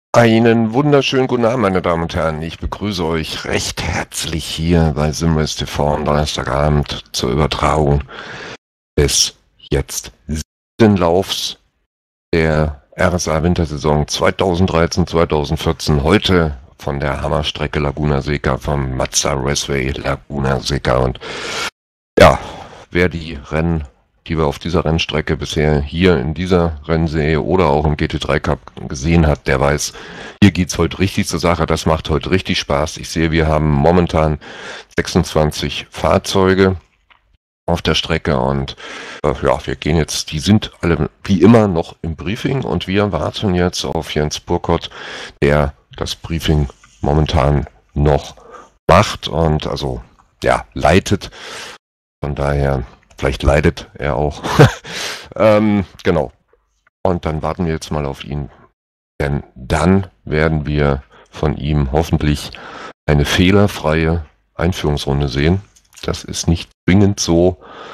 Einen wunderschönen guten Abend, meine Damen und Herren. Ich begrüße euch recht herzlich hier bei Simrace TV am Donnerstagabend zur Übertragung des jetzt 7. Laufs der RSA Wintersaison 2013-2014. Heute von der Hammerstrecke Laguna Seca, vom Mazda Raceway Laguna Seca. Und ja, wer die Rennen, die wir auf dieser Rennstrecke bisher hier in dieser Rennserie oder auch im GT3 Cup gesehen hat, der weiß, hier geht's heute richtig zur Sache. Das macht heute richtig Spaß. Ich sehe, wir haben momentan 26 Fahrzeuge auf der Strecke und ja, wir gehen jetzt, die sind alle wie immer noch im Briefing und wir warten jetzt auf Jens Burkhardt, der das Briefing momentan noch macht und also ja, leitet. Von daher, vielleicht leidet er auch. Genau. Und dann warten wir jetzt mal auf ihn. Denn dann werden wir von ihm hoffentlich eine fehlerfreie Einführungsrunde sehen. Das ist nicht zwingend so.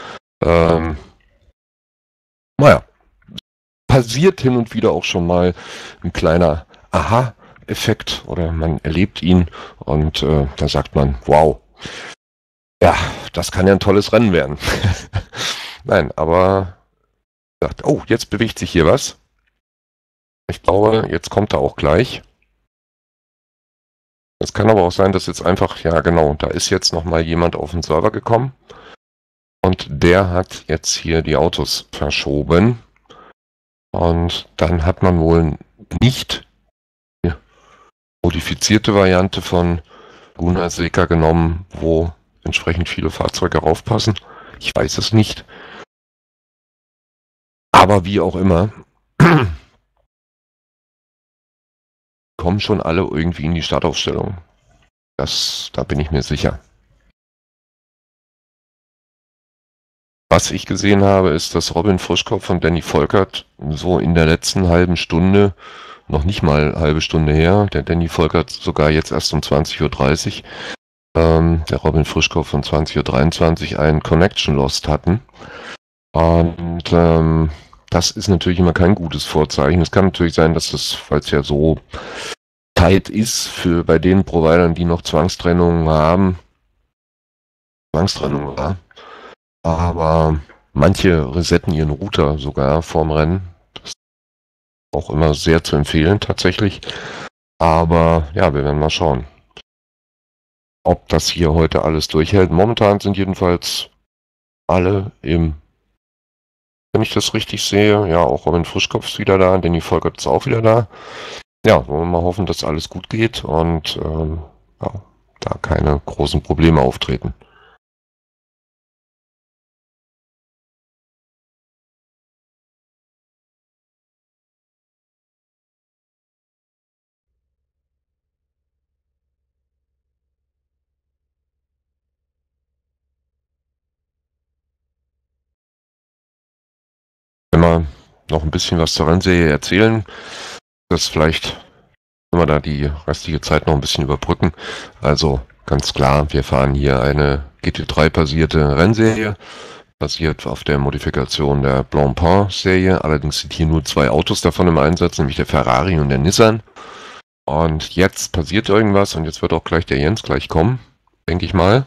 Naja, passiert hin und wieder auch schon mal ein kleiner Aha-Effekt oder man erlebt ihn und da sagt man, wow, ja, das kann ja ein tolles Rennen werden. Nein, aber sagt, oh, jetzt bewegt sich hier was. Ich glaube, jetzt kommt er auch gleich. Es kann aber auch sein, dass jetzt einfach, ja genau, da ist jetzt nochmal jemand auf den Server gekommen und der hat jetzt hier die Autos verschoben und dann hat man wohl nicht die modifizierte Variante von Laguna Seca genommen, wo entsprechend viele Fahrzeuge raufpassen. Ich weiß es nicht. Aber wie auch immer, kommen schon alle irgendwie in die Startaufstellung. Da bin ich mir sicher. Was ich gesehen habe, ist, dass Robin Frischkopf und Danny Volkert so in der letzten halben Stunde, noch nicht mal halbe Stunde her, der Danny Volkert sogar jetzt erst um 20:30 Uhr, der Robin Frischkopf um 20:23 Uhr einen Connection Lost hatten. Und das ist natürlich immer kein gutes Vorzeichen. Es kann natürlich sein, dass das, weil es ja so tight ist, für bei den Providern, die noch Zwangstrennungen haben, Zwangstrennung war. Aber manche resetten ihren Router sogar vorm Rennen. Das ist auch immer sehr zu empfehlen tatsächlich. Aber ja, wir werden mal schauen, ob das hier heute alles durchhält. Momentan sind jedenfalls alle im, wenn ich das richtig sehe, ja, auch Robin Frischkopf ist wieder da, Danny Volkert ist auch wieder da. Ja, wollen wir mal hoffen, dass alles gut geht und ja, da keine großen Probleme auftreten. Wenn wir noch ein bisschen was zur Rennserie erzählen, das vielleicht können wir da die restliche Zeit noch ein bisschen überbrücken. Also ganz klar, wir fahren hier eine GT3-basierte Rennserie, basiert auf der Modifikation der Blancpain-Serie. Allerdings sind hier nur 2 Autos davon im Einsatz, nämlich der Ferrari und der Nissan. Und jetzt passiert irgendwas und jetzt wird auch gleich der Jens gleich kommen, denke ich mal.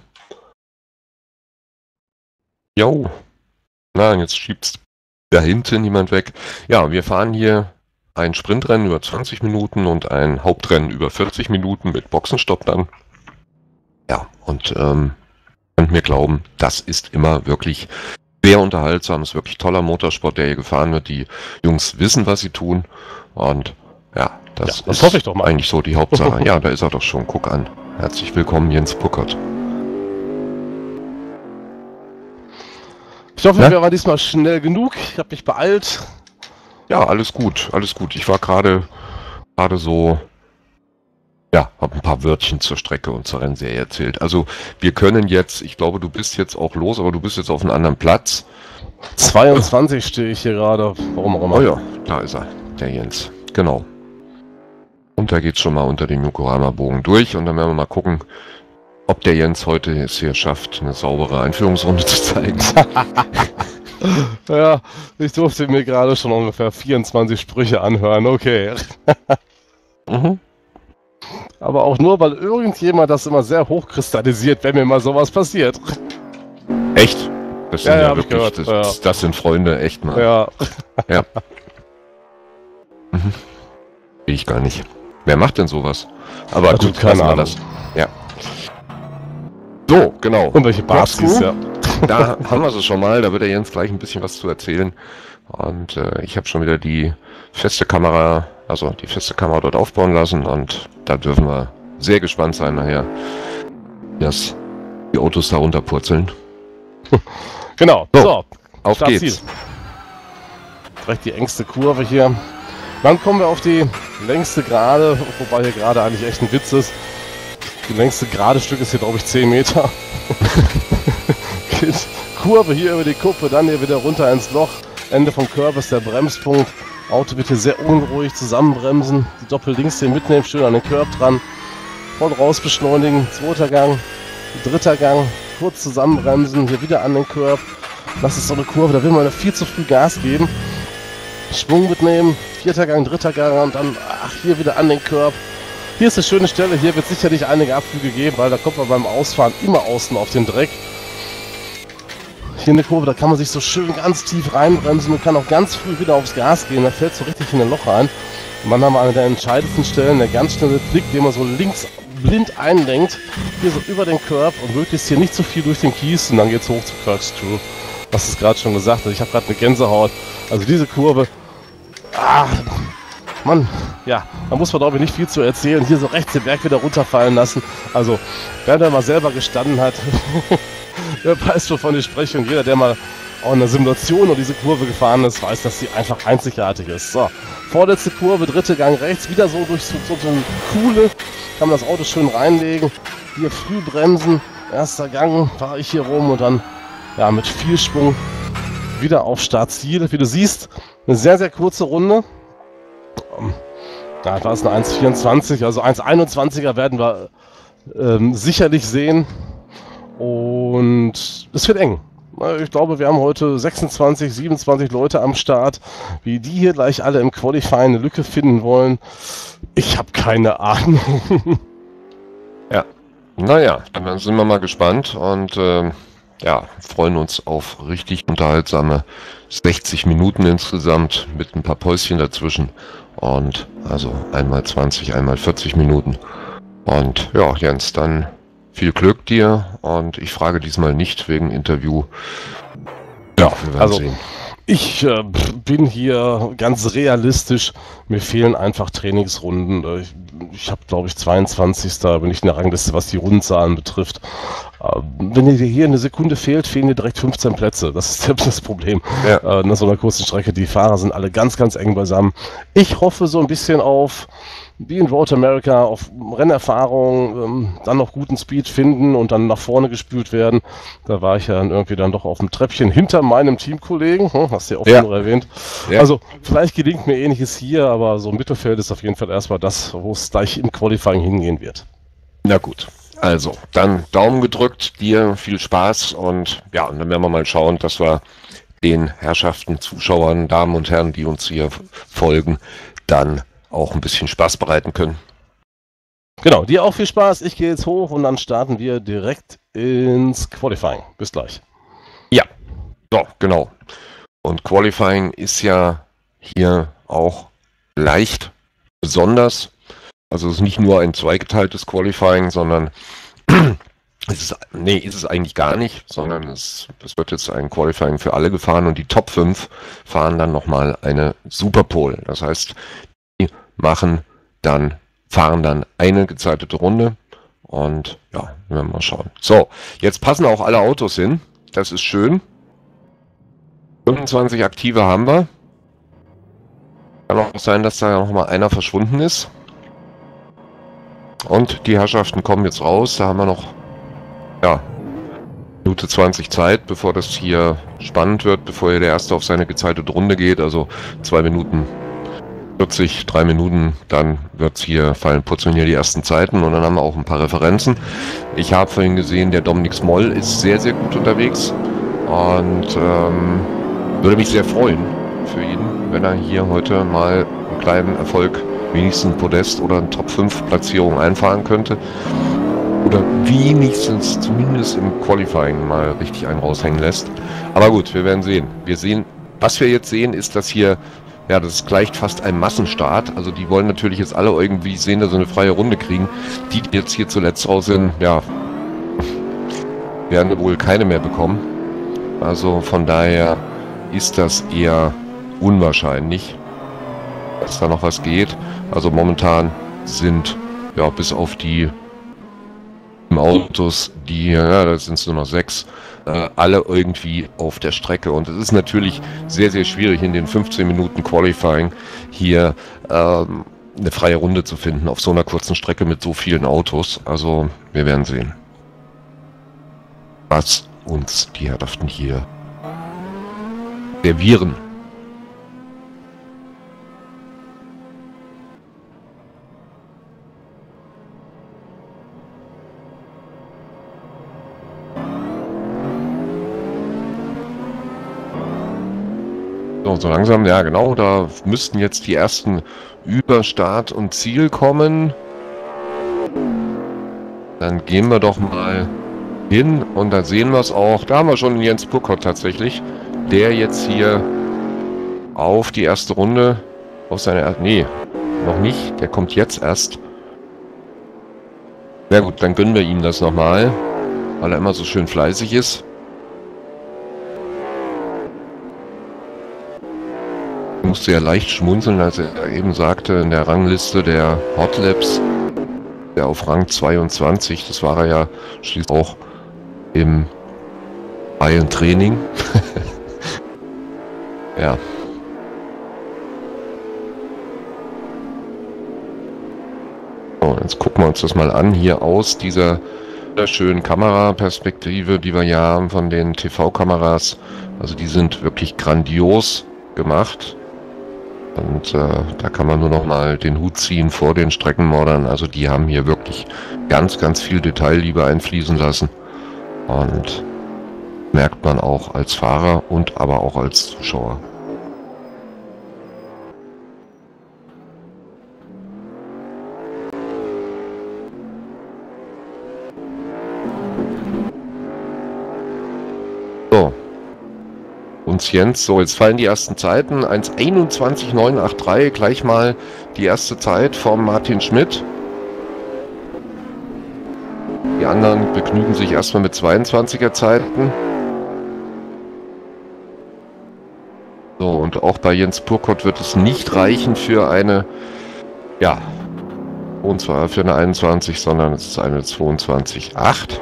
Jo, na, jetzt schiebt's da hinten niemand weg. Ja, wir fahren hier ein Sprintrennen über 20 Minuten und ein Hauptrennen über 40 Minuten mit Boxenstopp dann. Ja, und könnt mir glauben, das ist immer wirklich sehr unterhaltsam. Es ist wirklich toller Motorsport, der hier gefahren wird. Die Jungs wissen, was sie tun. Und ja, das ist hoffe ich doch mal. eigentlich so die Hauptsache. Ja, da ist er doch schon. Guck an. Herzlich willkommen, Jens Burkhardt. Ich hoffe, wir waren diesmal schnell genug. Ich habe mich beeilt. Ja, alles gut, alles gut. Ich war gerade so, ja, habe ein paar Wörtchen zur Strecke und zur Rennserie erzählt. Also wir können jetzt, ich glaube, du bist jetzt auch los, aber du bist jetzt auf einem anderen Platz. 22 stehe ich hier gerade, warum auch immer. Oh ja, da ist er, der Jens. Genau. Und da geht's schon mal unter dem Yokohama-Bogen durch und dann werden wir mal gucken, ob der Jens heute es hier schafft, eine saubere Einführungsrunde zu zeigen. Ja, ich durfte mir gerade schon ungefähr 24 Sprüche anhören, okay. Mhm. Aber auch nur, weil irgendjemand das immer sehr hochkristallisiert, wenn mir mal sowas passiert. Echt? Das sind Ja, hab ich wirklich, gehört. das sind Freunde, echt mal. Ja. Ja. Mhm. Will ich gar nicht. Wer macht denn sowas? Aber Ja, gut, keine lassen wir Ahnung. das. Ja. So, genau. Und welche Baskis, ja. Da haben wir es schon mal, da wird er Jens gleich ein bisschen was zu erzählen. Und ich habe schon wieder die feste Kamera dort aufbauen lassen und da dürfen wir sehr gespannt sein nachher, dass die Autos da runterpurzeln. Genau. So, auf Startziel. geht's. Direkt die engste Kurve hier. Dann kommen wir auf die längste Gerade, wobei hier gerade eigentlich echt ein Witz ist. Die längste gerade Stück ist hier, glaube ich, 10 Meter. Geht Kurve hier über die Kuppe, dann hier wieder runter ins Loch. Ende vom Curb ist der Bremspunkt. Auto wird hier sehr unruhig zusammenbremsen. Die Doppel-Links hier mitnehmen, schön an den Curb dran. Voll raus beschleunigen. Zweiter Gang, dritter Gang. Kurz zusammenbremsen, hier wieder an den Curb. Das ist so eine Kurve, da will man viel zu früh Gas geben. Schwung mitnehmen, vierter Gang, dritter Gang und dann hier wieder an den Curb. Hier ist eine schöne Stelle, hier wird sicherlich einige Abflüge geben, weil da kommt man beim Ausfahren immer außen auf den Dreck. Hier eine Kurve, da kann man sich so schön ganz tief reinbremsen und kann auch ganz früh wieder aufs Gas gehen, da fällt so richtig in ein Loch rein. Und dann haben wir eine der entscheidendsten Stellen, der ganz schnelle Blick, den man so links blind einlenkt, hier so über den Curb und möglichst hier nicht so viel durch den Kies und dann geht's hoch zu Corkscrew. Was ist gerade schon gesagt, ich habe gerade eine Gänsehaut. Also diese Kurve, Mann, ja, da muss man glaube ich nicht viel zu erzählen. Hier so rechts den Berg wieder runterfallen lassen. Also, wer da mal selber gestanden hat, der weiß, wovon ich spreche. Und jeder, der mal auch in der Simulation und diese Kurve gefahren ist, weiß, dass sie einfach einzigartig ist. So, vorletzte Kurve, dritte Gang rechts, wieder so durch so eine Kuhle, kann man das Auto schön reinlegen. Hier früh bremsen, erster Gang, fahre ich hier rum und dann ja, mit viel Schwung wieder auf Startziel. Wie du siehst, eine sehr, sehr kurze Runde. Da war es eine 1,24, also 1,21er werden wir sicherlich sehen. Und es wird eng. Ich glaube, wir haben heute 26, 27 Leute am Start. Wie die hier gleich alle im Qualifying eine Lücke finden wollen, ich habe keine Ahnung. Ja, naja, dann sind wir mal gespannt und ja, freuen uns auf richtig unterhaltsame 60 Minuten insgesamt mit ein paar Päuschen dazwischen und also einmal 20, einmal 40 Minuten. Und ja, Jens, dann viel Glück dir und ich frage diesmal nicht wegen Interview. Ja, also ich bin hier ganz realistisch. Mir fehlen einfach Trainingsrunden. Ich habe, glaube ich, 22. bin ich in der Rangliste, was die Rundenzahlen betrifft. Wenn dir hier eine Sekunde fehlt, fehlen dir direkt 15 Plätze. Das ist selbst das Problem. Ja. Nach so einer kurzen Strecke. Die Fahrer sind alle ganz, ganz eng beisammen. Ich hoffe so ein bisschen auf, wie in Road America, auf Rennerfahrung, dann noch guten Speed finden und dann nach vorne gespült werden. Da war ich ja dann irgendwie dann doch auf dem Treppchen hinter meinem Teamkollegen, hast du ja auch schon erwähnt. Ja. Also vielleicht gelingt mir Ähnliches hier, aber so im Mittelfeld ist auf jeden Fall erstmal das, wo es gleich im Qualifying hingehen wird. Na gut, also dann Daumen gedrückt, dir viel Spaß und ja, und dann werden wir mal schauen, dass wir den Herrschaften, Zuschauern, Damen und Herren, die uns hier folgen, dann auch ein bisschen Spaß bereiten können. Genau, dir auch viel Spaß. Ich gehe jetzt hoch und dann starten wir direkt ins Qualifying. Bis gleich. Ja, so, genau. Und Qualifying ist ja hier auch leicht besonders. Also es ist nicht nur ein zweigeteiltes Qualifying, sondern ist es eigentlich gar nicht, sondern es wird jetzt ein Qualifying für alle gefahren und die Top 5 fahren dann nochmal eine Superpole. Das heißt, fahren dann eine gezeitete Runde und ja, werden wir mal schauen. So, jetzt passen auch alle Autos hin. Das ist schön. 25 aktive haben wir. Kann auch sein, dass da noch mal einer verschwunden ist. Und die Herrschaften kommen jetzt raus. Da haben wir noch ja, Minute 20 Zeit, bevor das hier spannend wird, bevor hier der Erste auf seine gezeitete Runde geht. Also 2 Minuten 40, 3 Minuten, dann purzeln hier die ersten Zeiten und dann haben wir auch ein paar Referenzen. Ich habe vorhin gesehen, der Dominik Smoll ist sehr, sehr gut unterwegs und würde mich sehr freuen für ihn, wenn er hier heute mal einen kleinen Erfolg wenigstens ein Podest oder eine Top-5-Platzierung einfahren könnte. Oder wenigstens zumindest im Qualifying mal richtig einen raushängen lässt. Aber gut, wir werden sehen. Was wir jetzt sehen, ist, dass hier, ja, das gleicht fast einem Massenstart. Also die wollen natürlich jetzt alle irgendwie sehen, dass sie eine freie Runde kriegen. Die jetzt hier zuletzt raus sind, ja, werden wohl keine mehr bekommen. Also von daher ist das eher unwahrscheinlich, dass da noch was geht. Also momentan sind, ja, bis auf die Autos, die, ja, da sind es nur noch 6, alle irgendwie auf der Strecke. Und es ist natürlich sehr, sehr schwierig in den 15 Minuten Qualifying hier eine freie Runde zu finden auf so einer kurzen Strecke mit so vielen Autos. Also wir werden sehen, was uns die Herrschaften hier servieren. So langsam, ja genau, da müssten jetzt die ersten über Start und Ziel kommen. Dann gehen wir doch mal hin und da sehen wir es auch. Da haben wir schon Jens Purkott tatsächlich, der jetzt hier auf die erste Runde, auf seine, nee, noch nicht, der kommt jetzt erst. Na gut, dann gönnen wir ihm das nochmal, weil er immer so schön fleißig ist. Ich musste ja leicht schmunzeln, als er eben sagte, in der Rangliste der Hot Laps, der auf Rang 22, das war er ja schließlich auch im freien Training. Ja. So, jetzt gucken wir uns das mal an, hier aus dieser schönen Kameraperspektive, die wir ja haben von den TV-Kameras. Also die sind wirklich grandios gemacht. Und da kann man nur noch mal den Hut ziehen vor den Streckenmordern. Also die haben hier wirklich ganz, ganz viel Detailliebe einfließen lassen. Und merkt man auch als Fahrer und aber auch als Zuschauer. So. Und Jens, so jetzt fallen die ersten Zeiten, 1:21,983, gleich mal die erste Zeit vom Martin Schmidt. Die anderen begnügen sich erstmal mit 22er Zeiten. So, und auch bei Jens Purkott wird es nicht reichen für eine, ja, und zwar für eine 21, sondern es ist eine 22,8.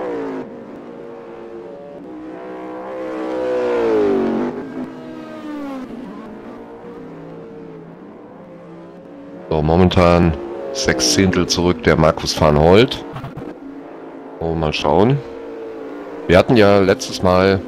So, momentan 6 Zehntel zurück der Markus van Holt. Oh, mal schauen. Wir hatten ja letztes Mal,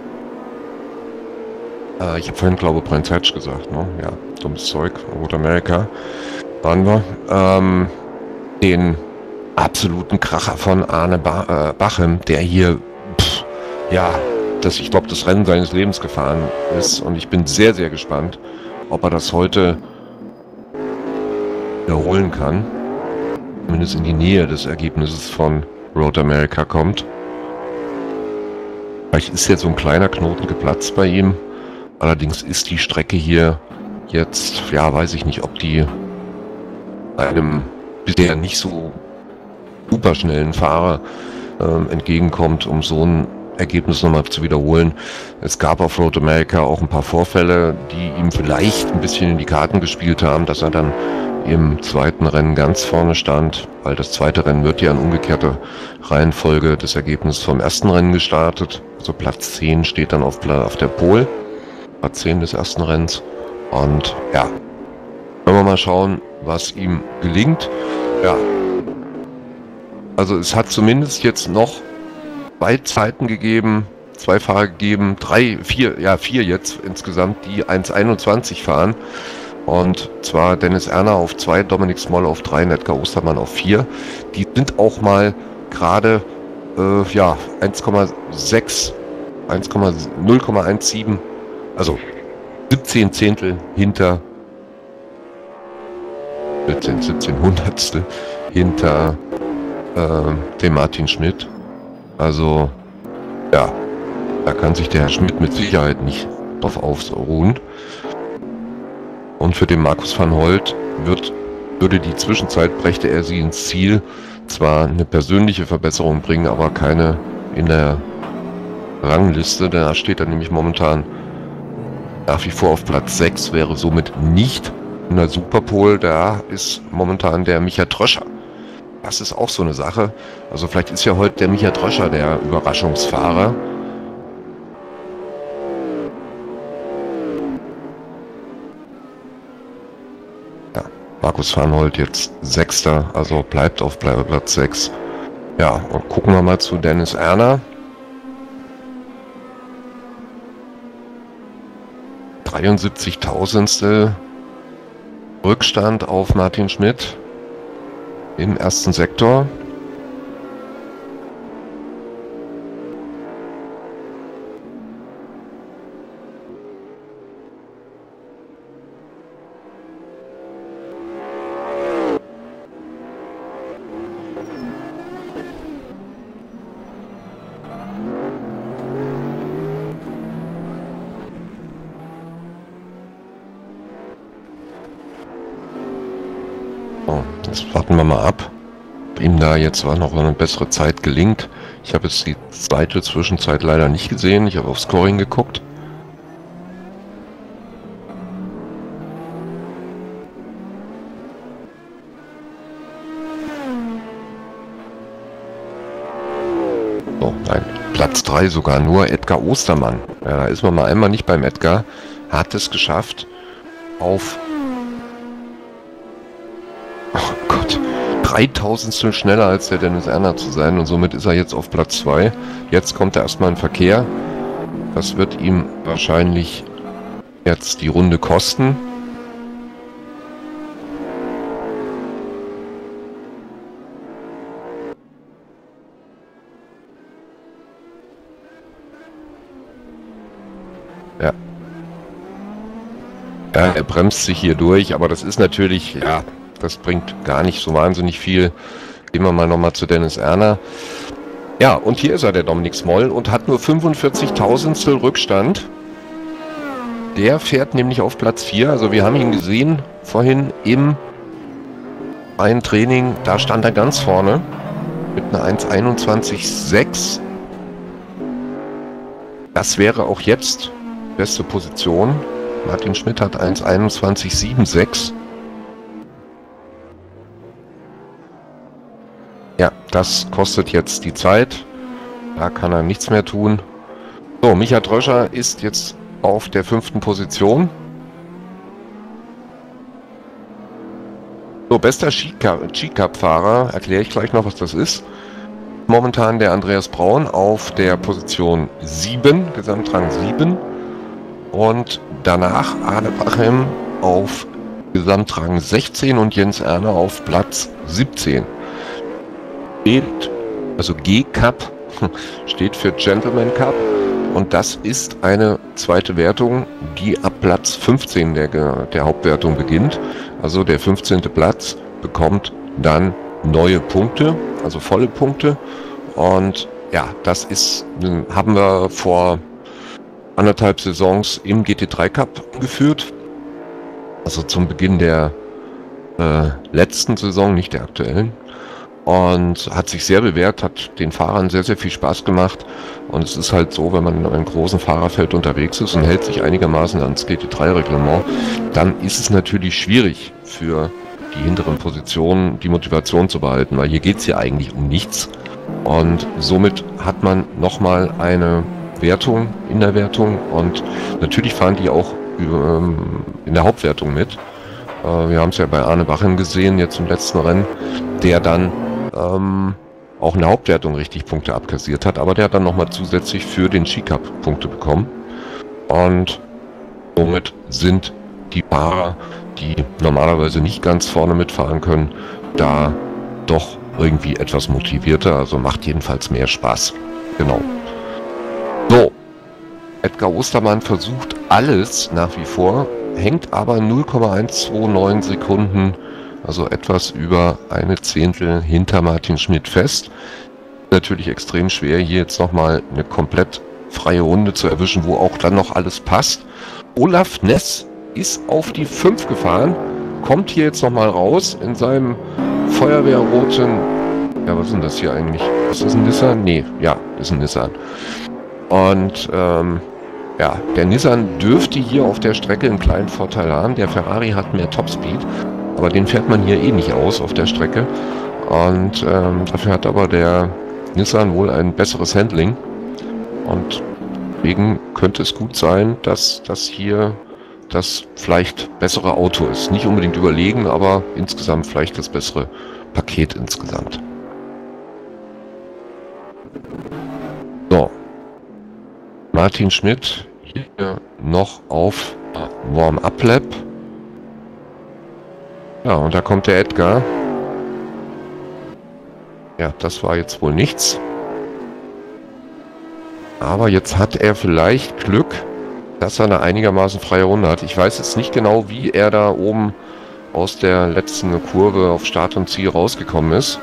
ich habe vorhin, glaube ich, Prince Hatch gesagt, ne? Ja, dummes Zeug, Road America waren wir. Den absoluten Kracher von Arne Bachem, der hier, ja, ich glaube, das Rennen seines Lebens gefahren ist. Und ich bin sehr, sehr gespannt, ob er das heute wiederholen kann. Zumindest in die Nähe des Ergebnisses von Road America kommt. Vielleicht ist jetzt so ein kleiner Knoten geplatzt bei ihm. Allerdings ist die Strecke hier jetzt, ja, weiß ich nicht, ob die einem bisher nicht so super schnellen Fahrer entgegenkommt, um so ein Ergebnis nochmal zu wiederholen. Es gab auf Road America auch ein paar Vorfälle, die ihm vielleicht ein bisschen in die Karten gespielt haben, dass er dann im zweiten Rennen ganz vorne stand, weil das zweite Rennen wird ja in umgekehrter Reihenfolge des Ergebnisses vom ersten Rennen gestartet. Also Platz 10 steht dann auf der Pole, Platz 10 des ersten Rennens. Und ja, wollen wir mal schauen, was ihm gelingt. Ja, also es hat zumindest jetzt noch 2 Zeiten gegeben, 2 Fahrer gegeben, 4 jetzt insgesamt, die 1:21 fahren. Und zwar Dennis Erner auf 2, Dominik Smoll auf 3, Edgar Ostermann auf 4. Die sind auch mal gerade 1,6, 0,17, also 17 Zehntel hinter 17 Hundertstel hinter dem Martin Schmidt. Also, ja, da kann sich der Herr Schmidt mit Sicherheit nicht drauf ausruhen. Und für den Markus van Holt würde die Zwischenzeit, brächte er sie ins Ziel, zwar eine persönliche Verbesserung bringen, aber keine in der Rangliste. Da steht er nämlich momentan nach wie vor auf Platz 6, wäre somit nicht in der Superpole. Da ist momentan der Micha Tröscher. Das ist auch so eine Sache. Also vielleicht ist ja heute der Micha Tröscher der Überraschungsfahrer. Ja, Markus van Holt jetzt Sechster, also bleibt auf Platz 6. Ja, und gucken wir mal zu Dennis Erner. 73.000stel Rückstand auf Martin Schmidt im ersten Sektor. Jetzt warten wir mal ab, ob ihm da jetzt noch eine bessere Zeit gelingt. Ich habe jetzt die zweite Zwischenzeit leider nicht gesehen. Ich habe auf Scoring geguckt. So, nein, Platz 3 sogar nur Edgar Ostermann. Ja, da ist man mal einmal nicht beim Edgar. Hat es geschafft, auf 3000 schneller als der Dennis Erner zu sein, und somit ist er jetzt auf Platz 2. Jetzt kommt er erstmal in Verkehr. Das wird ihm wahrscheinlich jetzt die Runde kosten. Ja. Ja, er bremst sich hier durch, aber das ist natürlich, ja, das bringt gar nicht so wahnsinnig viel. Gehen wir mal nochmal zu Dennis Erner. Ja, und hier ist er, der Dominik Smoll, und hat nur 45.000stel Rückstand. Der fährt nämlich auf Platz 4. Also wir haben ihn gesehen vorhin im freien Training. Da stand er ganz vorne mit einer 1,21,6. Das wäre auch jetzt beste Position. Martin Schmidt hat 1,21,76. Ja, das kostet jetzt die Zeit. Da kann er nichts mehr tun. So, Micha Tröscher ist jetzt auf der 5. Position. So, bester Ski-Cup-Fahrer, erkläre ich gleich noch, was das ist. Momentan der Andreas Braun auf der Position 7, Gesamtrang 7. Und danach Arne Bachem auf Gesamtrang 16 und Jens Erner auf Platz 17. Also G-Cup steht für Gentleman Cup, und das ist eine zweite Wertung, die ab Platz 15 der Hauptwertung beginnt. Also der 15. Platz bekommt dann neue Punkte, also volle Punkte, und ja, das haben wir vor 1,5 Saisons im GT3 Cup geführt, also zum Beginn der letzten Saison, nicht der aktuellen. Und hat sich sehr bewährt, hat den Fahrern sehr, sehr viel Spaß gemacht. Und es ist halt so, wenn man in einem großen Fahrerfeld unterwegs ist und hält sich einigermaßen ans GT3-Reglement, dann ist es natürlich schwierig für die hinteren Positionen die Motivation zu behalten, weil hier geht es ja eigentlich um nichts. Und somit hat man nochmal eine Wertung in der Wertung, und natürlich fahren die auch in der Hauptwertung mit. Wir haben es ja bei Arne Bachem gesehen, jetzt im letzten Rennen, der dann auch in der Hauptwertung richtig Punkte abkassiert hat, aber der hat dann nochmal zusätzlich für den Ski-Cup Punkte bekommen. Und somit sind die Fahrer, die normalerweise nicht ganz vorne mitfahren können, da doch irgendwie etwas motivierter, also macht jedenfalls mehr Spaß. Genau. So, Edgar Ostermann versucht alles nach wie vor, hängt aber 0,129 Sekunden also etwas über eine Zehntel hinter Martin Schmidt fest. Natürlich extrem schwer, hier jetzt nochmal eine komplett freie Runde zu erwischen, wo auch dann noch alles passt. Olaf Ness ist auf die 5 gefahren, kommt hier jetzt nochmal raus in seinem feuerwehrroten, ja, was ist denn das hier eigentlich? Ist das ein Nissan? Nee, ja, ist ein Nissan. Und ja, der Nissan dürfte hier auf der Strecke einen kleinen Vorteil haben. Der Ferrari hat mehr Topspeed, aber den fährt man hier eh nicht aus auf der Strecke. Und dafür hat aber der Nissan wohl ein besseres Handling. Und deswegen könnte es gut sein, dass das hier das vielleicht bessere Auto ist. Nicht unbedingt überlegen, aber insgesamt vielleicht das bessere Paket insgesamt. So. Martin Schmidt hier noch auf Warm-Up-Lap. Ja, und da kommt der Edgar. Ja, das war jetzt wohl nichts. Aber jetzt hat er vielleicht Glück, dass er eine einigermaßen freie Runde hat. Ich weiß jetzt nicht genau, wie er da oben aus der letzten Kurve auf Start und Ziel rausgekommen ist.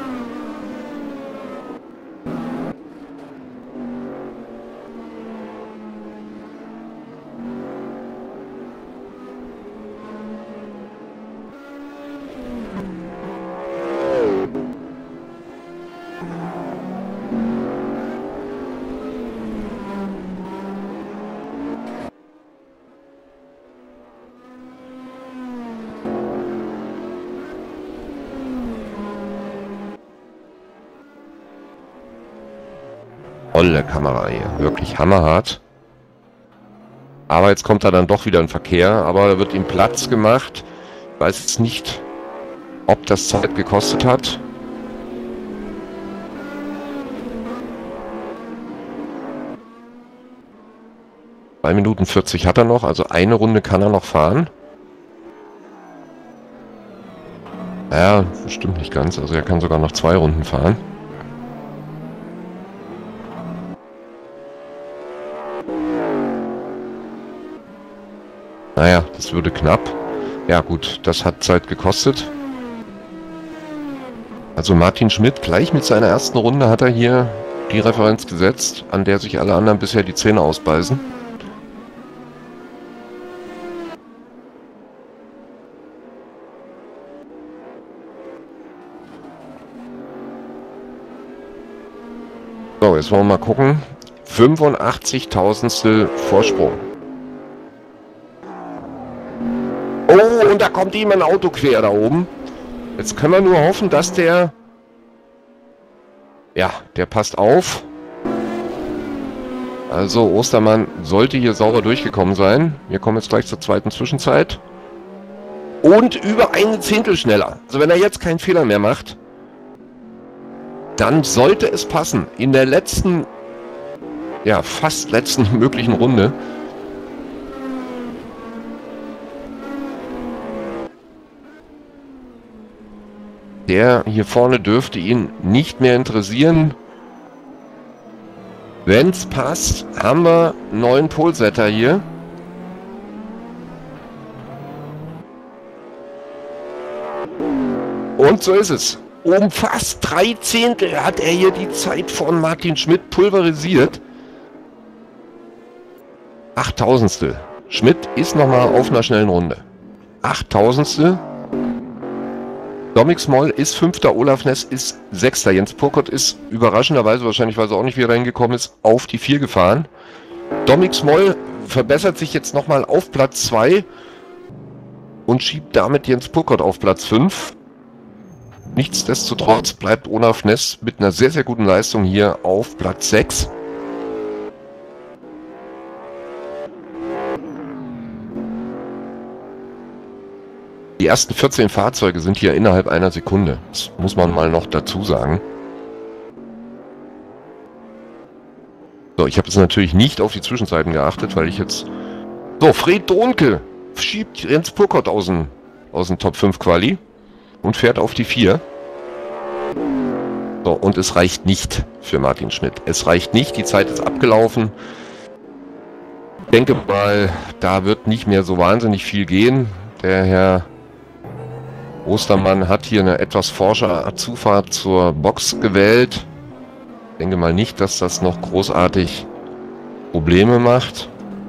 Tolle Kamera hier, wirklich hammerhart. Aber jetzt kommt da dann doch wieder ein Verkehr, aber da wird ihm Platz gemacht. Ich weiß jetzt nicht, ob das Zeit gekostet hat. Zwei Minuten 40 hat er noch, also eine Runde kann er noch fahren. Ja, stimmt nicht ganz, also er kann sogar noch 2 Runden fahren. Naja, das würde knapp. Ja gut, das hat Zeit gekostet. Also Martin Schmidt, gleich mit seiner ersten Runde hat er hier die Referenz gesetzt, an der sich alle anderen bisher die Zähne ausbeißen. So, jetzt wollen wir mal gucken. 85.000stel Vorsprung. Oh, und da kommt ihm ein Auto quer da oben. Jetzt können wir nur hoffen, dass der... Ja, der passt auf. Also Ostermann sollte hier sauber durchgekommen sein. Wir kommen jetzt gleich zur zweiten Zwischenzeit. Und über eine Zehntel schneller. Also wenn er jetzt keinen Fehler mehr macht, dann sollte es passen. In der letzten, ja fast letzten möglichen Runde. Der hier vorne dürfte ihn nicht mehr interessieren. Wenn es passt, haben wir einen neuen Polsetter hier. Und so ist es. Um fast 3 Zehntel hat er hier die Zeit von Martin Schmidt pulverisiert. 8.000stel. Schmidt ist nochmal auf einer schnellen Runde. 8.000stel. Domik Smol ist 5. Olaf Ness ist 6. Jens Purkott ist überraschenderweise, wahrscheinlich weil er auch nicht wieder reingekommen ist, auf die 4 gefahren. Domik Smol verbessert sich jetzt nochmal auf Platz 2 und schiebt damit Jens Purkott auf Platz 5. Nichtsdestotrotz bleibt Olaf Ness mit einer sehr, sehr guten Leistung hier auf Platz 6. Die ersten 14 Fahrzeuge sind hier innerhalb einer Sekunde. Das muss man mal noch dazu sagen. So, ich habe jetzt natürlich nicht auf die Zwischenzeiten geachtet, weil ich jetzt... So, Fred Dohnke schiebt Jens Purkott aus dem Top 5 Quali und fährt auf die 4. So, und es reicht nicht für Martin Schmidt. Es reicht nicht, die Zeit ist abgelaufen. Ich denke mal, da wird nicht mehr so wahnsinnig viel gehen. Der Herr Ostermann hat hier eine etwas forsche Zufahrt zur Box gewählt. Ich denke mal nicht, dass das noch großartig Probleme macht.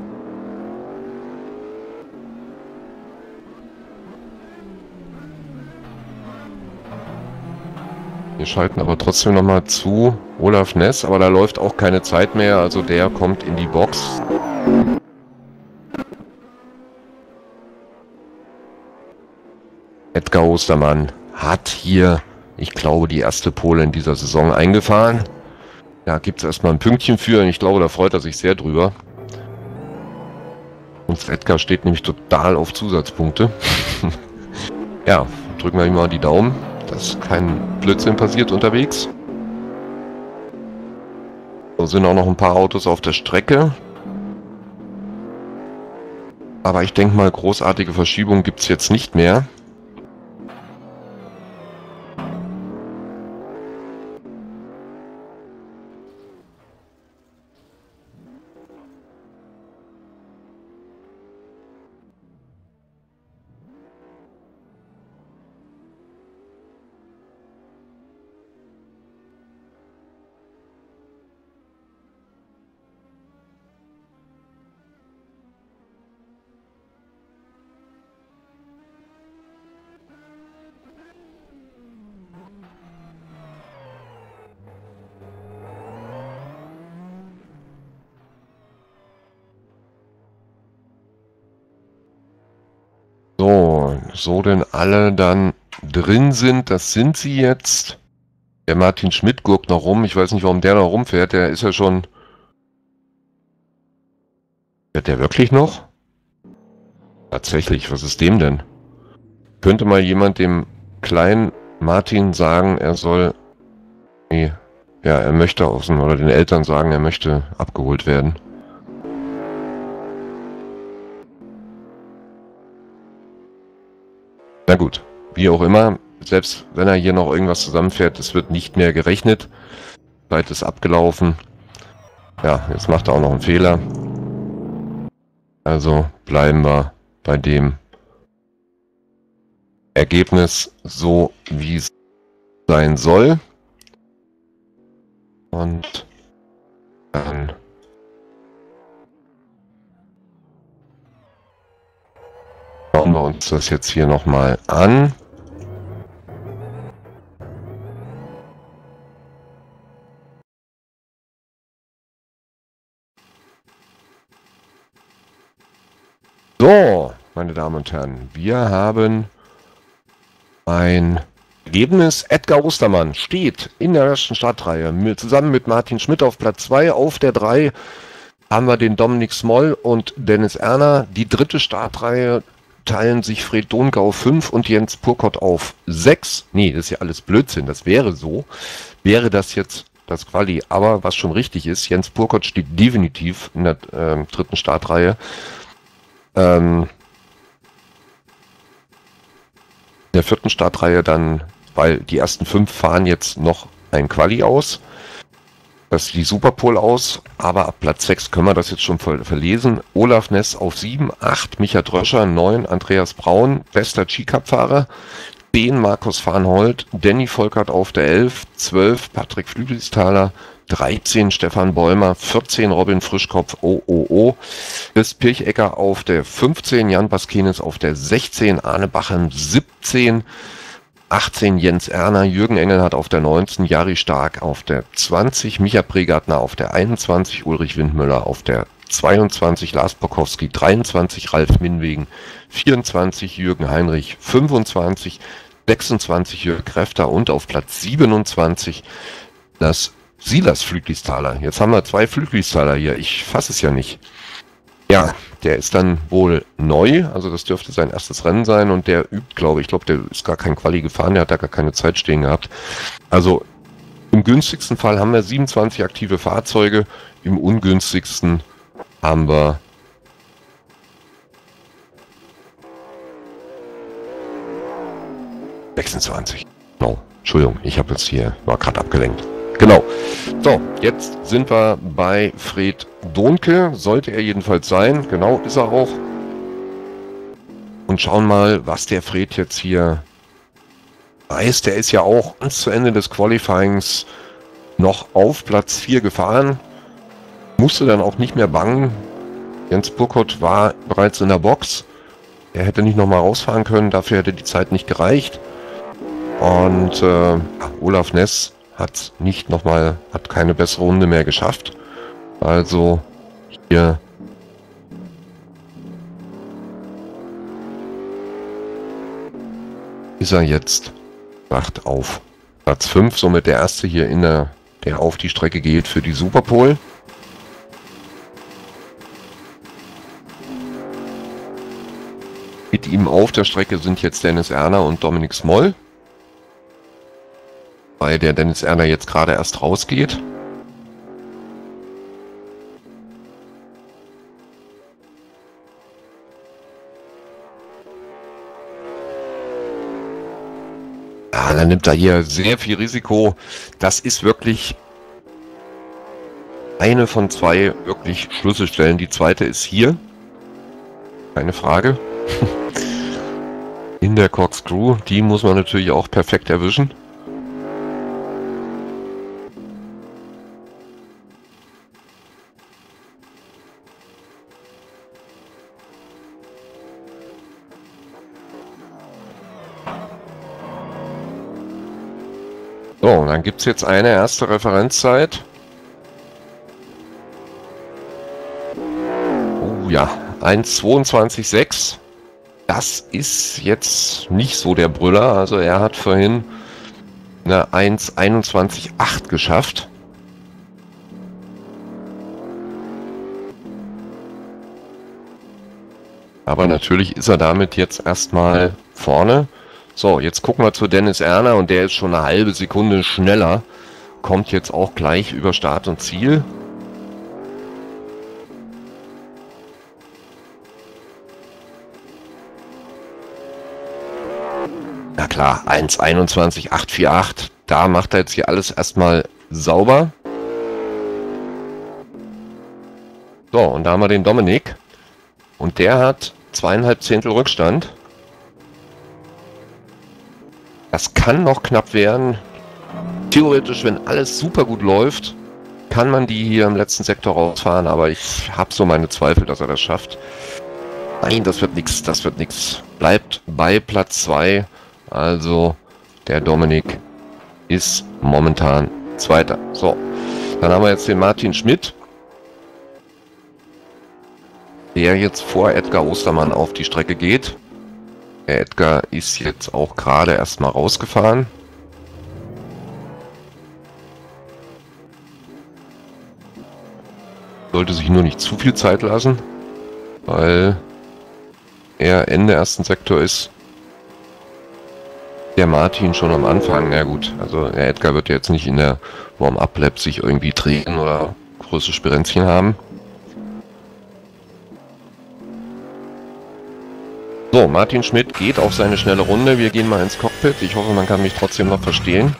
Wir schalten aber trotzdem nochmal zu Olaf Ness, aber da läuft auch keine Zeit mehr, also der kommt in die Box. Edgar Ostermann hat hier, ich glaube, die erste Pole in dieser Saison eingefahren. Da gibt es erstmal ein Pünktchen für und ich glaube, da freut er sich sehr drüber. Und Edgar steht nämlich total auf Zusatzpunkte. Ja, drücken wir ihm mal die Daumen, dass kein Blödsinn passiert unterwegs. So sind auch noch ein paar Autos auf der Strecke. Aber ich denke mal, großartige Verschiebungen gibt es jetzt nicht mehr. So denn alle dann drin sind, das sind sie jetzt. Der Martin Schmidt gurkt noch rum. Ich weiß nicht, warum der noch rumfährt. Der ist ja schon... Fährt der wirklich noch? Tatsächlich, was ist dem denn? Könnte mal jemand dem kleinen Martin sagen, er soll... Nee, ja, er möchte außen, oder den Eltern sagen, er möchte abgeholt werden. Na gut, wie auch immer, selbst wenn er hier noch irgendwas zusammenfährt, es wird nicht mehr gerechnet. Zeit ist abgelaufen. Ja, jetzt macht er auch noch einen Fehler. Also bleiben wir bei dem Ergebnis so, wie es sein soll. Und dann schauen wir uns das jetzt hier nochmal an. So, meine Damen und Herren, wir haben ein Ergebnis. Edgar Ostermann steht in der ersten Startreihe zusammen mit Martin Schmidt auf Platz 2. Auf der 3 haben wir den Dominik Smoll und Dennis Erner. Die dritte Startreihe teilen sich Fred Donke auf 5 und Jens Purkott auf 6. Nee, das ist ja alles Blödsinn. Das wäre so. Wäre das jetzt das Quali. Aber was schon richtig ist, Jens Purkott steht definitiv in der dritten Startreihe. In der vierten Startreihe dann, weil die ersten 5 fahren jetzt noch ein Quali aus. Das sieht die Superpole aus, aber ab Platz 6 können wir das jetzt schon verlesen. Olaf Ness auf 7, 8 Micha Dröscher, 9 Andreas Braun, bester G-Cup-Fahrer, 10 Markus Farnhold, Danny Volkert auf der 11, 12 Patrick Flügelsthaler, 13 Stefan Bäumer, 14 Robin Frischkopf, Chris Pirchecker auf der 15, Jan Baskenis auf der 16, Arne Bachem 17, 18 Jens Erner, Jürgen Engelhardt auf der 19, Jari Stark auf der 20, Micha Pregartner auf der 21, Ulrich Windmüller auf der 22, Lars Bokowski 23, Ralf Minwegen 24, Jürgen Heinrich 25, 26 Jörg Kräfter und auf Platz 27 das Silas Flügelsthaler. Jetzt haben wir 2 Flügelsthaler hier. Ich fasse es ja nicht. Ja, der ist dann wohl neu. Also das dürfte sein erstes Rennen sein. Und der übt, glaube ich. Ich glaube, der ist gar kein Quali gefahren. Der hat da gar keine Zeit stehen gehabt. Also im günstigsten Fall haben wir 27 aktive Fahrzeuge. Im ungünstigsten haben wir 26. Genau. Entschuldigung, ich habe jetzt hier, war gerade abgelenkt. Genau. So, jetzt sind wir bei Fred Donke. Sollte er jedenfalls sein. Genau, ist er auch. Und schauen mal, was der Fred jetzt hier Reis, der ist ja auch bis zu Ende des Qualifyings noch auf Platz 4 gefahren. Musste dann auch nicht mehr bangen. Jens Burkhardt war bereits in der Box. Er hätte nicht nochmal rausfahren können, dafür hätte die Zeit nicht gereicht. Und Olaf Ness hat keine bessere Runde mehr geschafft. Also hier ist er jetzt wacht auf Platz 5, somit der erste hier der auf die Strecke geht für die Superpole. Mit ihm auf der Strecke sind jetzt Dennis Erner und Dominik Smoll, weil der Dennis Erner jetzt gerade erst rausgeht. Ja, dann nimmt er hier sehr viel Risiko. Das ist wirklich eine von zwei wirklich Schlüsselstellen. Die zweite ist hier. Keine Frage. In der Corkscrew. Die muss man natürlich auch perfekt erwischen. So, und dann gibt es jetzt eine erste Referenzzeit. Oh ja, 1:22,6. Das ist jetzt nicht so der Brüller. Also er hat vorhin eine 1:21,8 geschafft. Aber natürlich ist er damit jetzt erstmal vorne. So, jetzt gucken wir zu Dennis Erner und der ist schon eine halbe Sekunde schneller. Kommt jetzt auch gleich über Start und Ziel. Na klar, 1:21,848. Da macht er jetzt hier alles erstmal sauber. So, und da haben wir den Dominik. Und der hat 2,5 Zehntel Rückstand. Das kann noch knapp werden. Theoretisch, wenn alles super gut läuft, kann man die hier im letzten Sektor rausfahren. Aber ich habe so meine Zweifel, dass er das schafft. Nein, das wird nichts. Das wird nichts. Bleibt bei Platz 2. Also der Dominik ist momentan Zweiter. So, dann haben wir jetzt den Martin Schmidt, der jetzt vor Edgar Ostermann auf die Strecke geht. Der Edgar ist jetzt auch gerade erstmal rausgefahren. Sollte sich nur nicht zu viel Zeit lassen, weil er Ende ersten Sektor ist. Der Martin schon am Anfang. Na gut, also der Edgar wird jetzt nicht in der Warm-Up-Lap sich irgendwie drehen oder große Spirenzchen haben. So, Martin Schmidt geht auf seine schnelle Runde. Wir gehen mal ins Cockpit. Ich hoffe, man kann mich trotzdem noch verstehen.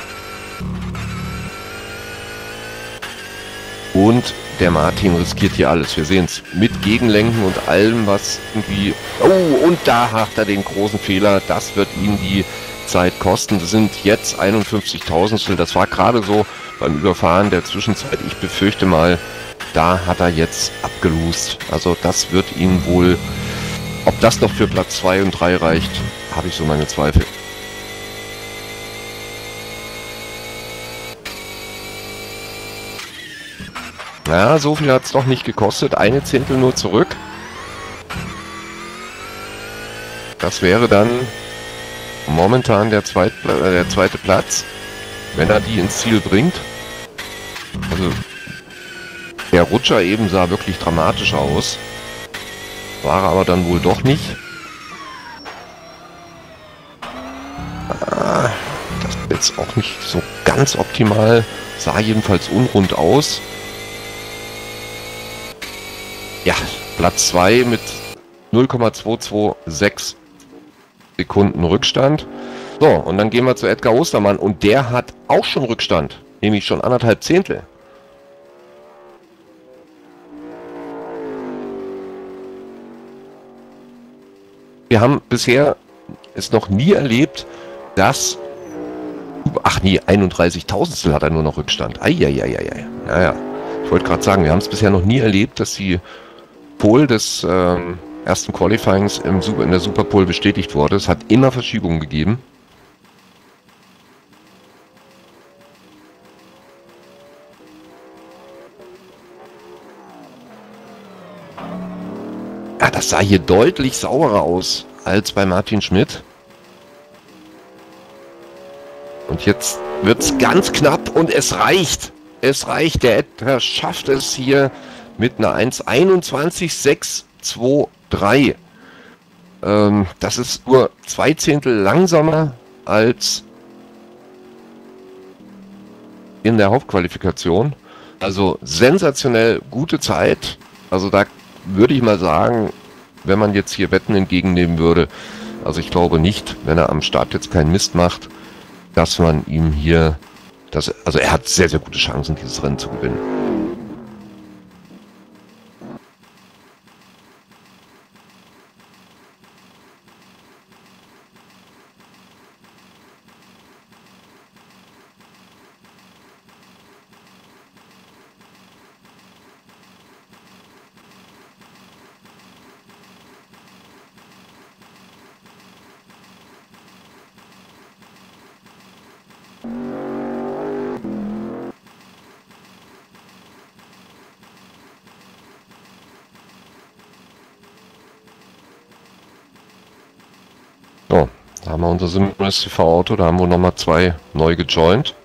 Und der Martin riskiert hier alles. Wir sehen es mit Gegenlenken und allem, was irgendwie... Oh, und da macht er den großen Fehler. Das wird ihm die Zeit kosten. Das sind jetzt 51.000. Das war gerade so beim Überfahren der Zwischenzeit. Ich befürchte mal, da hat er jetzt abgelost. Also das wird ihn wohl... Ob das noch für Platz 2 und 3 reicht, habe ich so meine Zweifel. Na, so viel hat es doch nicht gekostet. Eine Zehntel nur zurück. Das wäre dann momentan der zweite Platz, wenn er die ins Ziel bringt. Also der Rutscher eben sah wirklich dramatisch aus. War er aber dann wohl doch nicht. Das ist jetzt auch nicht so ganz optimal. Sah jedenfalls unrund aus. Ja, Platz 2 mit 0,226 Sekunden Rückstand. So, und dann gehen wir zu Edgar Ostermann. Und der hat auch schon Rückstand. Nämlich schon 1,5 Zehntel. Wir haben bisher es noch nie erlebt, das... Ach nee, 31.000 hat er nur noch Rückstand. Eieieiei. Ja. Ich wollte gerade sagen, wir haben es bisher noch nie erlebt, dass die Pole des ersten Qualifyings in der Superpole bestätigt wurde. Es hat immer Verschiebungen gegeben. Ja, das sah hier deutlich sauberer aus als bei Martin Schmidt. Und jetzt wird es ganz knapp und es reicht. Es reicht. Der Edgar schafft es hier mit einer 1:21,623. Das ist nur 2 Zehntel langsamer als in der Hauptqualifikation. Also sensationell gute Zeit. Also da würde ich mal sagen, wenn man jetzt hier Wetten entgegennehmen würde, also ich glaube nicht, wenn er am Start jetzt keinen Mist macht, dass man ihm hier, also er hat sehr, sehr gute Chancen, dieses Rennen zu gewinnen. So, da haben wir unser Simrace TV Auto, da haben wir nochmal 2 neu gejoint.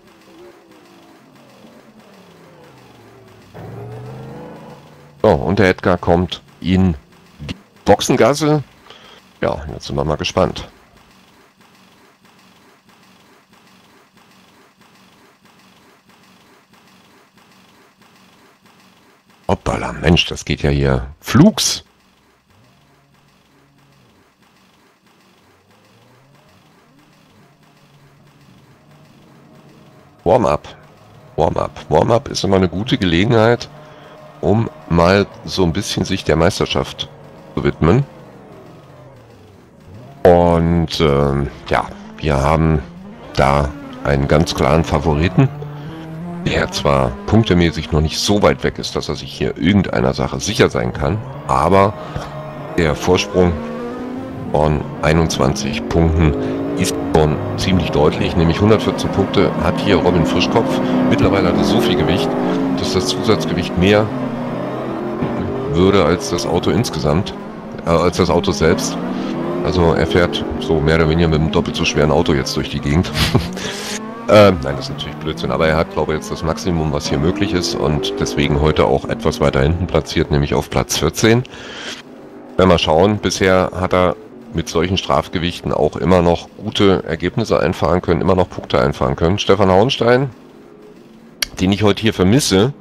So, und der Edgar kommt in die Boxengasse. Ja, jetzt sind wir mal gespannt. Hoppala, Mensch, das geht ja hier flugs. Warm-up. Warm-up ist immer eine gute Gelegenheit, um mal so ein bisschen sich der Meisterschaft zu widmen. Und ja, wir haben da einen ganz klaren Favoriten, der zwar punktemäßig noch nicht so weit weg ist, dass er sich hier irgendeiner Sache sicher sein kann, aber der Vorsprung von 21 Punkten ist schon ziemlich deutlich, nämlich 114 Punkte hat hier Robin Frischkopf. Mittlerweile hat er so viel Gewicht, dass das Zusatzgewicht mehr würde als das Auto insgesamt, als das Auto selbst. Also er fährt so mehr oder weniger mit einem doppelt so schweren Auto jetzt durch die Gegend. Nein, das ist natürlich Blödsinn, aber er hat, glaube ich, jetzt das Maximum, was hier möglich ist und deswegen heute auch etwas weiter hinten platziert, nämlich auf Platz 14. Wenn wir schauen, bisher hat er mit solchen Strafgewichten auch immer noch gute Ergebnisse einfahren können, immer noch Punkte einfahren können. Stefan Hauenstein, den ich heute hier vermisse,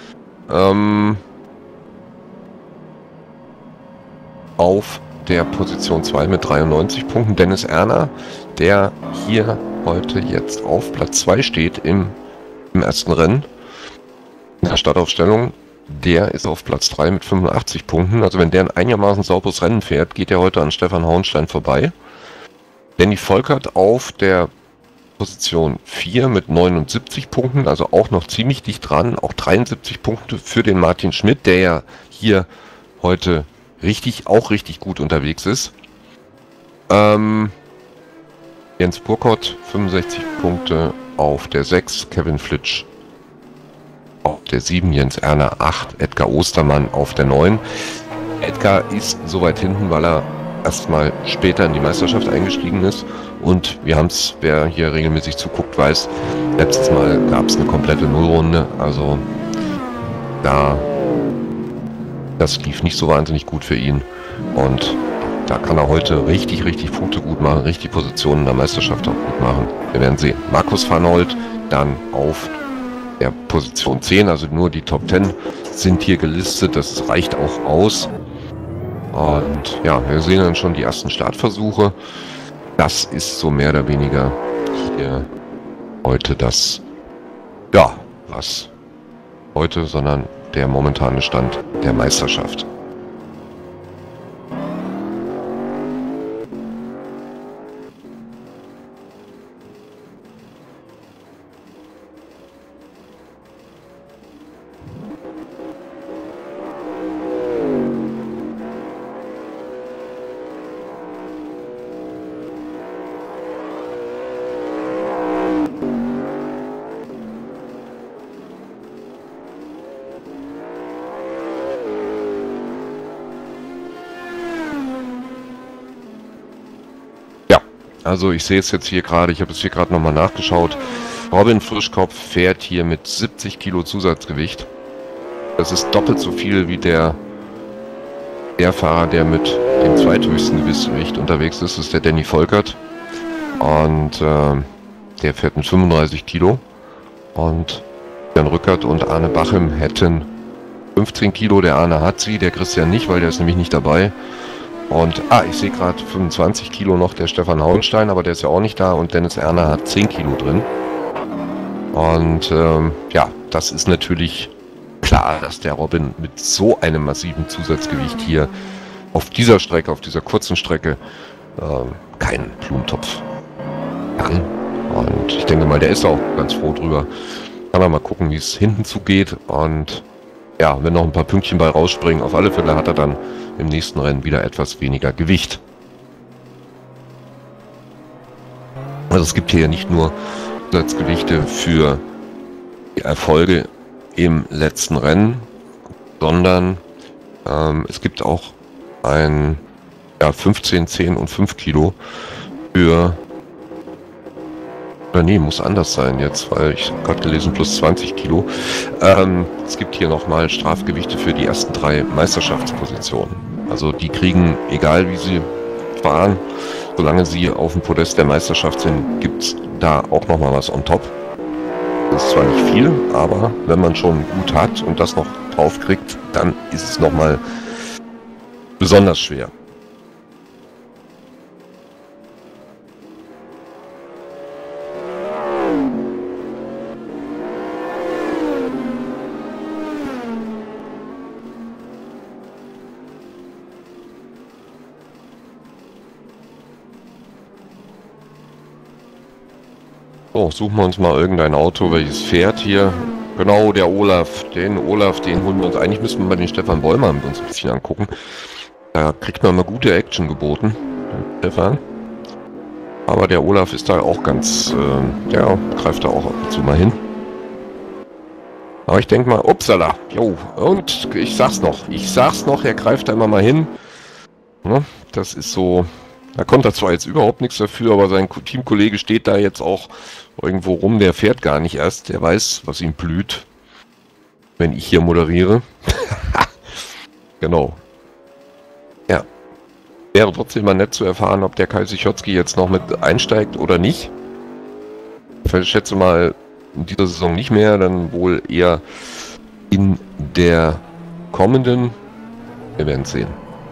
auf der Position 2 mit 93 Punkten. Dennis Erner, der hier heute jetzt auf Platz 2 steht im ersten Rennen in der Startaufstellung. Der ist auf Platz 3 mit 85 Punkten. Also wenn der ein einigermaßen sauberes Rennen fährt, geht er heute an Stefan Hauenstein vorbei. Danny Volkert auf der Position 4 mit 79 Punkten, also auch noch ziemlich dicht dran. Auch 73 Punkte für den Martin Schmidt, der ja hier heute auch richtig gut unterwegs ist. Jens Burkott 65 Punkte auf der 6, Kevin Flitsch auf der 7, Jens Erner 8, Edgar Ostermann auf der 9. Edgar ist so weit hinten, weil er erstmal später in die Meisterschaft eingestiegen ist und wir haben es, wer hier regelmäßig zuguckt, weiß, letztes Mal gab es eine komplette Nullrunde, also das lief nicht so wahnsinnig gut für ihn und da kann er heute richtig Punkte gut machen, richtig Positionen in der Meisterschaft auch gut machen. Wir werden sehen. Markus Vanholt dann auf der Position 10, also nur die Top 10 sind hier gelistet, das reicht auch aus. Und ja, wir sehen dann schon die ersten Startversuche. Das ist so mehr oder weniger hier heute das, ja, was heute, sondern der momentane Stand der Meisterschaft. Also ich sehe es jetzt hier gerade, ich habe es hier gerade nochmal nachgeschaut. Robin Frischkopf fährt hier mit 70 Kilo Zusatzgewicht. Das ist doppelt so viel wie der Fahrer, der mit dem zweithöchsten Gewicht unterwegs ist, ist der Danny Volkert. Und der fährt mit 35 Kilo. Und Jan Rückert und Arne Bachem hätten 15 Kilo. Der Arne hat sie, der Christian nicht, weil der ist nämlich nicht dabei. Und, ich sehe gerade 25 Kilo noch der Stefan Hauenstein, aber der ist ja auch nicht da. Und Dennis Erner hat 10 Kilo drin. Und ja, das ist natürlich klar, dass der Robin mit so einem massiven Zusatzgewicht hier auf dieser Strecke, auf dieser kurzen Strecke, keinen Blumentopf kann. Und ich denke mal, der ist auch ganz froh drüber. Kann er mal gucken, wie es hinten zugeht. Und ja, wenn noch ein paar Pünktchen bei rausspringen, auf alle Fälle hat er dann im nächsten Rennen wieder etwas weniger Gewicht. Also es gibt hier ja nicht nur Zusatzgewichte für die Erfolge im letzten Rennen, sondern es gibt auch ein 15, 10 und 5 Kilo für... Oder nee, muss anders sein jetzt, weil ich habe gerade gelesen, plus 20 Kilo. Es gibt hier nochmal Strafgewichte für die ersten 3 Meisterschaftspositionen. Also die kriegen, egal wie sie fahren, solange sie auf dem Podest der Meisterschaft sind, gibt es da auch nochmal was on top. Das ist zwar nicht viel, aber wenn man schon gut hat und das noch drauf kriegt, dann ist es nochmal besonders schwer. So, suchen wir uns mal irgendein Auto, welches fährt hier. Genau, der Olaf. Den holen wir uns. Eigentlich müssen wir mal den Stefan Bollmann uns ein bisschen angucken. Da kriegt man mal gute Action geboten, Stefan. Aber der Olaf ist da auch ganz, der greift da auch ab und zu mal hin. Aber ich denke mal, upsala, jo, und ich sag's noch, er greift da immer mal hin. Ne? Das ist so, da konnte er zwar jetzt überhaupt nichts dafür, aber sein Teamkollege steht da jetzt auch irgendwo rum, der fährt gar nicht erst, der weiß, was ihm blüht, wenn ich hier moderiere. Genau. Ja. Wäre trotzdem mal nett zu erfahren, ob der Kai Sichotski jetzt noch mit einsteigt oder nicht. Ich schätze mal, in dieser Saison nicht mehr, dann wohl eher in der kommenden. Wir werden sehen.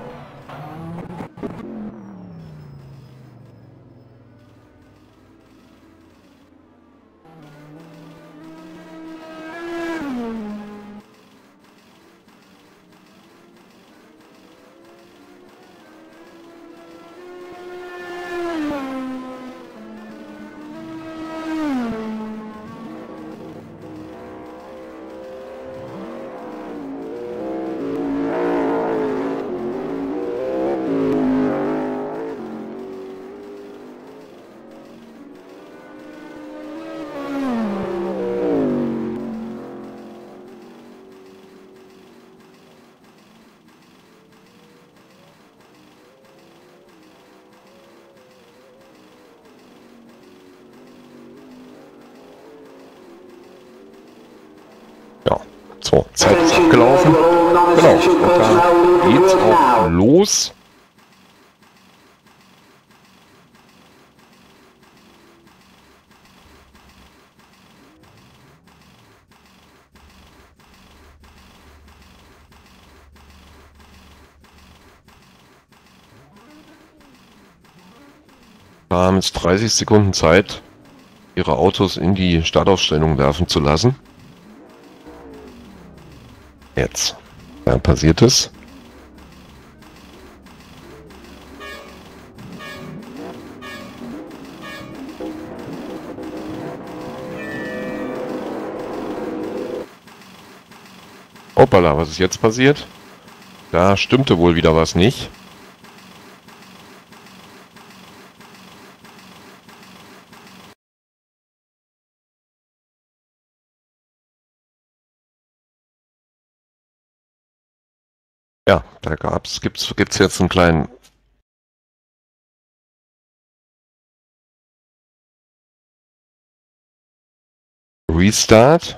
Ja, so, Zeit ist abgelaufen. Genau, und da geht's auch los. Wir haben jetzt 30 Sekunden Zeit, ihre Autos in die Startaufstellung werfen zu lassen. Jetzt. Ja, passiert es. Hoppala, was ist jetzt passiert? Da stimmte wohl wieder was nicht. Ja, da gibt's jetzt einen kleinen Restart.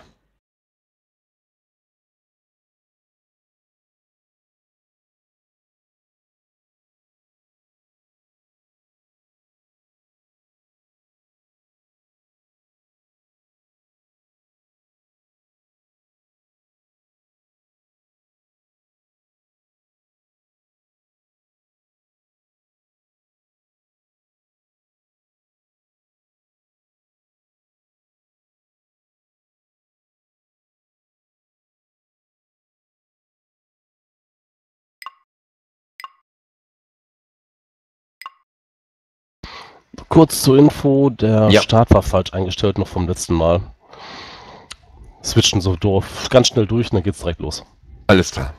Kurz zur Info, der Ja. Start war falsch eingestellt, noch vom letzten Mal. Switchen so doof, ganz schnell durch und dann geht's direkt los. Alles klar.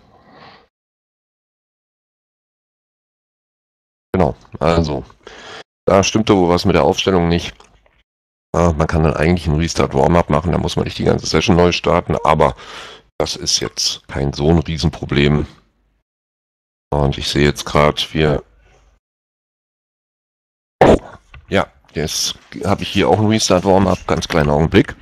Genau, also, da stimmt doch wohl was mit der Aufstellung nicht. Man kann dann eigentlich einen Restart Warm-Up machen, da muss man nicht die ganze Session neu starten, aber das ist jetzt kein so ein Riesenproblem. Und ich sehe jetzt gerade, Oh, ja, jetzt habe ich hier auch einen Restart Warm-Up, ganz kleinen Augenblick.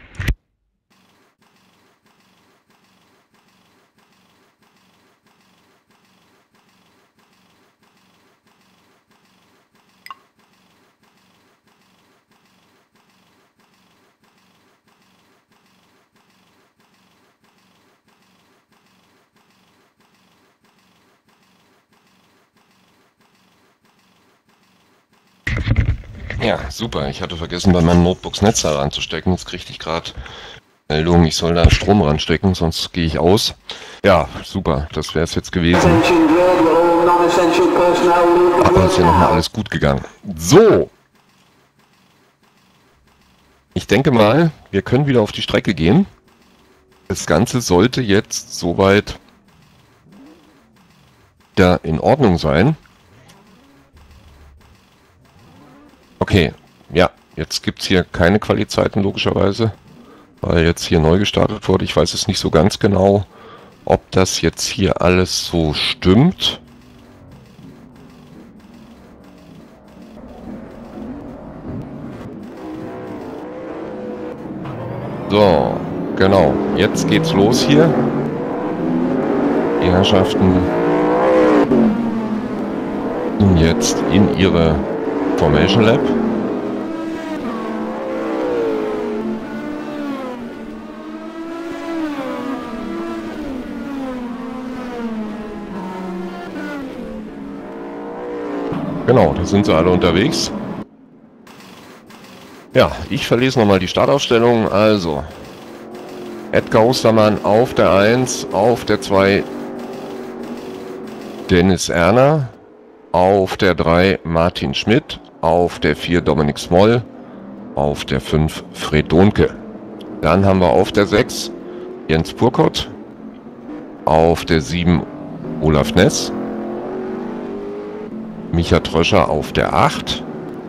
Ja, super. Ich hatte vergessen, bei meinem Notebook das Netz da ranzustecken. Jetzt kriegte ich gerade Meldung, ich soll da Strom ranstecken, sonst gehe ich aus. Ja, super. Das wäre es jetzt gewesen. Aber ist ja nochmal alles gut gegangen. So. Ich denke mal, wir können wieder auf die Strecke gehen. Das Ganze sollte jetzt soweit da in Ordnung sein. Okay, ja, jetzt gibt es hier keine Qualizeiten logischerweise, weil jetzt hier neu gestartet wurde. Ich weiß es nicht so ganz genau, ob das jetzt hier alles so stimmt. So, genau, jetzt geht's los hier. Die Herrschaften sind jetzt in ihre Formation Lab. Genau, da sind sie alle unterwegs. Ja, ich verlese nochmal die Startaufstellung. Also, Edgar Ostermann auf der 1, auf der 2 Dennis Erner, auf der 3 Martin Schmidt, auf der 4 Dominik Smoll, auf der 5 Fred Dohnke. Dann haben wir auf der 6 Jens Purkott, auf der 7 Olaf Ness, Micha Tröscher auf der 8.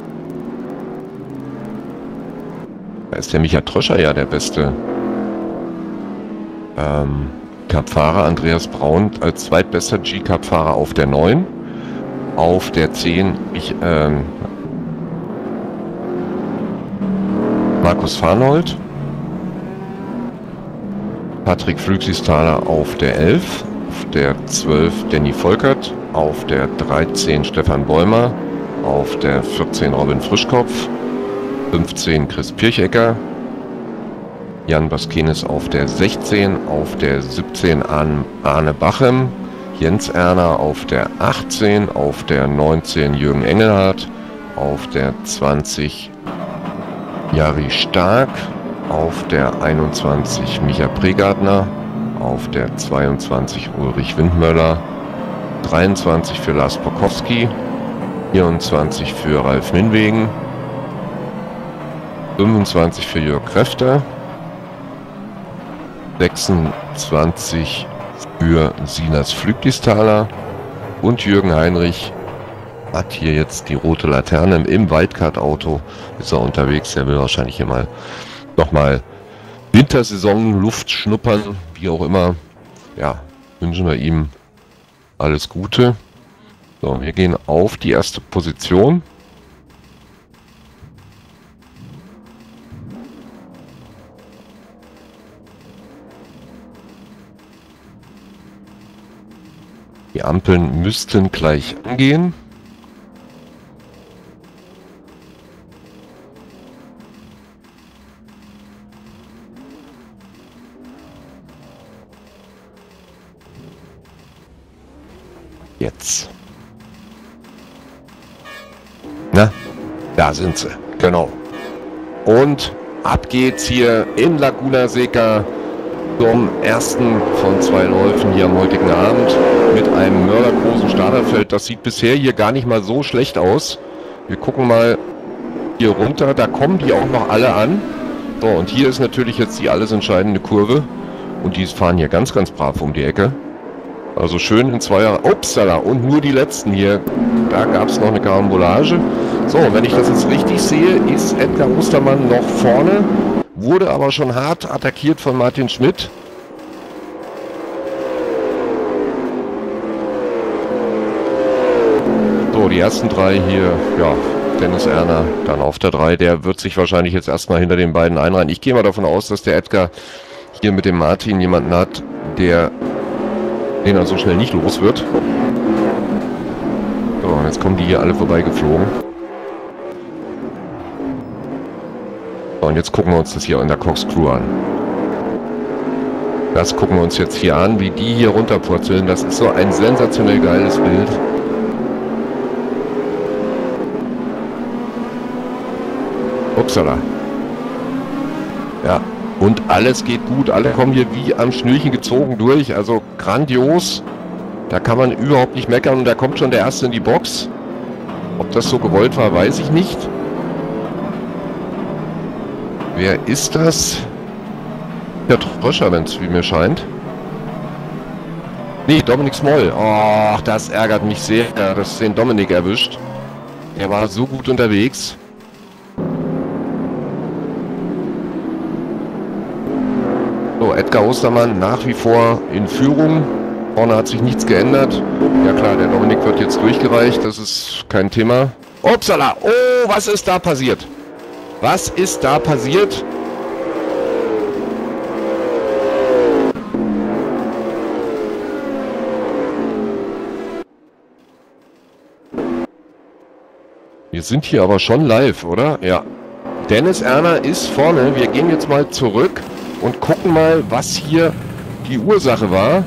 Da ist der Micha Tröscher ja der beste Cup-Fahrer. Andreas Braun als zweitbester G-Cup-Fahrer auf der 9. Auf der 10 Markus Farnold. Patrick Flügsistaler auf der 11. Auf der 12 Danny Volkert. Auf der 13 Stefan Bäumer. Auf der 14 Robin Frischkopf. 15 Chris Pirchecker. Jan Baskenis auf der 16. Auf der 17 Arne Bachem. Jens Erner auf der 18, auf der 19 Jürgen Engelhardt, auf der 20 Jari Stark, auf der 21 Micha Pregartner, auf der 22 Ulrich Windmöller, 23 für Lars Pokowski, 24 für Ralf Minwegen, 25 für Jörg Kräfter, 26 für Silas Flügdistaler und Jürgen Heinrich hat hier jetzt die rote Laterne im Wildcard-Auto. Ist er unterwegs, der will wahrscheinlich hier mal nochmal Wintersaison, Luft schnuppern, wie auch immer. Ja, wünschen wir ihm alles Gute. So, wir gehen auf die erste Position. Die Ampeln müssten gleich angehen. Jetzt. Na, da sind sie. Genau. Und ab geht's hier in Laguna Seca zum ersten von 2 Läufen hier am heutigen Abend mit einem mördergroßen Starterfeld. Das sieht bisher hier gar nicht mal so schlecht aus. Wir gucken mal hier runter. Da kommen die auch noch alle an. So, und hier ist natürlich jetzt die alles entscheidende Kurve. Und die fahren hier ganz, ganz brav um die Ecke. Also schön in Zweier. Upsala, und nur die letzten hier. Da gab es noch eine Karambolage. So, wenn ich das jetzt richtig sehe, ist Edgar Ostermann noch vorne. Wurde aber schon hart attackiert von Martin Schmidt. So, die ersten 3 hier, ja, Dennis Erner dann auf der 3. Der wird sich wahrscheinlich jetzt erstmal hinter den beiden einreihen. Ich gehe mal davon aus, dass der Edgar hier mit dem Martin jemanden hat, den er so schnell nicht los wird. So, und jetzt kommen die hier alle vorbeigeflogen. So, und jetzt gucken wir uns das hier in der Corkscrew an. Das gucken wir uns jetzt hier an, wie die hier runterpurzeln. Das ist so ein sensationell geiles Bild. Upsala. Ja, und alles geht gut. Alle kommen hier wie am Schnürchen gezogen durch. Also grandios. Da kann man überhaupt nicht meckern. Und da kommt schon der Erste in die Box. Ob das so gewollt war, weiß ich nicht. Wer ist das? Der Tröscher, wenn es wie mir scheint. Nee, Dominik Smoll. Oh, das ärgert mich sehr, dass den Dominik erwischt. Er war so gut unterwegs. So, Edgar Ostermann nach wie vor in Führung. Vorne hat sich nichts geändert. Ja klar, der Dominik wird jetzt durchgereicht. Das ist kein Thema. Upsala! Oh, was ist da passiert? Was ist da passiert? Wir sind hier aber schon live, oder? Ja. Dennis Erner ist vorne. Wir gehen jetzt mal zurück und gucken mal, was hier die Ursache war.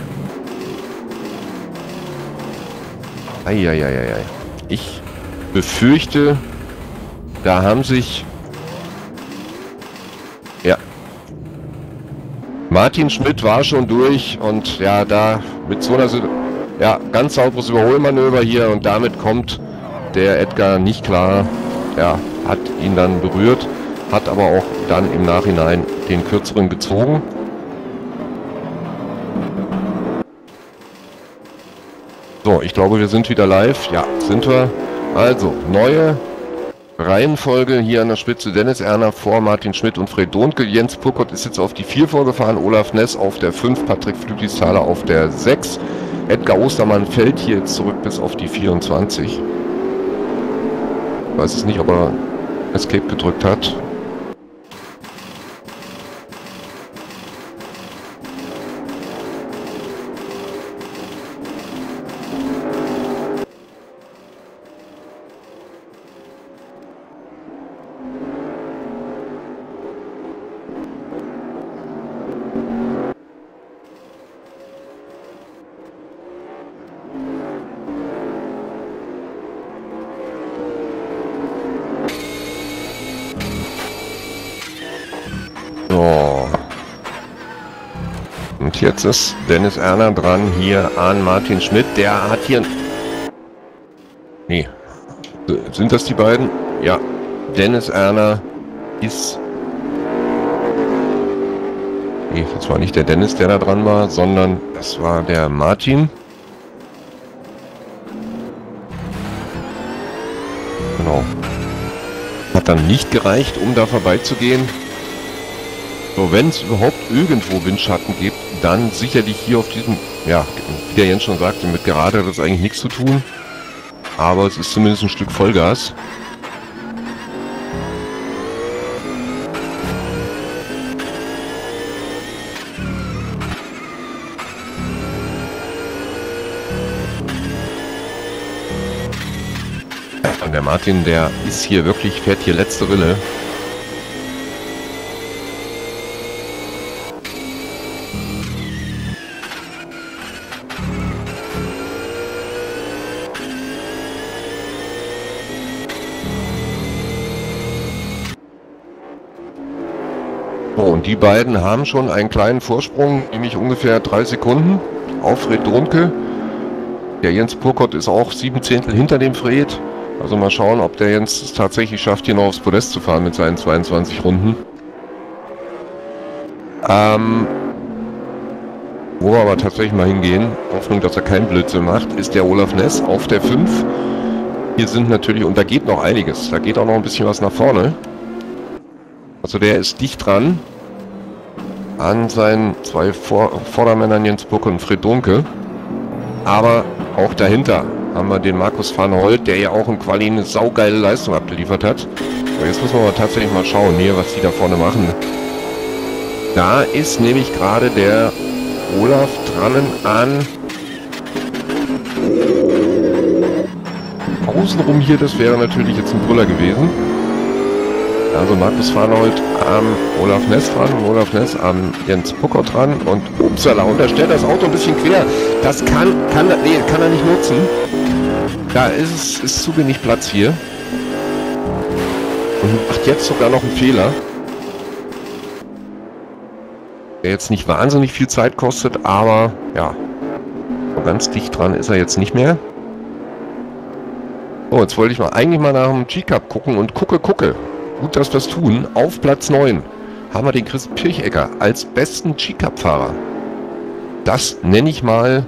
Eieieiei. Ich befürchte, da haben sich... Ja. Martin Schmidt war schon durch und ja, da mit so einer... Ja, ganz sauberes Überholmanöver hier und damit kommt der Edgar nicht klar. Ja, hat ihn dann berührt, hat aber auch dann im Nachhinein den kürzeren gezogen. So, ich glaube, wir sind wieder live. Ja, sind wir. Also, neue Reihenfolge hier an der Spitze. Dennis Erner vor Martin Schmidt und Fred Dohnke. Jens Purkott ist jetzt auf die 4 vorgefahren. Olaf Ness auf der 5. Patrick Flügelshaler auf der 6. Edgar Ostermann fällt hier jetzt zurück bis auf die 24. Ich weiß es nicht, ob er Escape gedrückt hat. So. Und jetzt ist Dennis Erner dran hier an Martin Schmidt. Der hat hier... Nee. Sind das die beiden? Ja. Dennis Erner ist... Nee, das war nicht der Dennis, der da dran war, sondern das war der Martin. Genau. Hat dann nicht gereicht, um da vorbeizugehen. So, wenn es überhaupt irgendwo Windschatten gibt, dann sicherlich hier auf diesem, ja, wie der Jens schon sagte, mit Gerade hat das eigentlich nichts zu tun. Aber es ist zumindest ein Stück Vollgas. Und der Martin, der ist hier wirklich, fährt hier letzte Rille. So, und die beiden haben schon einen kleinen Vorsprung, nämlich ungefähr 3 Sekunden auf Fred Drunke. Der Jens Purkott ist auch 7 Zehntel hinter dem Fred. Also mal schauen, ob der Jens es tatsächlich schafft, hier noch aufs Podest zu fahren mit seinen 22 Runden. Wo wir aber tatsächlich mal hingehen, Hoffnung, dass er keinen Blödsinn macht, ist der Olaf Ness auf der 5. Hier sind natürlich, und da geht noch einiges, da geht auch noch ein bisschen was nach vorne. Also der ist dicht dran an seinen 2 Vordermännern Jens Purkott und Fred Drunke. Aber auch dahinter haben wir den Markus Vanholt, der ja auch im Quali eine saugeile Leistung abgeliefert hat. Aber jetzt müssen wir mal tatsächlich mal schauen hier, was die da vorne machen. Da ist nämlich gerade der Olaf dran an außenrum hier, das wäre natürlich jetzt ein Brüller gewesen. Also Markus Vanholt am Olaf Ness dran und Olaf Ness am Jens Purkott dran und upsala, und da stellt das Auto ein bisschen quer. Das kann er nicht nutzen. Da ist zu wenig Platz hier. Und macht jetzt sogar noch einen Fehler. Der jetzt nicht wahnsinnig viel Zeit kostet, aber ja, so ganz dicht dran ist er jetzt nicht mehr. Oh, jetzt wollte ich eigentlich mal nach dem G-Cup gucken und gucke. Gut, dass wir es tun. Auf Platz 9 haben wir den Chris Pirchegger als besten G-Cup-Fahrer. Das nenne ich mal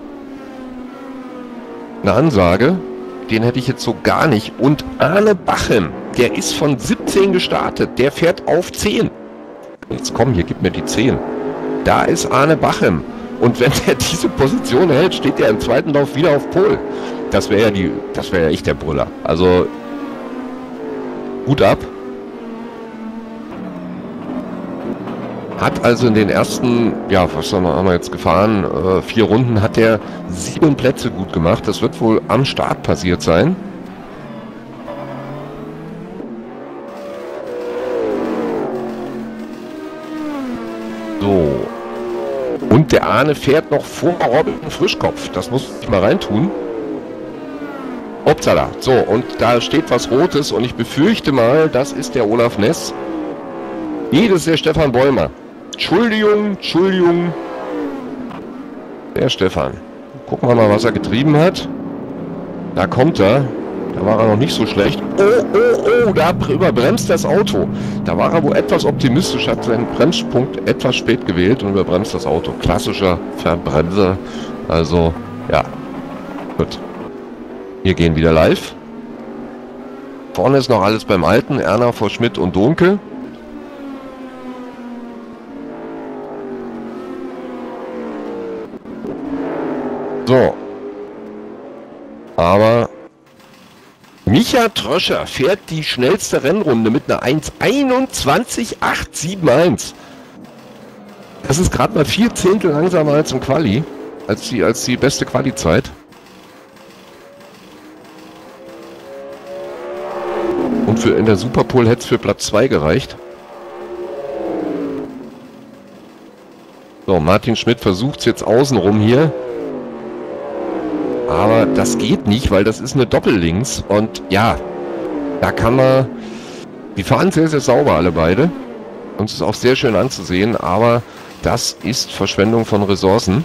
eine Ansage. Den hätte ich jetzt so gar nicht. Und Arne Bachem, der ist von 17 gestartet. Der fährt auf 10. Jetzt komm, hier, gib mir die 10. Da ist Arne Bachem. Und wenn der diese Position hält, steht der im zweiten Lauf wieder auf Pol. Das wäre ja echt der Brüller. Also, Hut ab. Hat also in den ersten, ja, was haben wir jetzt gefahren, 4 Runden hat er 7 Plätze gut gemacht. Das wird wohl am Start passiert sein. So. Und der Arne fährt noch vor Robin Frischkopf. Das muss ich mal reintun. Upsala. So, und da steht was Rotes und ich befürchte mal, das ist der Olaf Ness. Nee, das ist der Stefan Bäumer. Entschuldigung. Der Stefan. Gucken wir mal, was er getrieben hat. Da kommt er. Da war er noch nicht so schlecht. Oh, da überbremst das Auto. Da war er wohl etwas optimistisch, hat seinen Bremspunkt etwas spät gewählt und überbremst das Auto. Klassischer Verbremser. Also, ja. Gut. Wir gehen wieder live. Vorne ist noch alles beim Alten. Erna vor Schmidt und Donke. So. Aber Micha Tröscher fährt die schnellste Rennrunde mit einer 1:21,871. Das ist gerade mal 4 Zehntel langsamer als im Quali, als die beste Quali-Zeit. Und in der Superpole hätte es für Platz 2 gereicht. So, Martin Schmidt versucht es jetzt außenrum hier. Aber das geht nicht, weil das ist eine Doppellinks. Und ja, da kann man... Die fahren sehr, sehr sauber alle beide. Und es ist auch sehr schön anzusehen. Aber das ist Verschwendung von Ressourcen.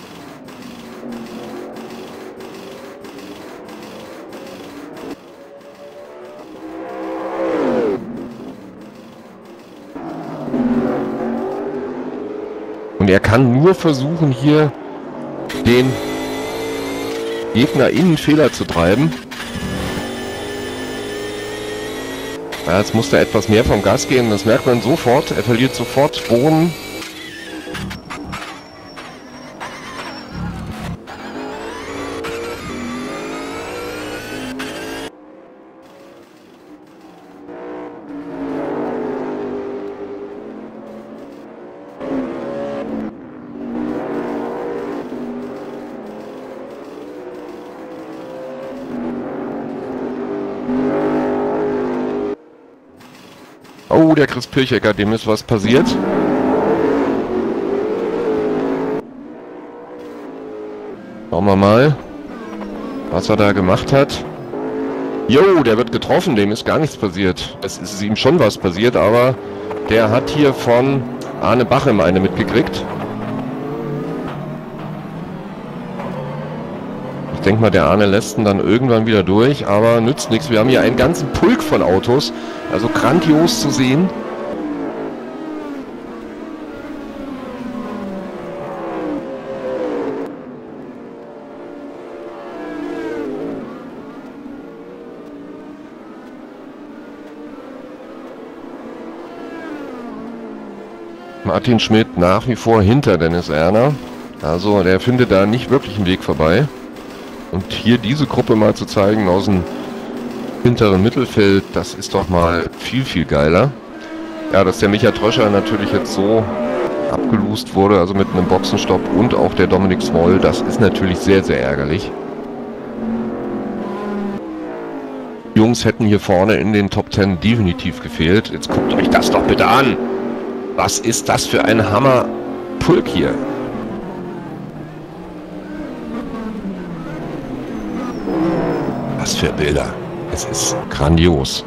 Und er kann nur versuchen, hier den Gegner in den Fehler zu treiben. Ja, jetzt muss er etwas mehr vom Gas gehen, das merkt man sofort. Er verliert sofort Boden. Oh, der Chris Pirchecker, dem ist was passiert. Schauen wir mal, was er da gemacht hat. Jo, der wird getroffen, dem ist gar nichts passiert. Es ist ihm schon was passiert, aber der hat hier von Arne Bachem eine mitgekriegt. Ich denke mal, der Arne lässt ihn dann irgendwann wieder durch, aber nützt nichts. Wir haben hier einen ganzen Pulk von Autos, also grandios zu sehen. Martin Schmidt nach wie vor hinter Dennis Erner. Also der findet da nicht wirklich einen Weg vorbei. Und hier diese Gruppe mal zu zeigen aus dem hinteren Mittelfeld, das ist doch mal viel, viel geiler. Ja, dass der Micha Tröscher natürlich jetzt so abgelost wurde, also mit einem Boxenstopp und auch der Dominik Small, das ist natürlich sehr, sehr ärgerlich. Die Jungs hätten hier vorne in den Top 10 definitiv gefehlt. Jetzt guckt euch das doch bitte an. Was ist das für ein Hammer-Pulk hier? Was für Bilder. Es ist grandios.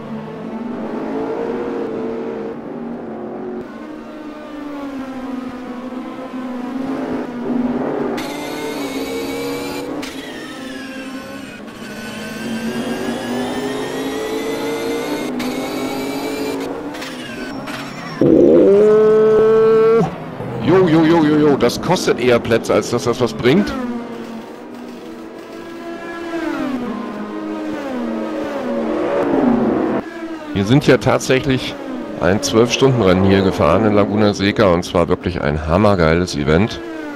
Jo, das kostet eher Plätze, als dass das was bringt. Wir sind ja tatsächlich ein 12-Stunden-Rennen hier gefahren in Laguna Seca und zwar wirklich ein hammergeiles Event.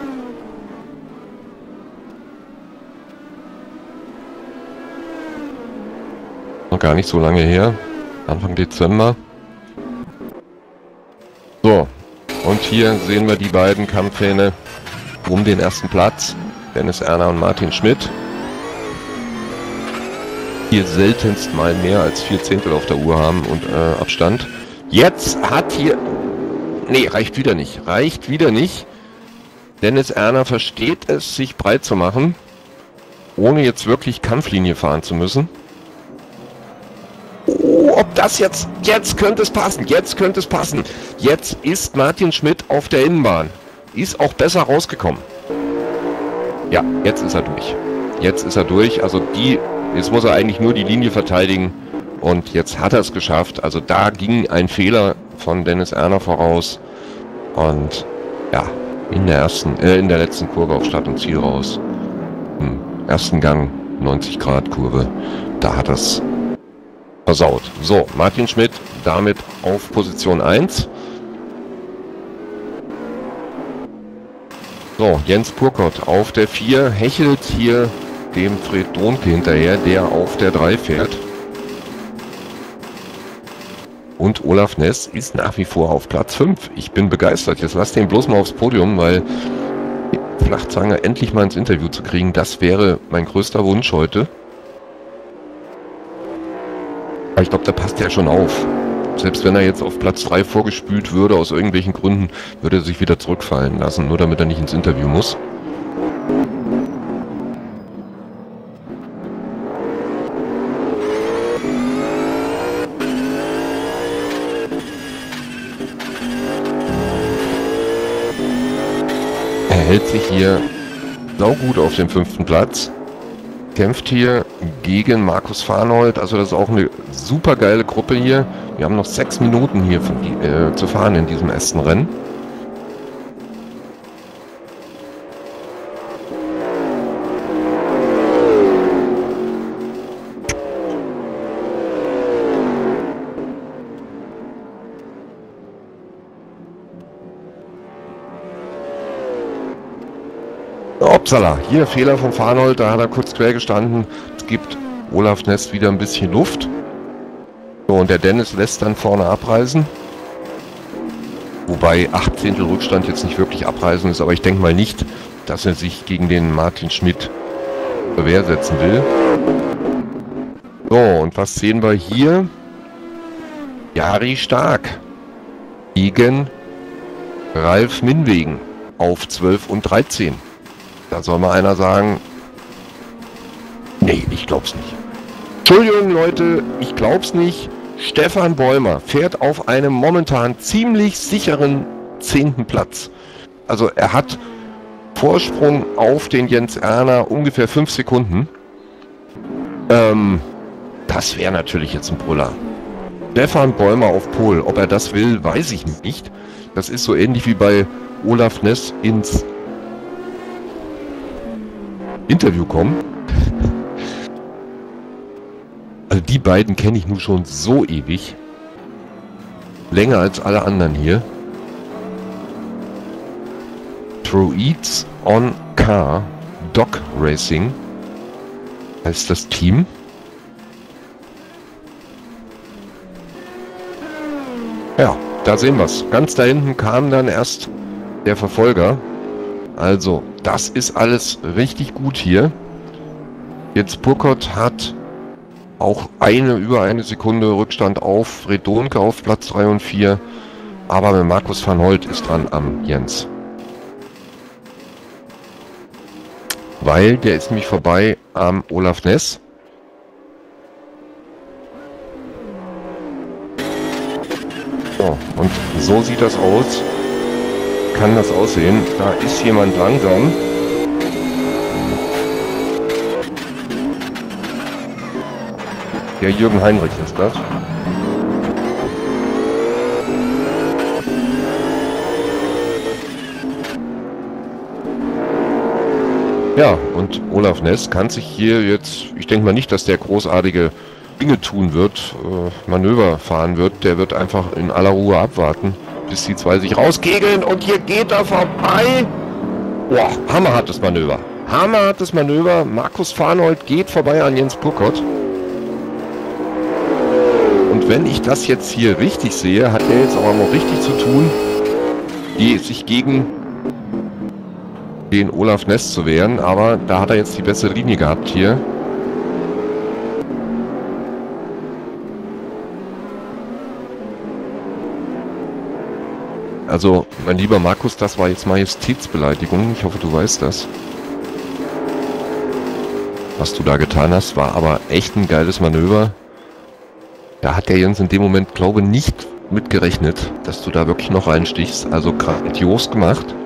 Noch gar nicht so lange her, Anfang Dezember. So, und hier sehen wir die beiden Kampfhähne um den ersten Platz, Dennis Erner und Martin Schmidt. Hier seltenst mal mehr als 4 Zehntel auf der Uhr haben und Abstand. Jetzt hat hier... Nee, reicht wieder nicht. Dennis Erner versteht es, sich breit zu machen, ohne jetzt wirklich Kampflinie fahren zu müssen. Oh, ob das jetzt könnte es passen. Jetzt ist Martin Schmidt auf der Innenbahn. Ist auch besser rausgekommen. Ja, jetzt ist er durch. Also jetzt muss er eigentlich nur die Linie verteidigen und jetzt hat er es geschafft. Also da ging ein Fehler von Dennis Erner voraus und ja, in der letzten Kurve auf Start und Ziel raus. Im ersten Gang 90 Grad Kurve, da hat er es versaut. So, Martin Schmidt damit auf Position 1. So, Jens Purkott auf der 4 hechelt hier dem Fred Dohnke hinterher, der auf der 3 fährt. Und Olaf Ness ist nach wie vor auf Platz 5. Ich bin begeistert. Jetzt lasst den bloß mal aufs Podium, weil Flachzange endlich mal ins Interview zu kriegen, das wäre mein größter Wunsch heute. Aber ich glaube, da passt er schon auf. Selbst wenn er jetzt auf Platz 3 vorgespült würde, aus irgendwelchen Gründen, würde er sich wieder zurückfallen lassen, nur damit er nicht ins Interview muss. Er hält sich hier saugut auf dem 5. Platz. Kämpft hier gegen Markus Farnold, also das ist auch eine super geile Gruppe hier. Wir haben noch 6 Minuten hier zu fahren in diesem ersten Rennen. Upsala, hier Fehler von Farnold, da hat er kurz quer gestanden. Es gibt Olaf Ness wieder ein bisschen Luft. So, und der Dennis lässt dann vorne abreißen. Wobei 8 Zehntel Rückstand jetzt nicht wirklich abreißen ist, aber ich denke mal nicht, dass er sich gegen den Martin Schmidt zur Wehr setzen will. So, und was sehen wir hier? Jari Stark gegen Ralf Minwegen auf 12 und 13. Da soll mal einer sagen, nee, ich glaub's nicht. Entschuldigung Leute, ich glaub's nicht. Stefan Bäumer fährt auf einem momentan ziemlich sicheren 10. Platz. Also er hat Vorsprung auf den Jens Erner ungefähr 5 Sekunden. Das wäre natürlich jetzt ein Brüller. Stefan Bäumer auf Pol, ob er das will, weiß ich nicht. Das ist so ähnlich wie bei Olaf Ness ins Interview kommen. Also die beiden kenne ich nun schon so ewig. Länger als alle anderen hier. Droids on Car Dog Racing heißt das Team. Ja, da sehen wir es. Ganz da hinten kam dann erst der Verfolger. Also, das ist alles richtig gut hier. Jetzt Purkott hat auch über eine Sekunde Rückstand auf Fred Dohnke auf Platz 3 und 4. Aber mit Markus van Holt ist dran am Jens. Weil der ist nämlich vorbei am Olaf Ness. So, und so sieht das aus. Kann das aussehen. Da ist jemand langsam. Der Jürgen Heinrich ist das. Ja, und Olaf Ness kann sich hier jetzt, ich denke mal nicht, dass der großartige Dinge tun wird, Manöver fahren wird. Der wird einfach in aller Ruhe abwarten, bis die zwei sich rauskegeln und hier geht er vorbei. Boah, hammerhartes Manöver. Hammerhartes Manöver. Markus Farnold geht vorbei an Jens Purkott. Und wenn ich das jetzt hier richtig sehe, hat er jetzt aber noch richtig zu tun, sich gegen den Olaf Ness zu wehren. Aber da hat er jetzt die bessere Linie gehabt hier. Also, mein lieber Markus, das war jetzt Majestätsbeleidigung. Ich hoffe, du weißt das. Was du da getan hast, war aber echt ein geiles Manöver. Da hat der Jens in dem Moment, glaube ich, nicht mitgerechnet, dass du da wirklich noch reinstichst. Also grandios gemacht.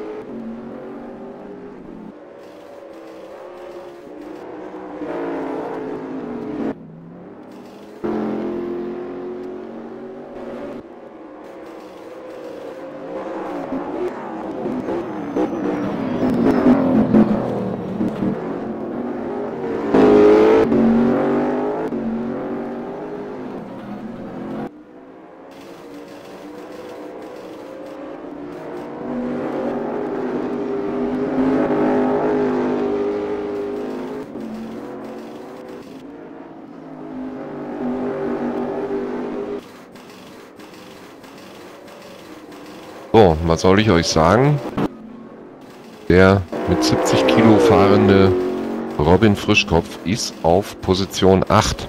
So, was soll ich euch sagen? Der mit 70 Kilo fahrende Robin Frischkopf ist auf Position 8.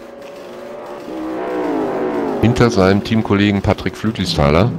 Hinter seinem Teamkollegen Patrick Flügelsdahler.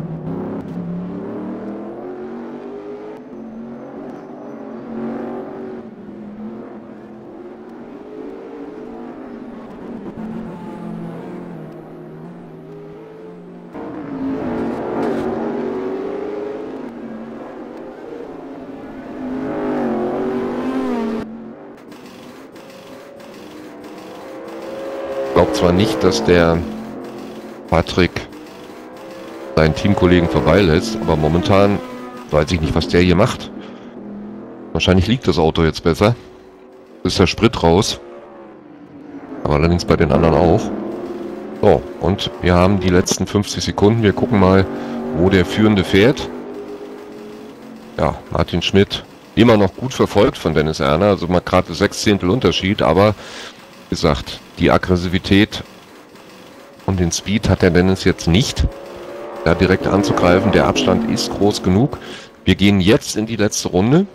Ich glaube zwar nicht, dass der Patrick seinen Teamkollegen vorbeilässt, aber momentan weiß ich nicht, was der hier macht. Wahrscheinlich liegt das Auto jetzt besser. Ist der Sprit raus. Aber allerdings bei den anderen auch. So, und wir haben die letzten 50 Sekunden. Wir gucken mal, wo der Führende fährt. Ja, Martin Schmidt immer noch gut verfolgt von Dennis Erner. Also mal gerade 6 Unterschied, aber wie gesagt, die Aggressivität und den Speed hat der Dennis jetzt nicht, da direkt anzugreifen. Der Abstand ist groß genug. Wir gehen jetzt in die letzte Runde.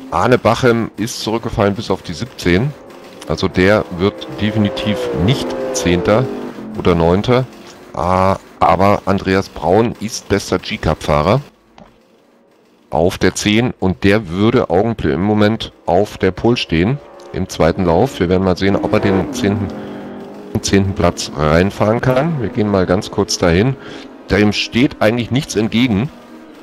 Arne Bachem ist zurückgefallen bis auf die 17. Also der wird definitiv nicht 10. oder 9. Aber Andreas Braun ist bester G-Cup-Fahrer auf der 10 und der würde im Moment auf der Pole stehen im zweiten Lauf. Wir werden mal sehen, ob er den 10. Platz reinfahren kann. Wir gehen mal ganz kurz dahin. Dem steht eigentlich nichts entgegen.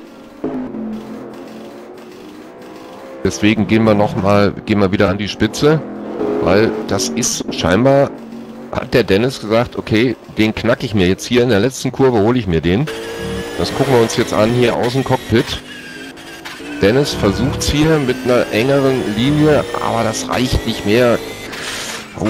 Deswegen gehen wir wieder an die Spitze, weil das ist scheinbar, hat der Dennis gesagt, okay, den knacke ich mir jetzt hier in der letzten Kurve, hole ich mir den. Das gucken wir uns jetzt an hier aus dem Cockpit. Dennis versucht es hier mit einer engeren Linie, aber das reicht nicht mehr. Oh.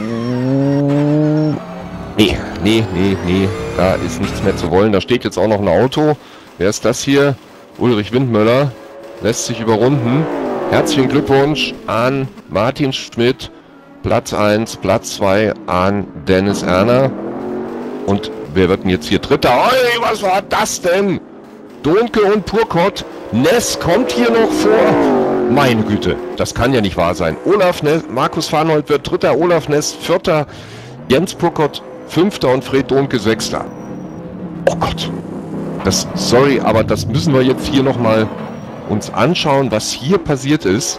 Nee, da ist nichts mehr zu wollen. Da steht jetzt auch noch ein Auto. Wer ist das hier? Ulrich Windmöller lässt sich überrunden. Herzlichen Glückwunsch an Martin Schmidt, Platz 1, Platz 2 an Dennis Erner. Und wer wird denn jetzt hier Dritter? Oi, was war das denn? Dohnke und Purkott. Ness kommt hier noch vor. Meine Güte, das kann ja nicht wahr sein. Olaf Ness, Markus Farnold wird Dritter, Olaf Ness Vierter, Jens Purkott Fünfter und Fred Dohnke Sechster. Oh Gott. Sorry, aber das müssen wir jetzt hier nochmal uns anschauen, was hier passiert ist.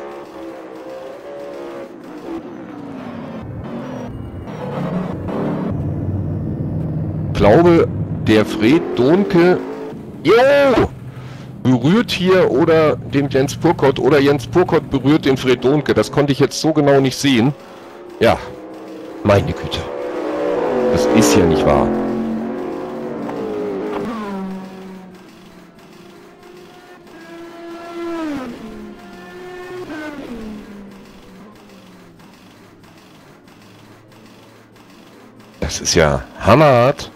Ich glaube, der Fred Dohnke berührt hier oder den Jens Purkott oder Jens Purkott berührt den Fred Dohnke. Das konnte ich jetzt so genau nicht sehen. Ja, meine Güte. Das ist ja nicht wahr. Das ist ja hammerhart.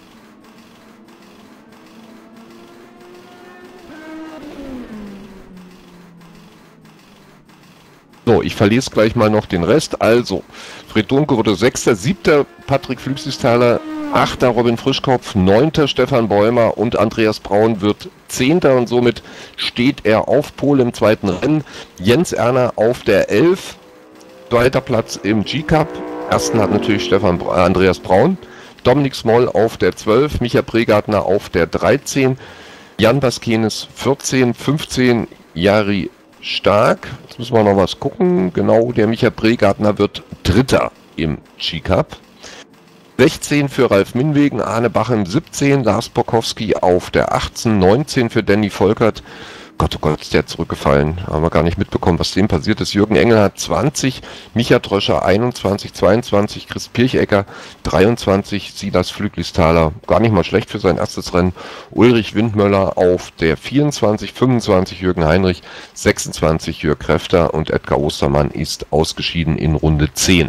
So, ich verlese gleich mal noch den Rest. Also, Fred Dohnke wurde 6., 7. Patrick Flügsistaler, 8. Robin Frischkopf, 9. Stefan Bäumer und Andreas Braun wird 10. und somit steht er auf Pole im zweiten Rennen. Jens Erner auf der 11. 2. Platz im G-Cup. Ersten hat natürlich Andreas Braun. Dominik Smoll auf der 12. Micha Pregartner auf der 13. Jan Baskenes 14. 15. Jari Stark. Jetzt müssen wir noch was gucken. Genau, der Micha Pregartner wird Dritter im G-Cup. 16 für Ralf Minwegen, Arne Bachem 17, Lars Bokowski auf der 18, 19 für Danny Volkert. Gott, oh Gott, ist der zurückgefallen. Haben wir gar nicht mitbekommen, was dem passiert ist. Jürgen Engel hat 20, Micha Dröscher 21, 22, Chris Pirchecker 23, Silas Flüglistaler, gar nicht mal schlecht für sein erstes Rennen. Ulrich Windmöller auf der 24, 25 Jürgen Heinrich, 26 Jörg Kräfter und Edgar Ostermann ist ausgeschieden in Runde 10.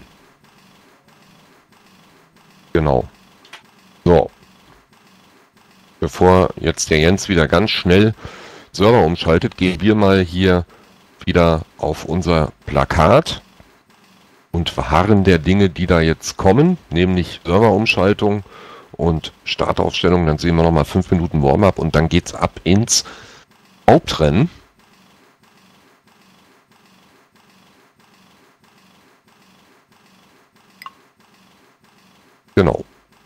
Genau. So. Bevor jetzt der Jens wieder ganz schnell Server umschaltet, gehen wir mal hier wieder auf unser Plakat und verharren der Dinge, die da jetzt kommen, nämlich Serverumschaltung und Startaufstellung. Dann sehen wir nochmal 5 Minuten Warm-up und dann geht's ab ins Hauptrennen. Genau.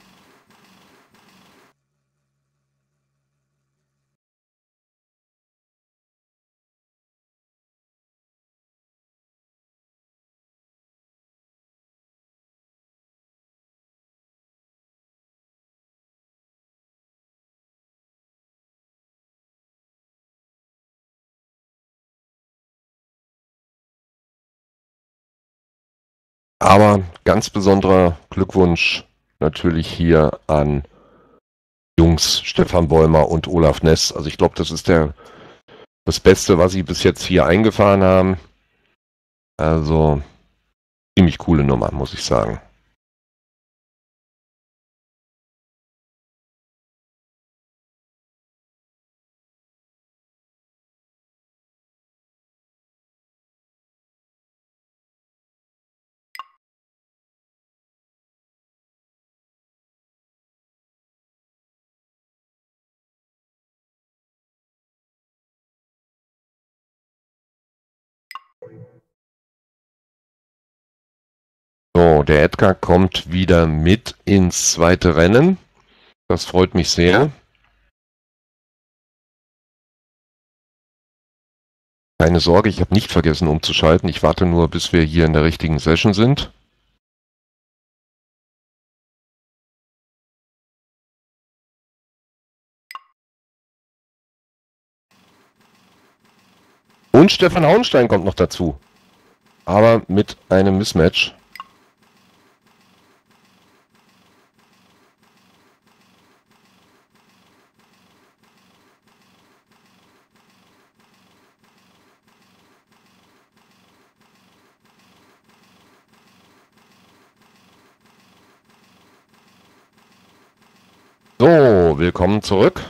Aber ganz besonderer Glückwunsch natürlich hier an Jungs Stefan Bäumer und Olaf Ness. Also ich glaube, das ist das Beste, was sie bis jetzt hier eingefahren haben. Also ziemlich coole Nummer, muss ich sagen. So, der Edgar kommt wieder mit ins zweite Rennen. Das freut mich sehr. Keine Sorge, ich habe nicht vergessen umzuschalten. Ich warte nur, bis wir hier in der richtigen Session sind. Und Stefan Hauenstein kommt noch dazu. Aber mit einem Mismatch. So, willkommen zurück.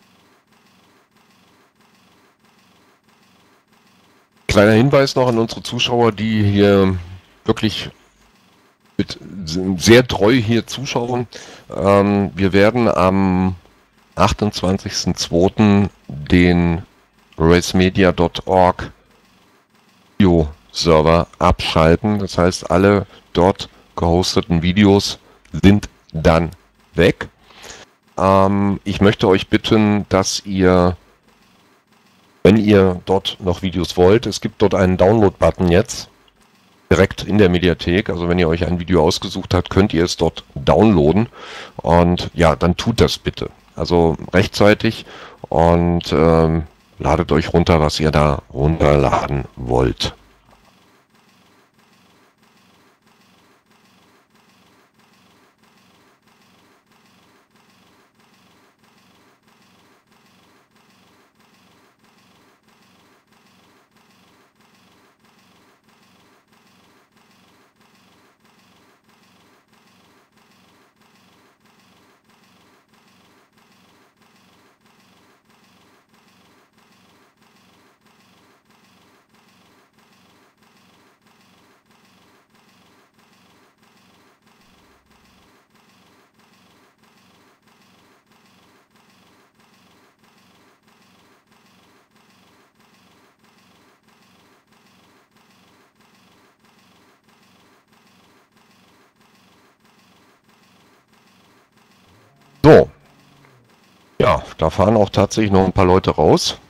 Kleiner Hinweis noch an unsere Zuschauer, die hier wirklich sehr treu hier zuschauen. Wir werden am 28.02. den racemedia.org Video-Server abschalten. Das heißt, alle dort gehosteten Videos sind dann weg. Ich möchte euch bitten, dass ihr, wenn ihr dort noch Videos wollt, es gibt dort einen Download-Button jetzt, direkt in der Mediathek. Also wenn ihr euch ein Video ausgesucht habt, könnt ihr es dort downloaden. Und ja, dann tut das bitte. Also rechtzeitig und ladet euch runter, was ihr da runterladen wollt. So, ja, da fahren auch tatsächlich noch ein paar Leute raus.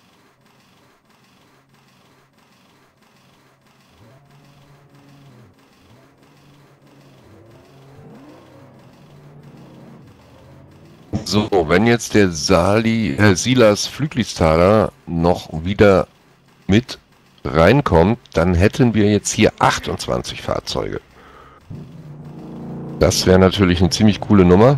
So, wenn jetzt der Silas Flüglistaler noch wieder mit reinkommt, dann hätten wir jetzt hier 28 Fahrzeuge. Das wäre natürlich eine ziemlich coole Nummer.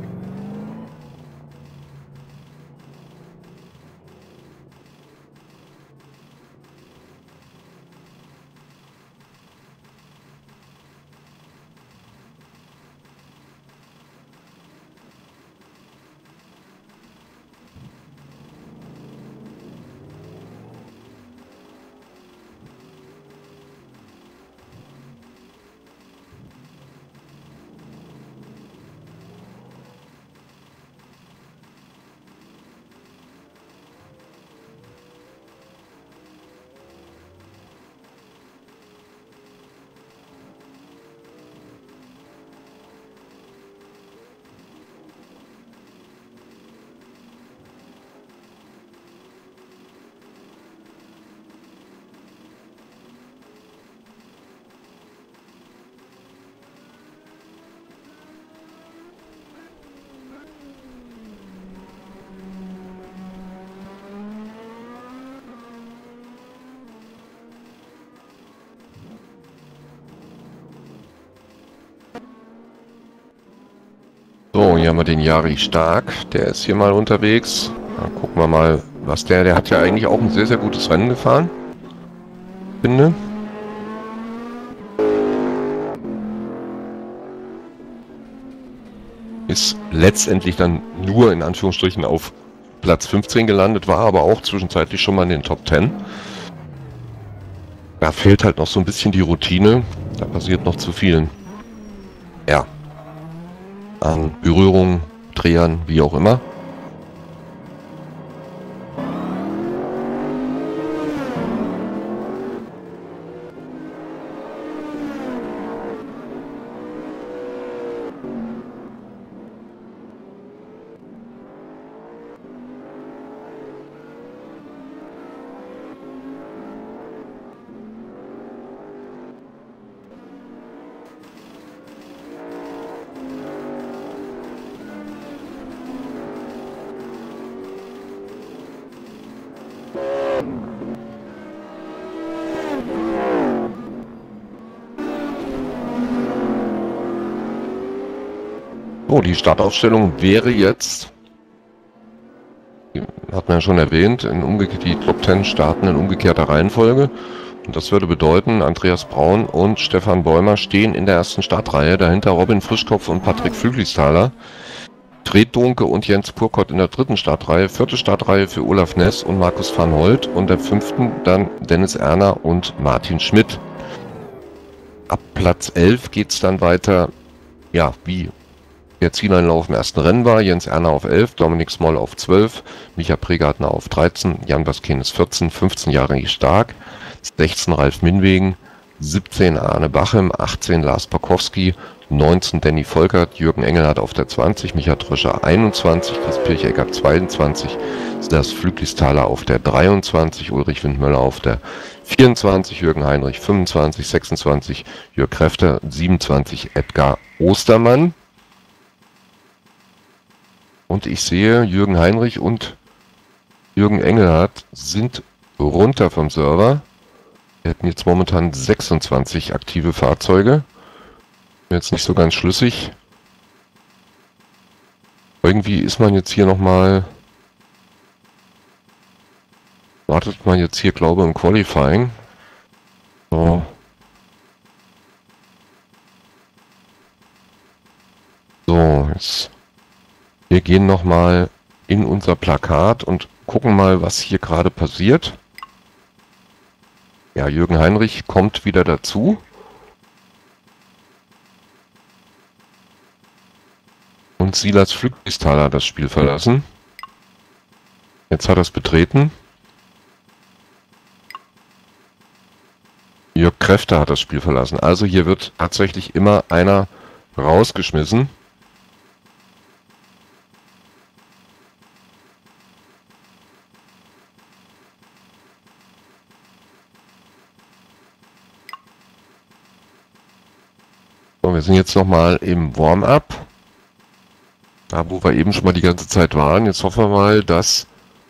So, hier haben wir den Jari Stark, der ist hier mal unterwegs. Dann gucken wir mal, was der hat ja eigentlich auch ein sehr, sehr gutes Rennen gefahren, finde. Ist letztendlich dann nur in Anführungsstrichen auf Platz 15 gelandet, war aber auch zwischenzeitlich schon mal in den Top 10. Da fehlt halt noch so ein bisschen die Routine, da passiert noch zu viel. Ja. An Berührungen, Drehern, wie auch immer. So, die Startaufstellung wäre jetzt, hat man ja schon erwähnt, die Top 10 starten in umgekehrter Reihenfolge. Und das würde bedeuten, Andreas Braun und Stefan Bäumer stehen in der ersten Startreihe, dahinter Robin Frischkopf und Patrick Füglistaler, Fred Donke und Jens Purkott in der dritten Startreihe, vierte Startreihe für Olaf Ness und Markus van Holt und der fünften dann Dennis Erner und Martin Schmidt. Ab Platz 11 geht es dann weiter, ja, wie der Zieleinlauf im ersten Rennen war. Jens Erner auf 11, Dominik Smoll auf 12, Micha Pregartner auf 13, Jan Baskenis 14, 15 Jahre Stark, 16 Ralf Minwegen, 17 Arne Bachem, 18 Lars Pakowski, 19 Danny Volkert, Jürgen Engelhardt auf der 20, Micha Tröscher 21, Chris Pirchecker 22, Lars Flüglistaler auf der 23, Ulrich Windmöller auf der 24, Jürgen Heinrich 25, 26, Jörg Kräfter 27, Edgar Ostermann. Und ich sehe, Jürgen Heinrich und Jürgen Engelhardt sind runter vom Server. Wir hätten jetzt momentan 26 aktive Fahrzeuge. Bin jetzt nicht so ganz schlüssig. Irgendwie ist man jetzt hier nochmal... Wartet man jetzt hier, glaube ich, im Qualifying. So. So, jetzt... Wir gehen nochmal in unser Plakat und gucken mal, was hier gerade passiert. Ja, Jürgen Heinrich kommt wieder dazu. Und Silas Flüglistaler hat das Spiel verlassen. Jetzt hat er es betreten. Jörg Kräfter hat das Spiel verlassen. Also hier wird tatsächlich immer einer rausgeschmissen. So, wir sind jetzt nochmal im Warm-up. Da, wo wir eben schon mal die ganze Zeit waren. Jetzt hoffen wir mal, dass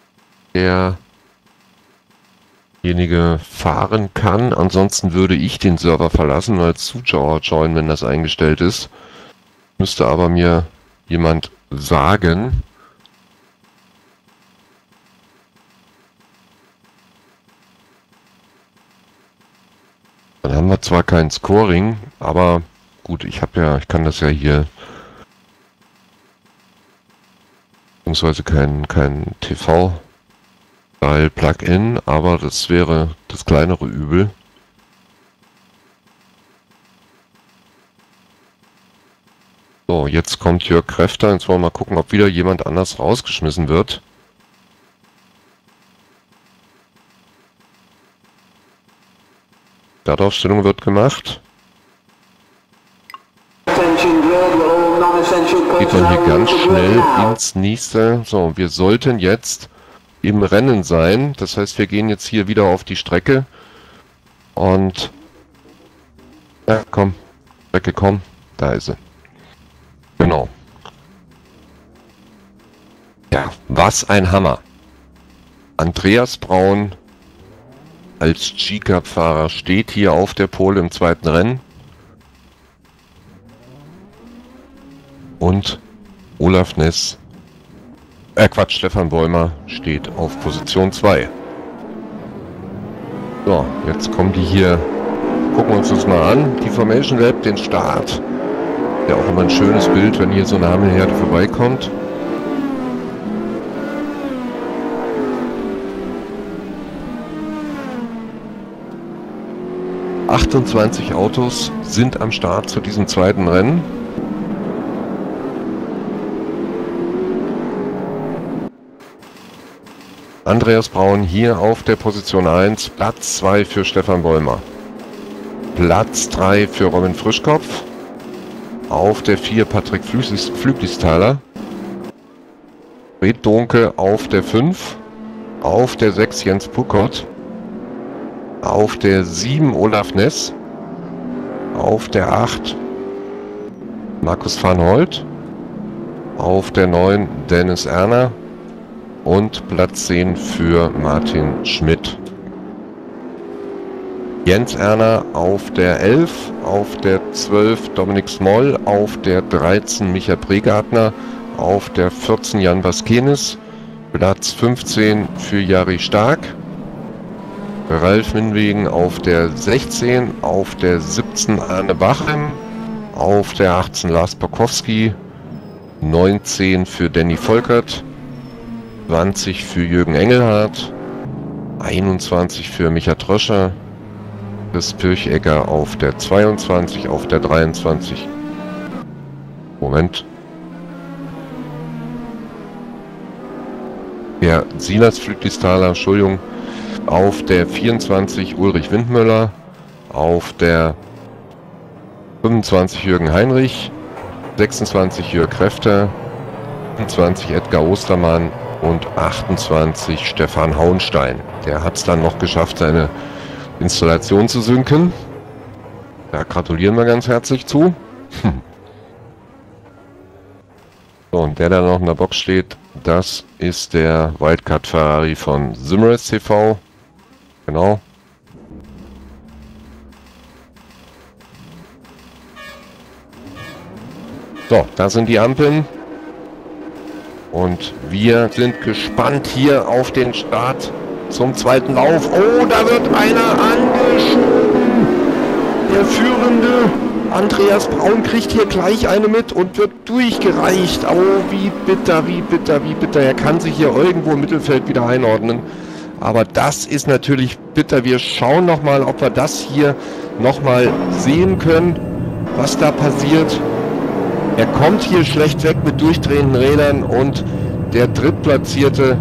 derjenige fahren kann. Ansonsten würde ich den Server verlassen, als Zuschauer joinen, wenn das eingestellt ist. Müsste aber mir jemand sagen. Dann haben wir zwar kein Scoring, aber gut, ich kann das ja hier, beziehungsweise kein TV-Plugin, aber das wäre das kleinere Übel. So, jetzt kommt Jörg Kräfter, jetzt wollen wir mal gucken, ob wieder jemand anders rausgeschmissen wird. Startaufstellung wird gemacht. Geht man hier ganz schnell ins nächste. So, wir sollten jetzt im Rennen sein. Das heißt, wir gehen jetzt hier wieder auf die Strecke. Und... Ja, komm. Strecke, komm. Da ist sie. Genau. Ja, was ein Hammer. Andreas Braun als G-Cup-Fahrer steht hier auf der Pole im zweiten Rennen. Und Olaf Ness, Stefan Bäumer steht auf Position 2. So, jetzt kommen die hier, gucken wir uns das mal an. Die Formation Lab, den Start. Ja, auch immer ein schönes Bild, wenn hier so eine Hammelherde vorbeikommt. ...28 Autos sind am Start zu diesem zweiten Rennen. Andreas Braun hier auf der Position 1, Platz 2 für Stefan Bäumer. Platz 3 für Robin Frischkopf. Auf der 4 Patrick Flüglistaler. Fred Donke auf der 5. Auf der 6 Jens Purkott. Auf der 7 Olaf Ness. Auf der 8 Markus van Holt. Auf der 9 Dennis Erner. Und Platz 10 für Martin Schmidt. Jens Erner auf der 11, auf der 12 Dominik Smoll, auf der 13 Micha Pregartner, auf der 14 Jan Vaskenis, Platz 15 für Jari Stark, Ralf Minwegen auf der 16, auf der 17 Arne Bachem, auf der 18 Lars Bokowski, 19 für Danny Volkert, 20 für Jürgen Engelhardt, 21 für Micha Tröscher, Chris Pirchegger auf der 22, auf der 23. Moment. Der Silas Flüglistaler, Entschuldigung, auf der 24 Ulrich Windmüller, auf der 25 Jürgen Heinrich, 26 Jörg Kräfter, 27 Edgar Ostermann und 28 Stefan Hauenstein. Der hat es dann noch geschafft, seine Installation zu synken. Da gratulieren wir ganz herzlich zu. So, und der da noch in der Box steht, das ist der Wildcard Ferrari von Simrace TV. Genau. So, da sind die Ampeln. Und wir sind gespannt hier auf den Start zum zweiten Lauf. Oh, da wird einer angeschoben. Der führende Andreas Braun kriegt hier gleich eine mit und wird durchgereicht. Oh, wie bitter, wie bitter, wie bitter. Er kann sich hier irgendwo im Mittelfeld wieder einordnen. Aber das ist natürlich bitter. Wir schauen nochmal, ob wir das hier nochmal sehen können, was da passiert. Er kommt hier schlecht weg mit durchdrehenden Rädern und der Drittplatzierte,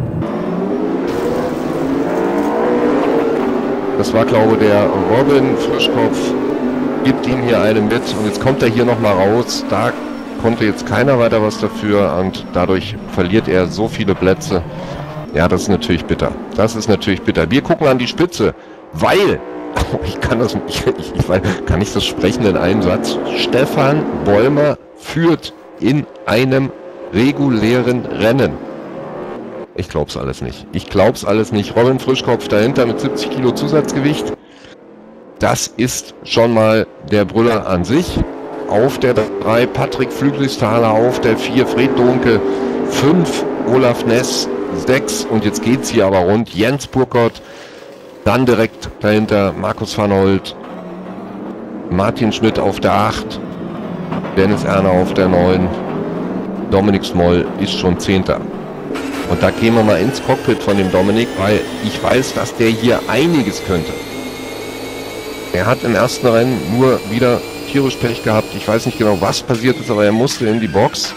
das war glaube ich der Robin Frischkopf, gibt ihm hier eine mit und jetzt kommt er hier nochmal raus. Da konnte jetzt keiner weiter was dafür und dadurch verliert er so viele Plätze. Ja, das ist natürlich bitter. Das ist natürlich bitter. Wir gucken an die Spitze, weil, ich kann das, kann ich das sprechen in einem Satz? Stefan Bollmer führt in einem regulären Rennen. Ich glaub's alles nicht. Ich glaub's alles nicht. Robin Frischkopf dahinter mit 70 Kilo Zusatzgewicht. Das ist schon mal der Brüller an sich. Auf der 3 Patrick Flüglistaler, auf der 4 Fred Dohnke, 5 Olaf Ness, 6 und jetzt geht's hier aber rund. Jens Burkhardt, dann direkt dahinter Markus van Holt, Martin Schmidt auf der 8, Dennis Erner auf der 9, Dominik Smoll ist schon 10. Und da gehen wir mal ins Cockpit von dem Dominik, weil ich weiß, dass der hier einiges könnte. Er hat im ersten Rennen nur wieder tierisch Pech gehabt. Ich weiß nicht genau, was passiert ist, aber er musste in die Box.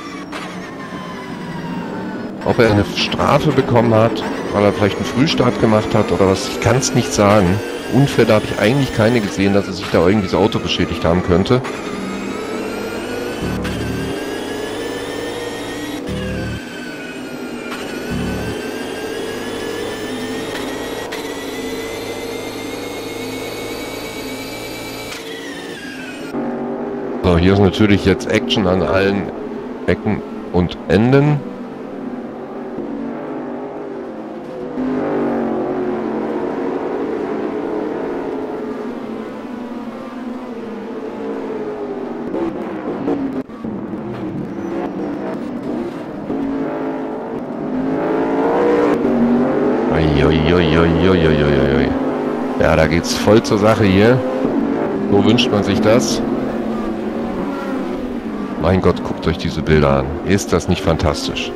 Ob er eine Strafe bekommen hat, weil er vielleicht einen Frühstart gemacht hat oder was, ich kann es nicht sagen. Unfälle habe ich eigentlich keine gesehen, dass er sich da irgendwie das Auto beschädigt haben könnte. So, hier ist natürlich jetzt Action an allen Ecken und Enden. Ja, da geht's voll zur Sache hier. So wünscht man sich das. Mein Gott, guckt euch diese Bilder an. Ist das nicht fantastisch?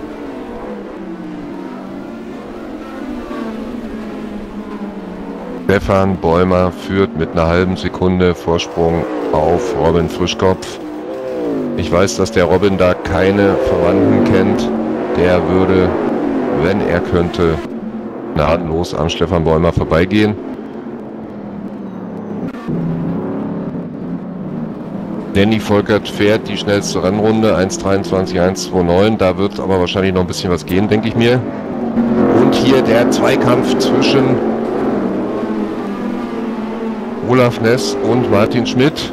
Stefan Bollmer führt mit einer halben Sekunde Vorsprung auf Robin Frischkopf. Ich weiß, dass der Robin da keine Verwandten kennt. Der würde, wenn er könnte, gnadenlos am Stefan Bollmer vorbeigehen. Danny Volkert fährt die schnellste Rennrunde, 1:23, 1:29. Da wird aber wahrscheinlich noch ein bisschen was gehen, denke ich mir. Und hier der Zweikampf zwischen Olaf Ness und Martin Schmidt.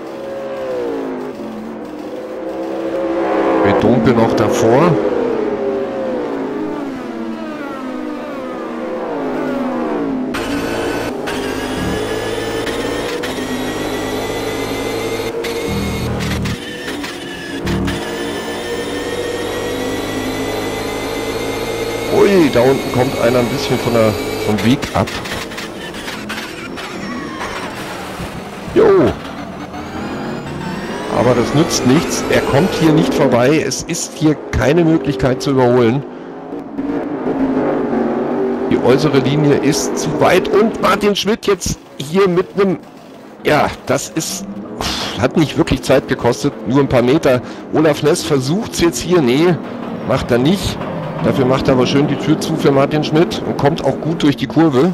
Mit Dunkel noch davor. da unten kommt einer ein bisschen vom Weg ab. Jo! Aber das nützt nichts. Er kommt hier nicht vorbei. Es ist hier keine Möglichkeit zu überholen. Die äußere Linie ist zu weit und Martin Schmidt jetzt hier mit einem... Ja, das ist... Hat nicht wirklich Zeit gekostet, nur ein paar Meter. Olaf Ness versucht es jetzt hier. Nee, macht er nicht. Dafür macht er aber schön die Tür zu für Martin Schmidt und kommt auch gut durch die Kurve.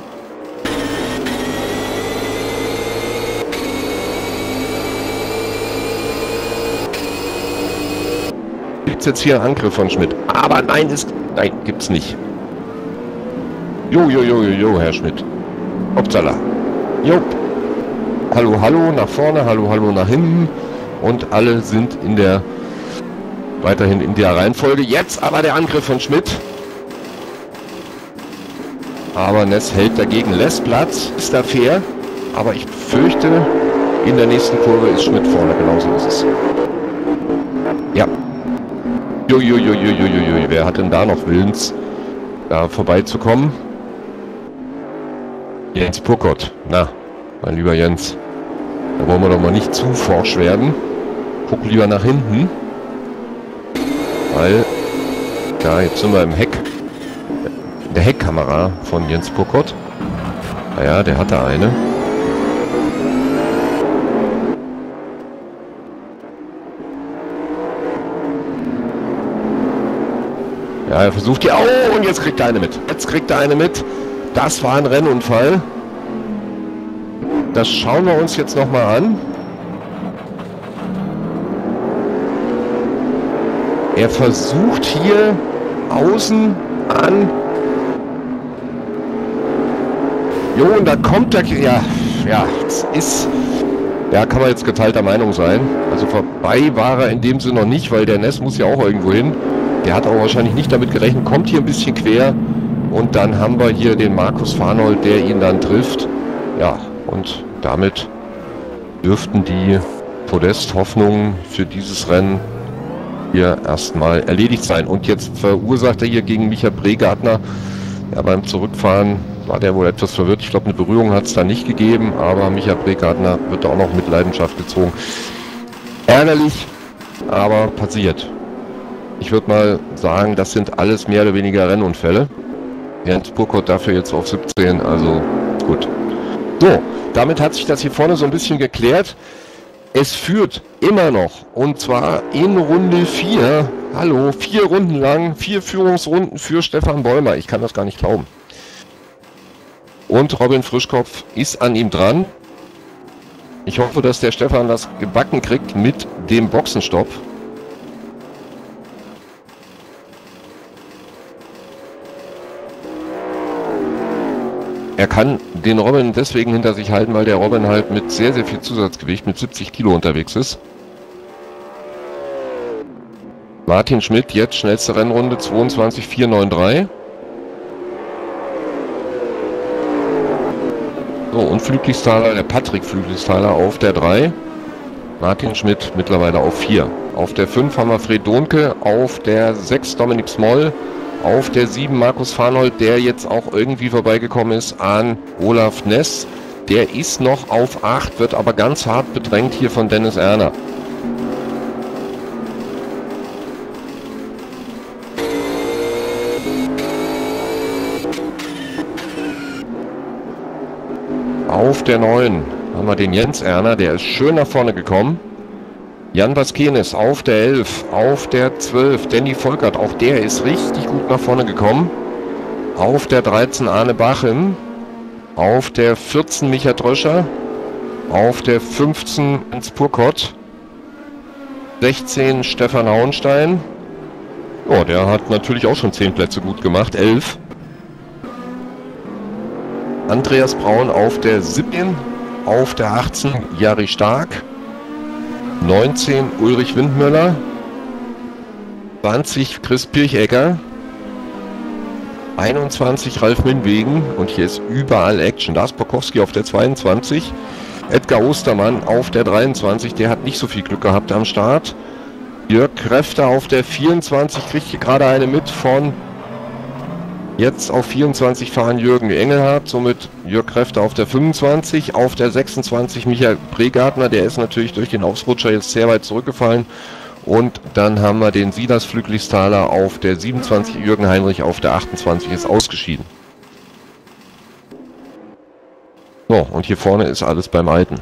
Gibt's jetzt hier einen Angriff von Schmidt? Aber nein, gibt's nicht. Jo, Herr Schmidt. Upsala. Jo. Hallo, hallo, nach vorne, hallo, hallo, nach hinten. Und alle sind weiterhin in der Reihenfolge. Jetzt aber der Angriff von Schmidt. Aber Ness hält dagegen, lässt Platz, ist da fair. Aber ich fürchte, in der nächsten Kurve ist Schmidt vorne, genauso ist es. Ja. Wer hat denn da noch Willens, da vorbeizukommen? Jens Purkott. Na, mein lieber Jens. Da wollen wir doch mal nicht zu forsch werden. Guck lieber nach hinten. Weil, ja, jetzt sind wir im Heck. In der Heckkamera von Jens Purkott. Naja, der hatte eine. Ja, er versucht die... Oh, und jetzt kriegt er eine mit. Das war ein Rennunfall. Das schauen wir uns jetzt nochmal an. Er versucht hier außen an. Jo, und da kommt der... Ja, es ist... Ja, kann man jetzt geteilter Meinung sein. Also vorbei war er in dem Sinne noch nicht, weil der Ness muss ja auch irgendwo hin. Der hat aber wahrscheinlich nicht damit gerechnet, kommt hier ein bisschen quer. Und dann haben wir hier den Markus Farnold, der ihn dann trifft. Ja, und damit dürften die Podesthoffnungen für dieses Rennen hier erstmal erledigt sein. Und jetzt verursacht er hier gegen Micha Bregartner. Ja, beim Zurückfahren war der wohl etwas verwirrt. Ich glaube, eine Berührung hat es da nicht gegeben, aber Micha Bregartner wird da auch noch mit Leidenschaft gezogen. Ärgerlich, aber passiert. Ich würde mal sagen, das sind alles mehr oder weniger Rennunfälle. Jens Purkott dafür jetzt auf 17, also gut. So, damit hat sich das hier vorne so ein bisschen geklärt. Es führt immer noch, und zwar in Runde 4. Hallo, 4 Runden lang, 4 Führungsrunden für Stefan Bäumer. Ich kann das gar nicht glauben. Und Robin Frischkopf ist an ihm dran. Ich hoffe, dass der Stefan das gebacken kriegt mit dem Boxenstopp. Er kann den Robin deswegen hinter sich halten, weil der Robin halt mit sehr, sehr viel Zusatzgewicht, mit 70 Kilo unterwegs ist. Martin Schmidt, jetzt schnellste Rennrunde, 22,493. So, und Flüglichsthaler, der Patrick Flüglichsthaler auf der 3. Martin Schmidt mittlerweile auf 4. Auf der 5 haben wir Fred Dohnke, auf der 6 Dominik Smoll. Auf der 7 Markus Farnold, der jetzt auch irgendwie vorbeigekommen ist an Olaf Ness. Der ist noch auf 8, wird aber ganz hart bedrängt hier von Dennis Erner. Auf der 9 haben wir den Jens Erner, der ist schön nach vorne gekommen. Jan Vaskenis auf der 11, auf der 12, Danny Volkert, auch der ist richtig gut nach vorne gekommen. Auf der 13 Arne Bachem, auf der 14 Micha Dröscher, auf der 15 Jens Purkott, 16 Stefan Hauenstein. Oh, der hat natürlich auch schon 10 Plätze gut gemacht, 11. Andreas Braun auf der 17, auf der 18 Jari Stark. 19 Ulrich Windmöller, 20 Chris Pirchegger, 21 Ralf Minwegen und hier ist überall Action. Lars Bokowski auf der 22, Edgar Ostermann auf der 23, der hat nicht so viel Glück gehabt am Start. Jörg Kräfter auf der 24, kriegt hier gerade eine mit von Jetzt auf 24 fahren Jürgen Engelhardt, somit Jörg Kräfter auf der 25, auf der 26 Michael Bregartner, der ist natürlich durch den Ausrutscher jetzt sehr weit zurückgefallen. Und dann haben wir den Silas Flüglichsthaler auf der 27, Jürgen Heinrich auf der 28 ist ausgeschieden. So, und hier vorne ist alles beim Alten.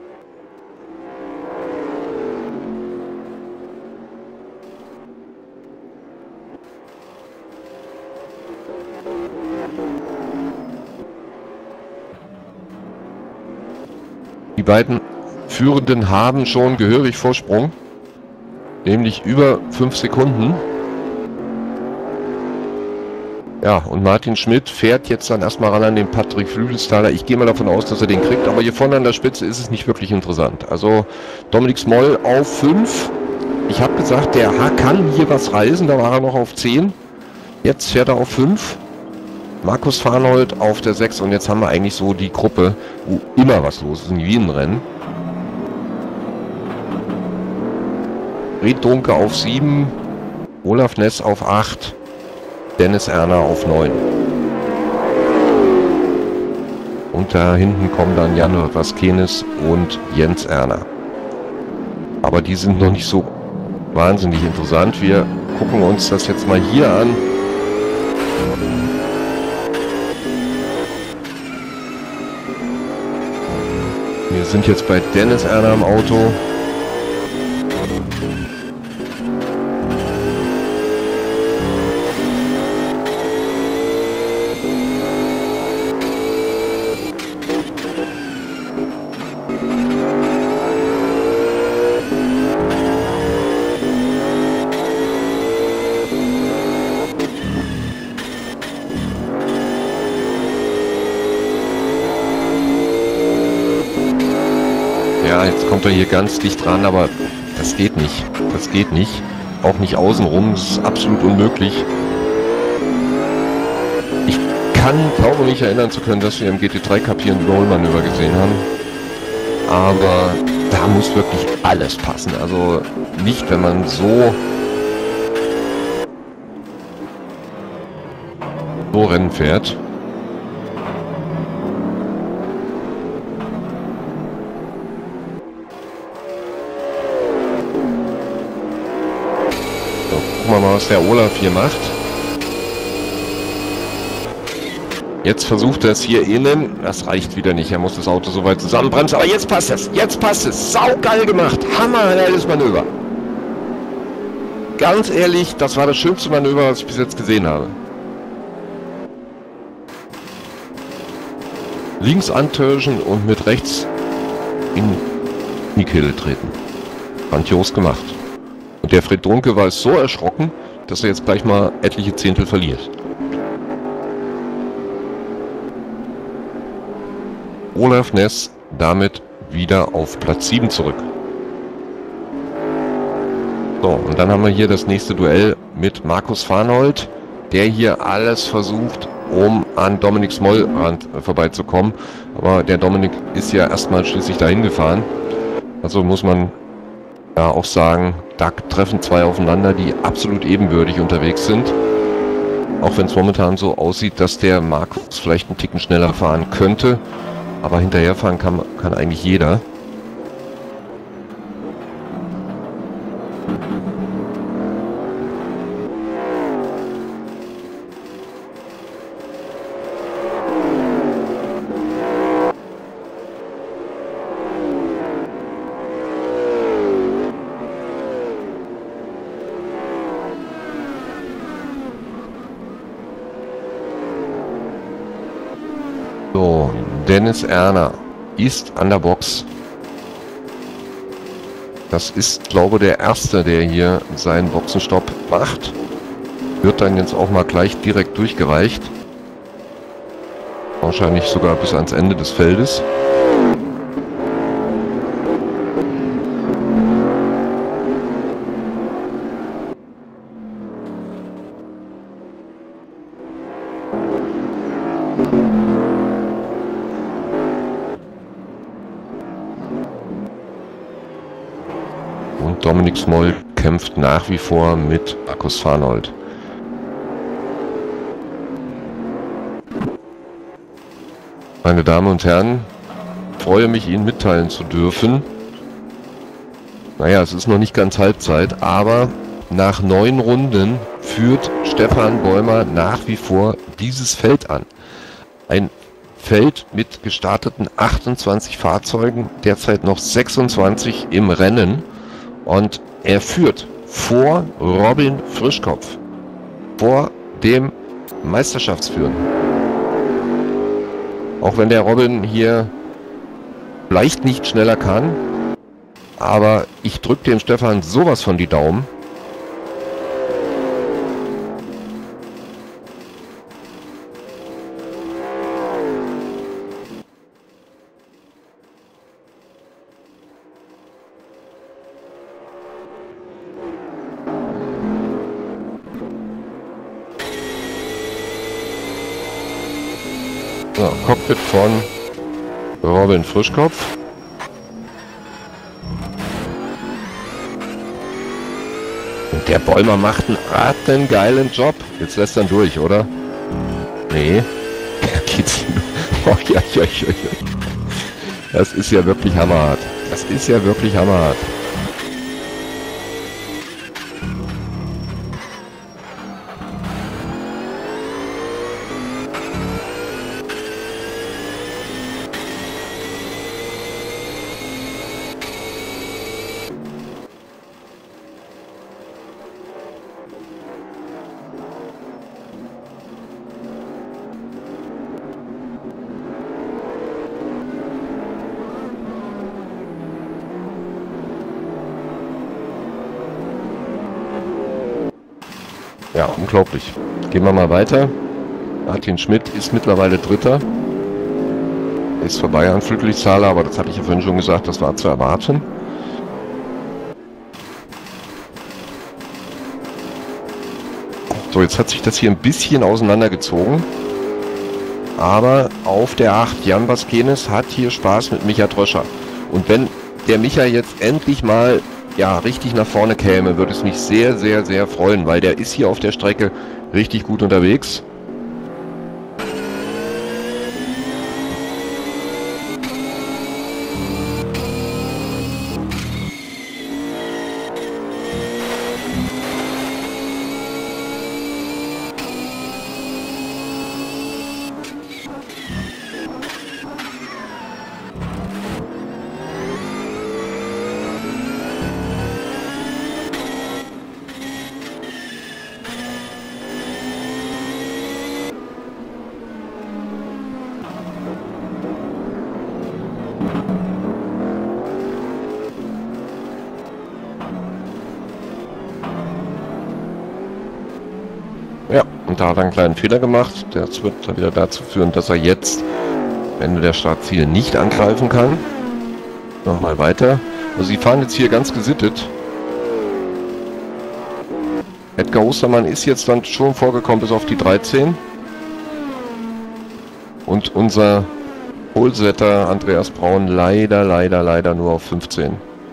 Die beiden Führenden haben schon gehörig Vorsprung, nämlich über 5 Sekunden. Ja, und Martin Schmidt fährt jetzt dann erstmal ran an den Patrick Flügelsthaler. Ich gehe mal davon aus, dass er den kriegt, aber hier vorne an der Spitze ist es nicht wirklich interessant. Also Dominik Smoll auf 5. Ich habe gesagt, der kann hier was reißen, da war er noch auf 10. Jetzt fährt er auf 5. Markus Farnold auf der 6 und jetzt haben wir eigentlich so die Gruppe, wo immer was los ist in jedem Rennen. Fred Drunke auf 7, Olaf Ness auf 8, Dennis Erner auf 9. Und da hinten kommen dann Jan Vaskenis und Jens Erner. Aber die sind noch nicht so wahnsinnig interessant. Wir gucken uns das jetzt mal hier an. Wir sind jetzt bei Dennis Erner im Auto. Ja, jetzt kommt er hier ganz dicht dran, aber das geht nicht. Das geht nicht. Auch nicht außenrum. Das ist absolut unmöglich. Ich glaube mich erinnern zu können, dass wir im GT3 Cup hier ein Überholmanöver gesehen haben. Aber da muss wirklich alles passen. Also nicht, wenn man so Rennen fährt. Gucken wir mal, was der Olaf hier macht. Jetzt versucht er es hier innen. Das reicht wieder nicht. Er muss das Auto so weit zusammenbremsen. Aber jetzt passt es. Jetzt passt es. Saugeil gemacht. Hammergeiles Manöver. Ganz ehrlich, das war das schönste Manöver, was ich bis jetzt gesehen habe. Links antörschen und mit rechts in die Kehle treten. Grandios gemacht. Und der Fred Drunke war so erschrocken, dass er jetzt gleich mal etliche Zehntel verliert. Olaf Ness damit wieder auf Platz 7 zurück. So, und dann haben wir hier das nächste Duell mit Markus Farnold, der hier alles versucht, um an Dominik Smoll vorbeizukommen. Aber der Dominik ist ja erstmal schließlich dahin gefahren. Also muss man ja auch sagen, da treffen zwei aufeinander, die absolut ebenbürtig unterwegs sind. Auch wenn es momentan so aussieht, dass der Markus vielleicht einen Ticken schneller fahren könnte. Aber hinterherfahren kann eigentlich jeder. So, Dennis Erner ist an der Box. Das ist, glaube ich, der Erste, der hier seinen Boxenstopp macht. Wird dann jetzt auch mal gleich direkt durchgereicht. Wahrscheinlich sogar bis ans Ende des Feldes. Und Dominik Smoll kämpft nach wie vor mit Markus Farnold. Meine Damen und Herren, freue mich, Ihnen mitteilen zu dürfen. Naja, es ist noch nicht ganz Halbzeit, aber nach 9 Runden führt Stefan Bäumer nach wie vor dieses Feld an. Ein Feld mit gestarteten 28 Fahrzeugen, derzeit noch 26 im Rennen. Und er führt vor Robin Frischkopf, vor dem Meisterschaftsführenden. Auch wenn der Robin hier vielleicht nicht schneller kann, aber ich drücke dem Stefan sowas von die Daumen. So, Cockpit von Robin Frischkopf. Und der Bäumer macht einen ratengeilen Job. Jetzt lässt er ihn durch, oder? Nee. Geht's. Oh, ja. Das ist ja wirklich hammerhart. Das ist ja wirklich hammerhart. Ja, unglaublich. Gehen wir mal weiter. Martin Schmidt ist mittlerweile Dritter. Ist vorbei an Friedrichshaler, aber das hatte ich ja vorhin schon gesagt, das war zu erwarten. So, jetzt hat sich das hier ein bisschen auseinandergezogen. Aber auf der 8, Jan Vasquez hat hier Spaß mit Micha Dröscher. Und wenn der Micha jetzt endlich mal richtig nach vorne käme, würde es mich sehr, sehr, sehr freuen, weil der ist hier auf der Strecke richtig gut unterwegs. Ja, und da hat er einen kleinen Fehler gemacht. Das wird dann wieder dazu führen, dass er jetzt am Ende der Startziele nicht angreifen kann. Nochmal weiter. Also sie fahren jetzt hier ganz gesittet. Edgar Ostermann ist jetzt dann schon vorgekommen bis auf die 13. Und unser Polsetter Andreas Braun leider nur auf 15.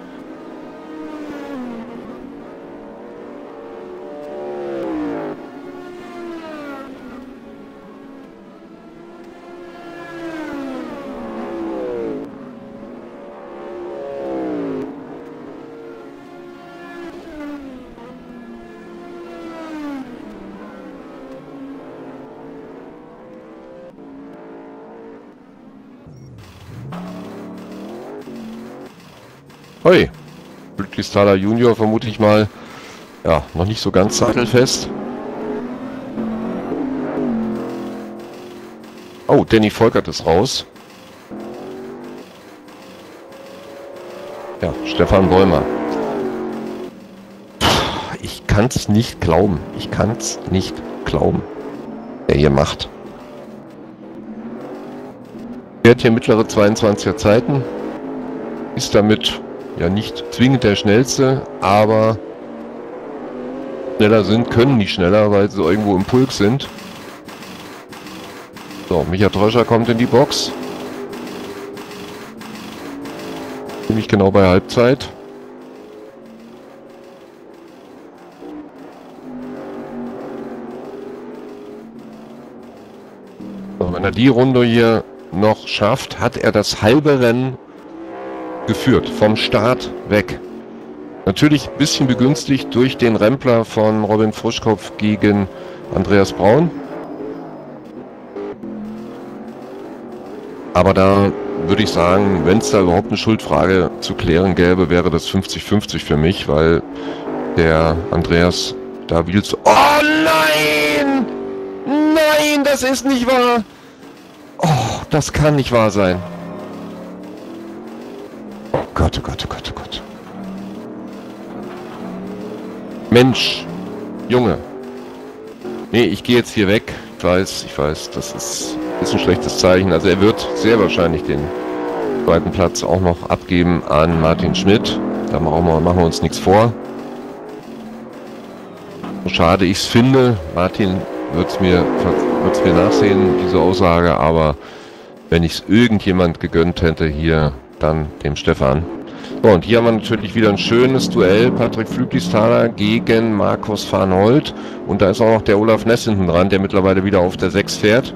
Hoi, Friedrichshaler Junior vermute ich mal, ja, noch nicht so ganz sattelfest. Oh, Danny Volkert ist raus. Ja, Stefan Bäumer. Ich kann's nicht glauben. Ich kann's nicht glauben, wer hier macht. Er hat hier mittlere 22er Zeiten. Ist damit ja nicht zwingend der Schnellste, aber schneller sind, können nicht schneller, weil sie irgendwo im Pulk sind. So, Micha Dröscher kommt in die Box. Ziemlich genau bei Halbzeit. So, wenn er die Runde hier noch schafft, hat er das halbe Rennen geführt, vom Start weg. Natürlich ein bisschen begünstigt durch den Rempler von Robin Frischkopf gegen Andreas Braun. Aber da würde ich sagen, wenn es da überhaupt eine Schuldfrage zu klären gäbe, wäre das 50-50 für mich, weil der Andreas da will so... Oh nein! Nein, das ist nicht wahr! Oh, das kann nicht wahr sein. Oh Gott, oh Gott, oh Gott, oh Gott. Mensch, Junge. Nee, ich gehe jetzt hier weg. Ich weiß, das ist ein schlechtes Zeichen. Also er wird sehr wahrscheinlich den zweiten Platz auch noch abgeben an Martin Schmidt. Da machen wir uns nichts vor. So schade ich es finde. Martin wird es mir nachsehen, diese Aussage. Aber wenn ich es irgendjemand gegönnt hätte, hier dann dem Stefan. So, und hier haben wir natürlich wieder ein schönes Duell. Patrick Flüglisthhaler gegen Markus Farnhold. Und da ist auch noch der Olaf Ness hinten dran, der mittlerweile wieder auf der 6 fährt.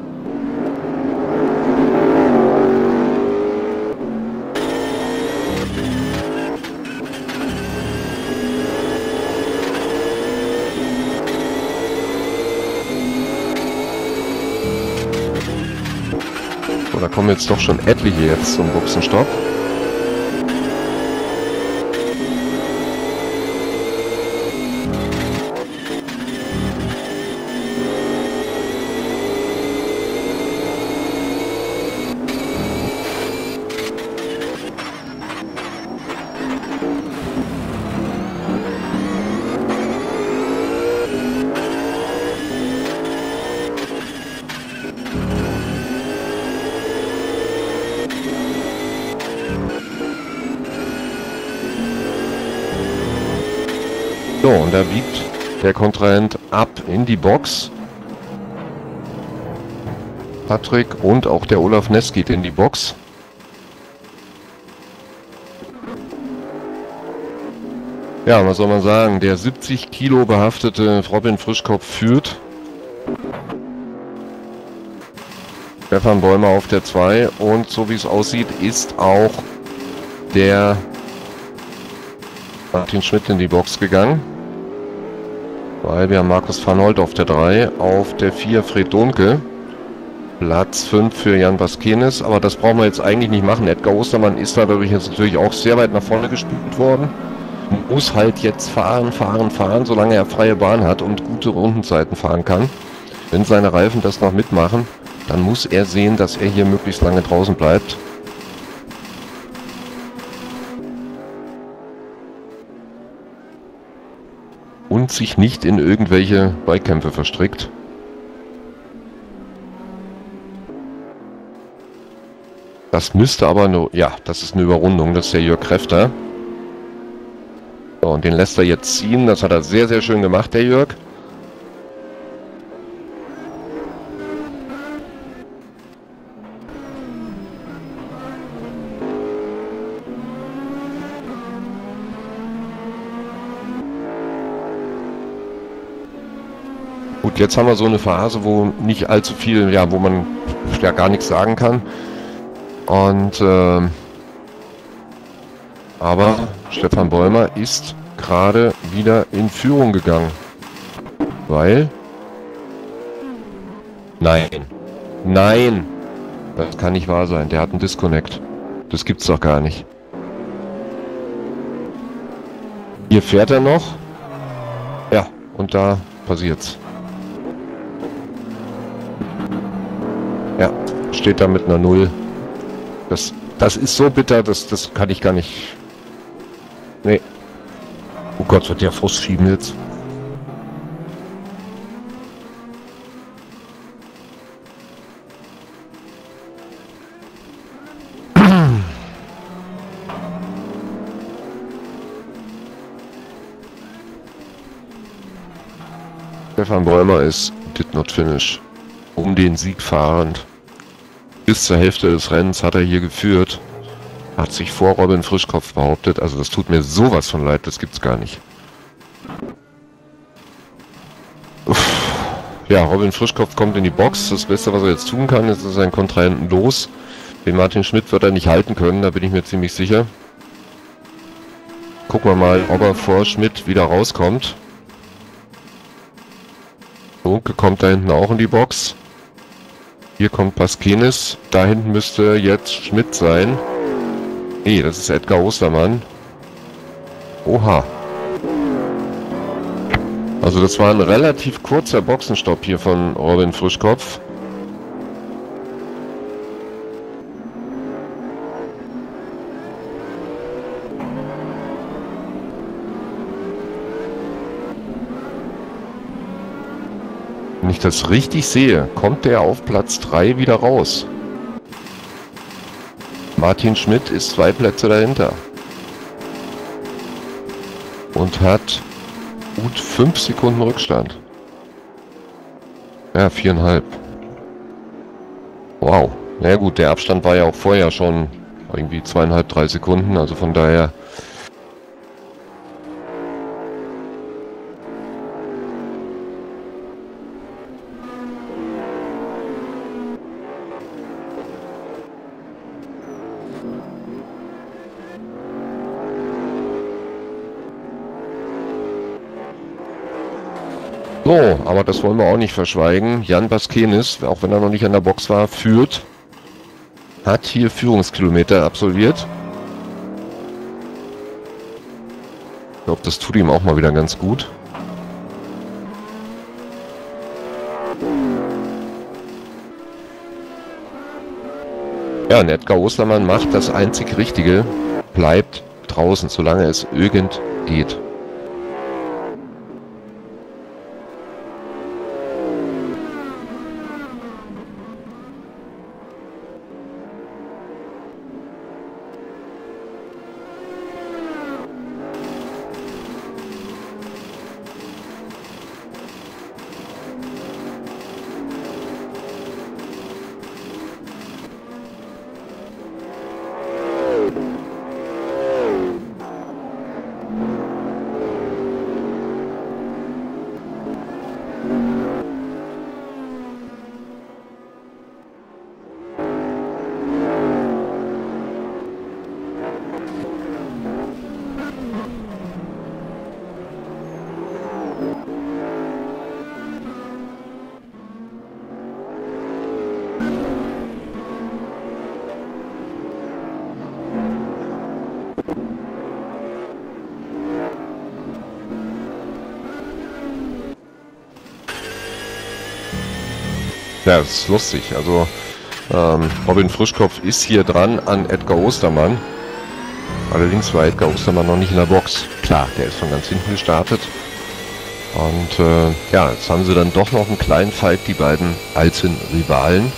So, da kommen jetzt doch schon etliche jetzt zum Boxenstopp. So, und da biegt der Kontrahent ab in die Box. Patrick und auch der Olaf Ness geht in die Box. Ja, was soll man sagen? Der 70 Kilo behaftete Robin Frischkopf führt. Stefan Bäumer auf der 2 und so wie es aussieht, ist auch der Martin Schmidt in die Box gegangen. Weil wir haben Markus Farnhold auf der 3, auf der 4 Fred Dohnke. Platz 5 für Jan Baskenis, aber das brauchen wir jetzt eigentlich nicht machen. Edgar Ostermann ist dadurch jetzt natürlich auch sehr weit nach vorne gespült worden. Muss halt jetzt fahren, solange er freie Bahn hat und gute Rundenzeiten fahren kann. Wenn seine Reifen das noch mitmachen, dann muss er sehen, dass er hier möglichst lange draußen bleibt. Und sich nicht in irgendwelche Beikämpfe verstrickt. Das müsste aber nur... Ja, das ist eine Überrundung. Das ist der Jörg Kräfter. So, und den lässt er jetzt ziehen. Das hat er sehr, sehr schön gemacht, der Jörg. Gut, jetzt haben wir so eine Phase, wo nicht allzu viel, ja, wo man ja gar nichts sagen kann. Und aber Stefan Bäumer ist gerade wieder in Führung gegangen. Weil... Nein! Das kann nicht wahr sein. Der hat einen Disconnect. Das gibt's doch gar nicht. Hier fährt er noch. Ja, und da passiert's. Ja, steht da mit einer 0. Das ist so bitter, das kann ich gar nicht... Nee. Oh Gott, wird der Frust schieben jetzt. Stefan Bäumer ist did not finish. Um den Sieg fahrend. Bis zur Hälfte des Rennens hat er hier geführt. Hat sich vor Robin Frischkopf behauptet. Also das tut mir sowas von leid, das gibt's gar nicht. Uff, Ja, Robin Frischkopf kommt in die Box. Das Beste, was er jetzt tun kann, ist seinen Kontrahenten los. Den Martin Schmidt wird er nicht halten können, da bin ich mir ziemlich sicher. Gucken wir mal, ob er vor Schmidt wieder rauskommt. Runke kommt da hinten auch in die Box. Hier kommt Paskenis. Da hinten müsste jetzt Schmidt sein. Nee, das ist Edgar Ostermann. Oha. Also das war ein relativ kurzer Boxenstopp hier von Robin Frischkopf. Wenn ich das richtig sehe, kommt der auf Platz 3 wieder raus. Martin Schmidt ist 2 Plätze dahinter. Und hat gut 5 Sekunden Rückstand. Ja, 4,5. Wow. Na ja, gut, der Abstand war ja auch vorher schon irgendwie 2,5, 3 Sekunden. Also von daher... So, aber das wollen wir auch nicht verschweigen. Jan Baskenis, auch wenn er noch nicht an der Box war, führt. Hat hier Führungskilometer absolviert. Ich glaube, das tut ihm auch mal wieder ganz gut. Ja, und Edgar Ostermann macht das einzig Richtige. Bleibt draußen, solange es irgend geht. Ja, das ist lustig. Also Robin Frischkopf ist hier dran an Edgar Ostermann. Allerdings war Edgar Ostermann noch nicht in der Box. Klar, der ist von ganz hinten gestartet. Und ja, jetzt haben sie dann doch noch einen kleinen Fight, die beiden alten Rivalen.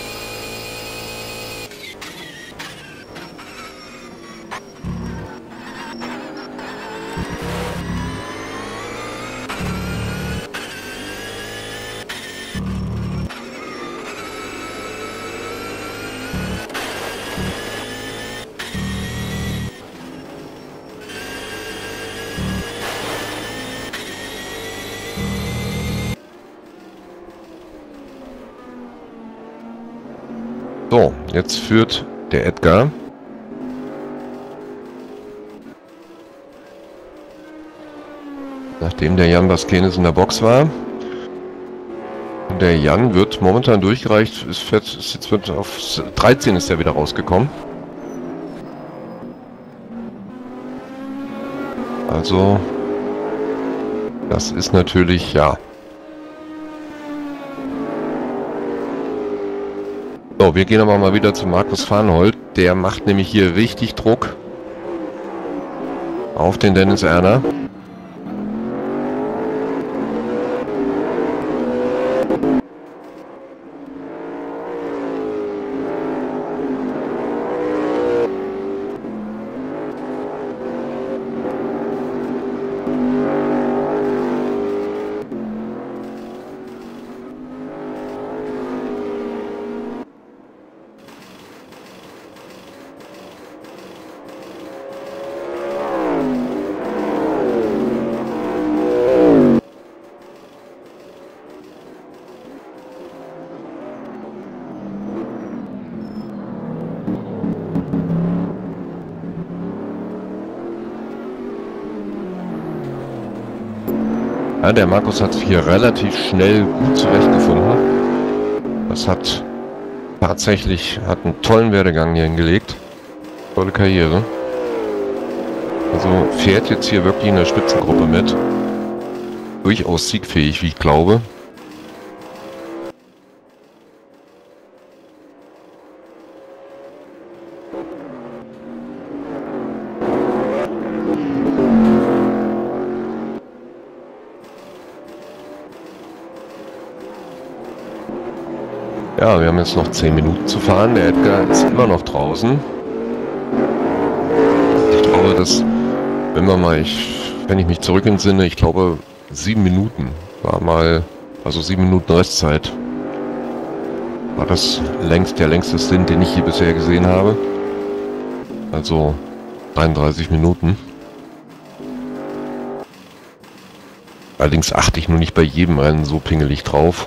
So, jetzt führt der Edgar. Nachdem der Jan Baskenis in der Box war. Und der Jan wird momentan durchgereicht. Jetzt wird auf 13 ist er wieder rausgekommen. Also, das ist natürlich, ja. So, wir gehen aber mal wieder zu Markus Farnhold. Der macht nämlich hier richtig Druck auf den Dennis Erner. Ja, der Markus hat sich hier relativ schnell gut zurechtgefunden. Das hat tatsächlich einen tollen Werdegang hier hingelegt. Tolle Karriere. Also fährt jetzt hier wirklich in der Spitzengruppe mit. Durchaus siegfähig, wie ich glaube. Ja, wir haben jetzt noch 10 Minuten zu fahren. Der Edgar ist immer noch draußen. Ich glaube, dass, wenn ich mich zurück entsinne, ich glaube 7 Minuten war mal, also 7 Minuten Restzeit. War das der längste Stint, den ich hier bisher gesehen habe. Also 33 Minuten. Allerdings achte ich nur nicht bei jedem Rennen so pingelig drauf.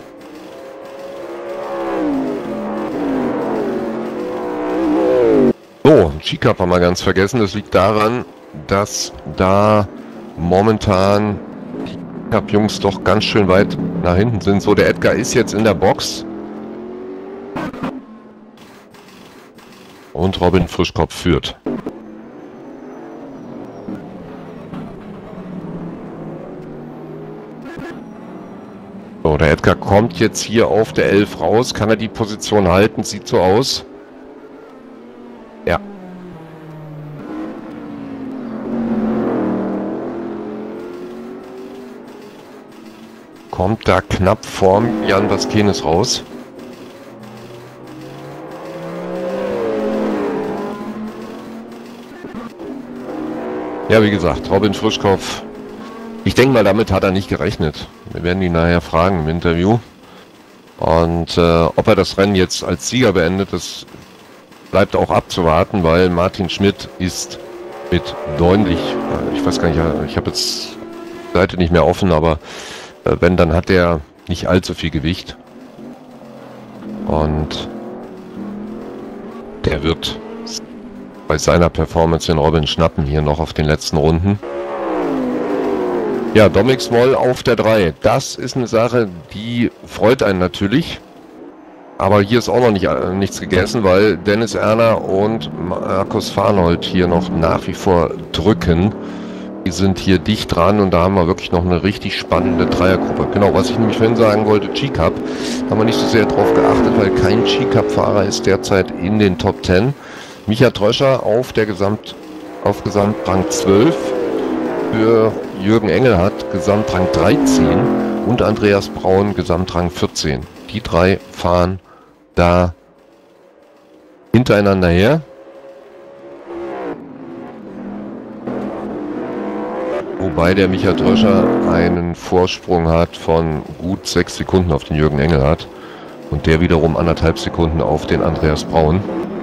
So, G-Cup haben wir ganz vergessen. Das liegt daran, dass da momentan die G-Cup-Jungs doch ganz schön weit nach hinten sind. So, der Edgar ist jetzt in der Box. Und Robin Frischkopf führt. So, der Edgar kommt jetzt hier auf der 11 raus. Kann er die Position halten? Sieht so aus. Ja. Kommt da knapp vorm Jan Vasquez raus. Ja, wie gesagt, Robin Frischkopf. Ich denke mal, damit hat er nicht gerechnet. Wir werden ihn nachher fragen im Interview. Und ob er das Rennen jetzt als Sieger beendet, das bleibt auch abzuwarten, weil Martin Schmidt ist mit deutlich, ich weiß gar nicht, ich habe jetzt die Seite nicht mehr offen, aber wenn, dann hat er nicht allzu viel Gewicht. Und der wird bei seiner Performance den Robin schnappen hier noch auf den letzten Runden. Ja, Dominik Smol auf der 3. Das ist eine Sache, die freut einen natürlich. Aber hier ist auch noch nichts gegessen, weil Dennis Erner und Markus Farnold hier noch nach wie vor drücken. Die sind hier dicht dran und da haben wir wirklich noch eine richtig spannende Dreiergruppe. Genau, was ich nämlich vorhin sagen wollte, G-Cup, haben wir nicht so sehr drauf geachtet, weil kein G-Cup-Fahrer ist derzeit in den Top 10. Micha Tröscher auf Gesamtrang 12. Für Jürgen Engelhardt Gesamtrang 13 und Andreas Braun Gesamtrang 14. Die drei fahren da hintereinander her. Wobei der Micha Tröscher einen Vorsprung hat von gut 6 Sekunden auf den Jürgen Engelhardt und der wiederum 1,5 Sekunden auf den Andreas Braun.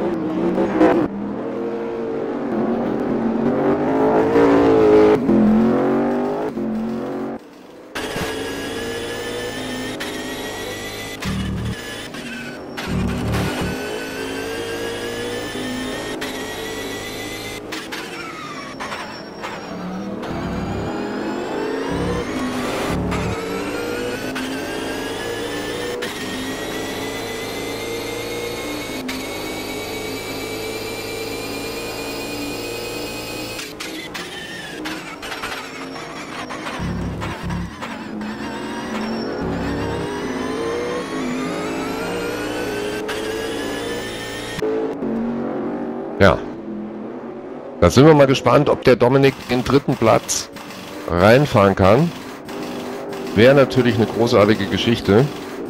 Ja, da sind wir mal gespannt, ob der Dominik den 3. Platz reinfahren kann. Wäre natürlich eine großartige Geschichte.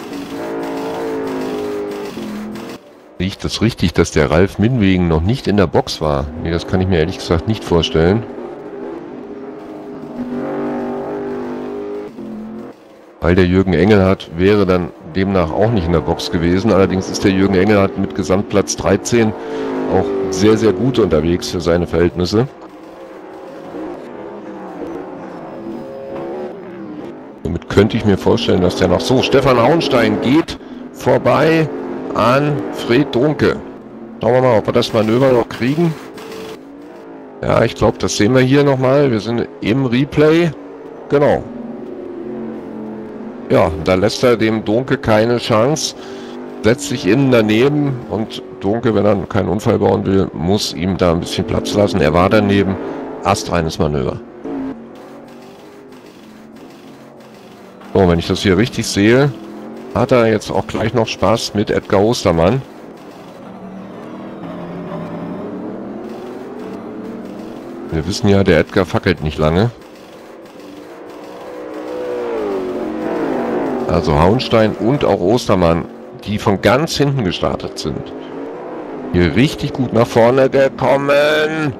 Liegt es richtig, dass der Ralf Minwegen noch nicht in der Box war? Nee, das kann ich mir ehrlich gesagt nicht vorstellen. Weil der Jürgen Engelhardt wäre dann demnach auch nicht in der Box gewesen. Allerdings ist der Jürgen Engelhardt mit Gesamtplatz 13 auch sehr, sehr gut unterwegs für seine Verhältnisse. Somit könnte ich mir vorstellen, dass der noch so... Stefan Hauenstein geht vorbei an Fred Dunke. Schauen wir mal, ob wir das Manöver noch kriegen. Ja, ich glaube, das sehen wir hier nochmal. Wir sind im Replay. Genau. Ja, da lässt er dem Dunke keine Chance, setzt sich innen daneben und Dunke, wenn er keinen Unfall bauen will, muss ihm da ein bisschen Platz lassen. Er war daneben, astreines Manöver. So, wenn ich das hier richtig sehe, hat er jetzt auch gleich noch Spaß mit Edgar Ostermann. Wir wissen ja, der Edgar fackelt nicht lange. Also Hauenstein und auch Ostermann, die von ganz hinten gestartet sind. Hier richtig gut nach vorne gekommen.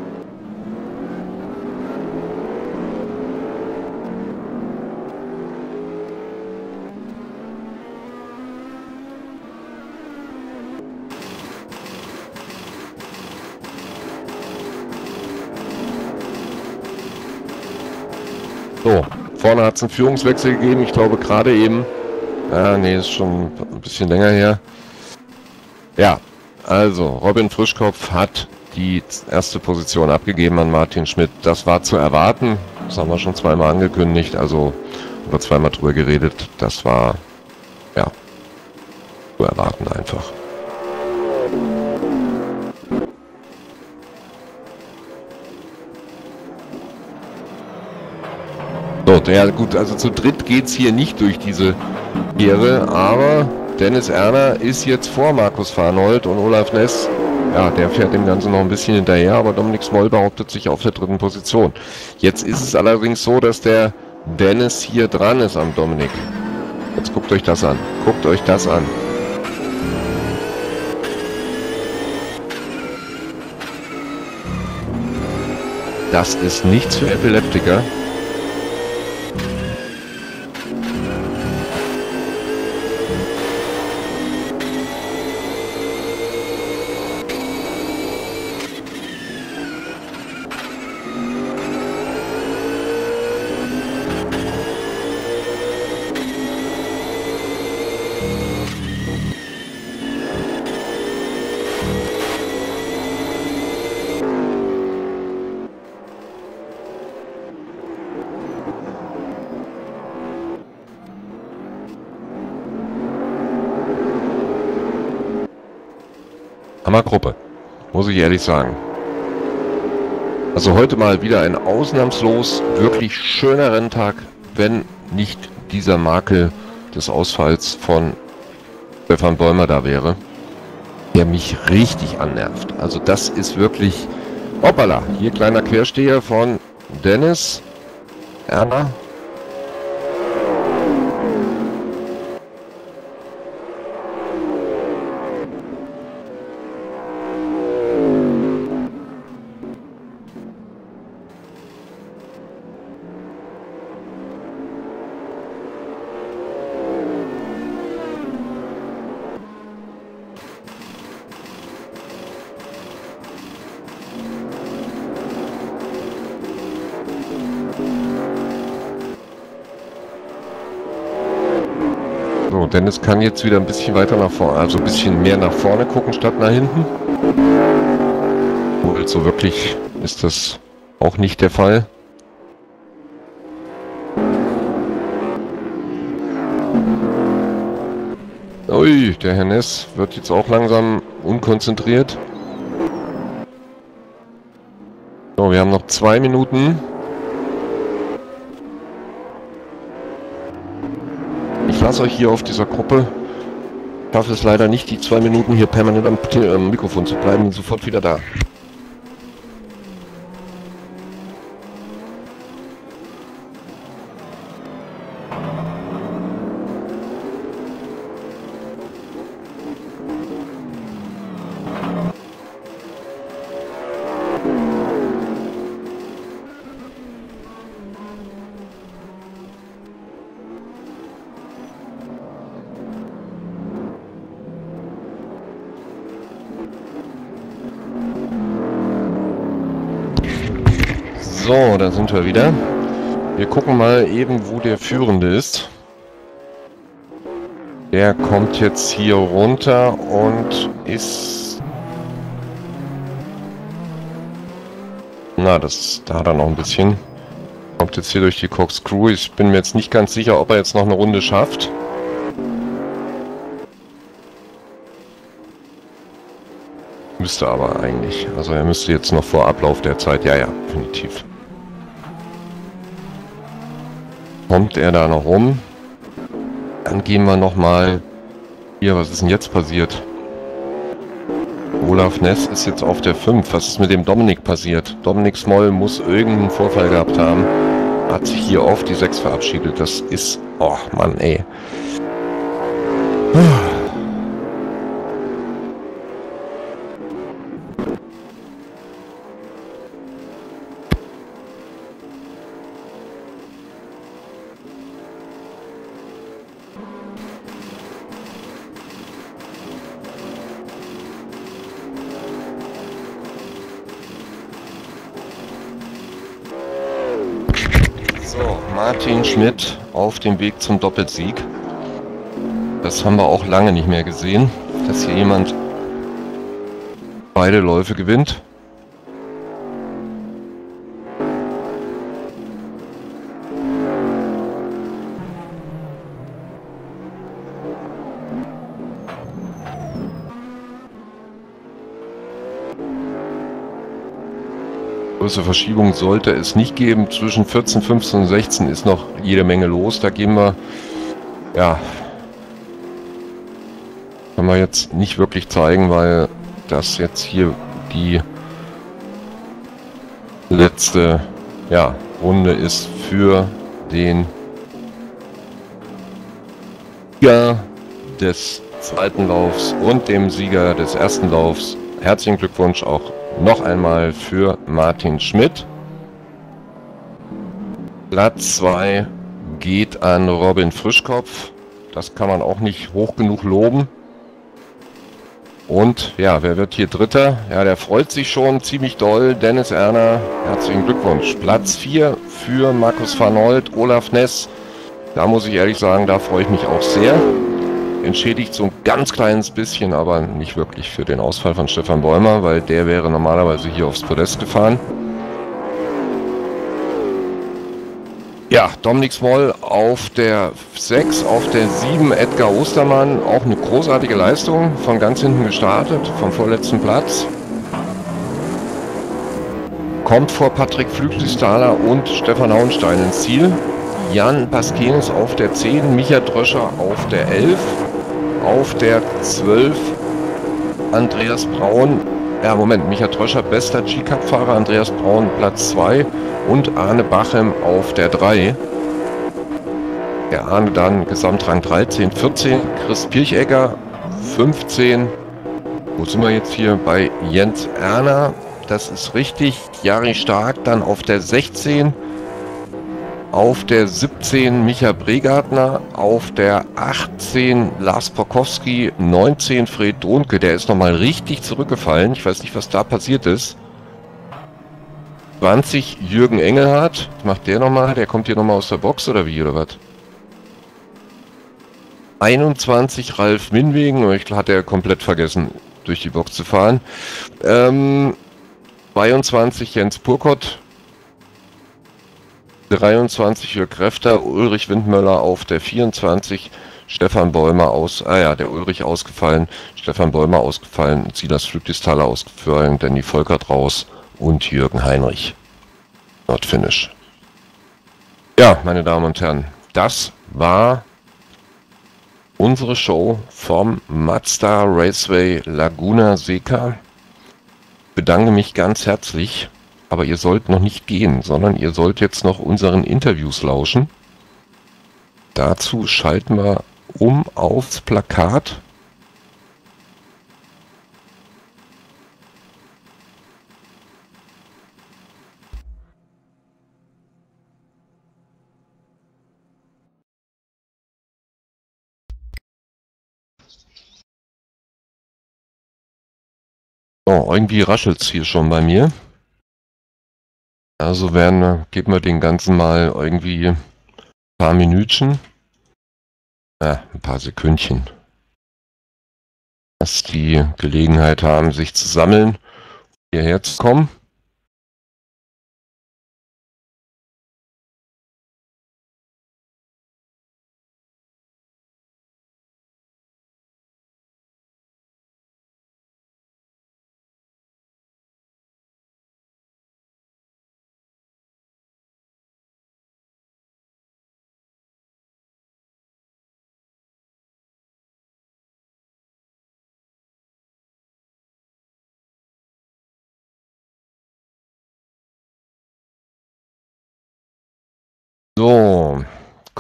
So, vorne hat es einen Führungswechsel gegeben. Ich glaube gerade eben. Nee, ist schon ein bisschen länger her. Ja, also Robin Frischkopf hat die erste Position abgegeben an Martin Schmidt. Das war zu erwarten. Das haben wir schon zweimal angekündigt. Also, oder zweimal drüber geredet. Das war, ja, zu erwarten einfach. So, ja gut, also zu dritt geht es hier nicht durch diese Ehre, aber Dennis Erner ist jetzt vor Markus Farnold und Olaf Ness, ja, der fährt dem Ganzen noch ein bisschen hinterher, aber Dominik Smoll behauptet sich auf der dritten Position. Jetzt ist es allerdings so, dass der Dennis hier dran ist am Dominik. Jetzt guckt euch das an. Guckt euch das an. Das ist nichts für Epileptiker. Hammergruppe, muss ich ehrlich sagen. Also heute mal wieder ein ausnahmslos wirklich schöner Renntag, wenn nicht dieser Makel des Ausfalls von Stefan Bäumer da wäre, der mich richtig annervt. Also das ist wirklich... Hoppala, hier kleiner Quersteher von Dennis Erner. So, Dennis kann jetzt wieder ein bisschen weiter nach vorne, also ein bisschen mehr nach vorne gucken statt nach hinten. Und so wirklich ist das auch nicht der Fall. Ui, der Herr Ness wird jetzt auch langsam unkonzentriert. So, wir haben noch 2 Minuten. Ich lasse euch hier auf dieser Gruppe. Ich schaffe es leider nicht, die 2 Minuten hier permanent am Mikrofon zu bleiben. Bin sofort wieder da. So, da sind wir wieder. Wir gucken mal eben, wo der Führende ist. Der kommt jetzt hier runter und ist... Na, da hat er noch ein bisschen. Kommt jetzt hier durch die Corkscrew. Ich bin mir jetzt nicht ganz sicher, ob er jetzt noch eine Runde schafft. Müsste aber eigentlich. Also er müsste jetzt noch vor Ablauf der Zeit. Ja, ja, definitiv. Kommt er da noch rum? Dann gehen wir nochmal. Hier, was ist denn jetzt passiert? Olaf Ness ist jetzt auf der 5. Was ist mit dem Dominik passiert? Dominik Small muss irgendeinen Vorfall gehabt haben. Hat sich hier auf die 6 verabschiedet. Das ist... Oh, Mann, ey. Martin Schmidt auf dem Weg zum Doppelsieg. Das haben wir auch lange nicht mehr gesehen, dass hier jemand beide Läufe gewinnt. Größere Verschiebung sollte es nicht geben. Zwischen 14, 15 und 16 ist noch jede Menge los. Da gehen wir, ja, kann man jetzt nicht wirklich zeigen, weil das jetzt hier die letzte, ja, Runde ist für den Sieger des zweiten Laufs und dem Sieger des ersten Laufs. Herzlichen Glückwunsch auch noch einmal für Martin Schmidt. Platz 2 geht an Robin Frischkopf. Das kann man auch nicht hoch genug loben. Und ja, wer wird hier Dritter? Ja, der freut sich schon ziemlich doll. Dennis Erner, herzlichen Glückwunsch. Platz 4 für Markus Vanold, Olaf Ness. Da muss ich ehrlich sagen, da freue ich mich auch sehr. Entschädigt so ein ganz kleines bisschen, aber nicht wirklich für den Ausfall von Stefan Bäumer, weil der wäre normalerweise hier aufs Podest gefahren. Ja, Dominik Small auf der 6, auf der 7 Edgar Ostermann, auch eine großartige Leistung, von ganz hinten gestartet, vom vorletzten Platz. Kommt vor Patrick Flügelsdahler und Stefan Hauenstein ins Ziel. Jan Paskenis auf der 10, Micha Dröscher auf der 11, auf der 12 Andreas Braun, ja Moment, Micha Dröscher bester G-Cup-Fahrer, Andreas Braun Platz 2 und Arne Bachem auf der 3. Der Arne dann Gesamtrang 13, 14 Chris Pirchegger, 15, wo sind wir jetzt hier bei Jens Erner, das ist richtig, Jari Stark dann auf der 16, auf der 17 Micha Bregartner, auf der 18 Lars Pokowski, 19 Fred Drunke, der ist nochmal richtig zurückgefallen, ich weiß nicht, was da passiert ist. 20 Jürgen Engelhardt, was macht der nochmal? Der kommt hier nochmal aus der Box oder wie, oder was? 21 Ralf Minwegen, ich hatte ja komplett vergessen, durch die Box zu fahren. 22 Jens Purkott, 23 Jörg Kräfter, Ulrich Windmöller auf der 24, Stefan Bäumer der Ulrich ausgefallen, Stefan Bäumer ausgefallen, Silas Flügelsdahler ausgefallen, Danny Volkert raus und Jürgen Heinrich. Not finish. Ja, meine Damen und Herren, das war unsere Show vom Mazda Raceway Laguna Seca. Ich bedanke mich ganz herzlich. Aber ihr sollt noch nicht gehen, sondern ihr sollt jetzt noch unseren Interviews lauschen. Dazu schalten wir um aufs Plakat. Oh, irgendwie raschelt es hier schon bei mir. Also geben wir den Ganzen mal irgendwie ein paar Minütchen, ein paar Sekündchen, dass die Gelegenheit haben, sich zu sammeln, hierher zu kommen.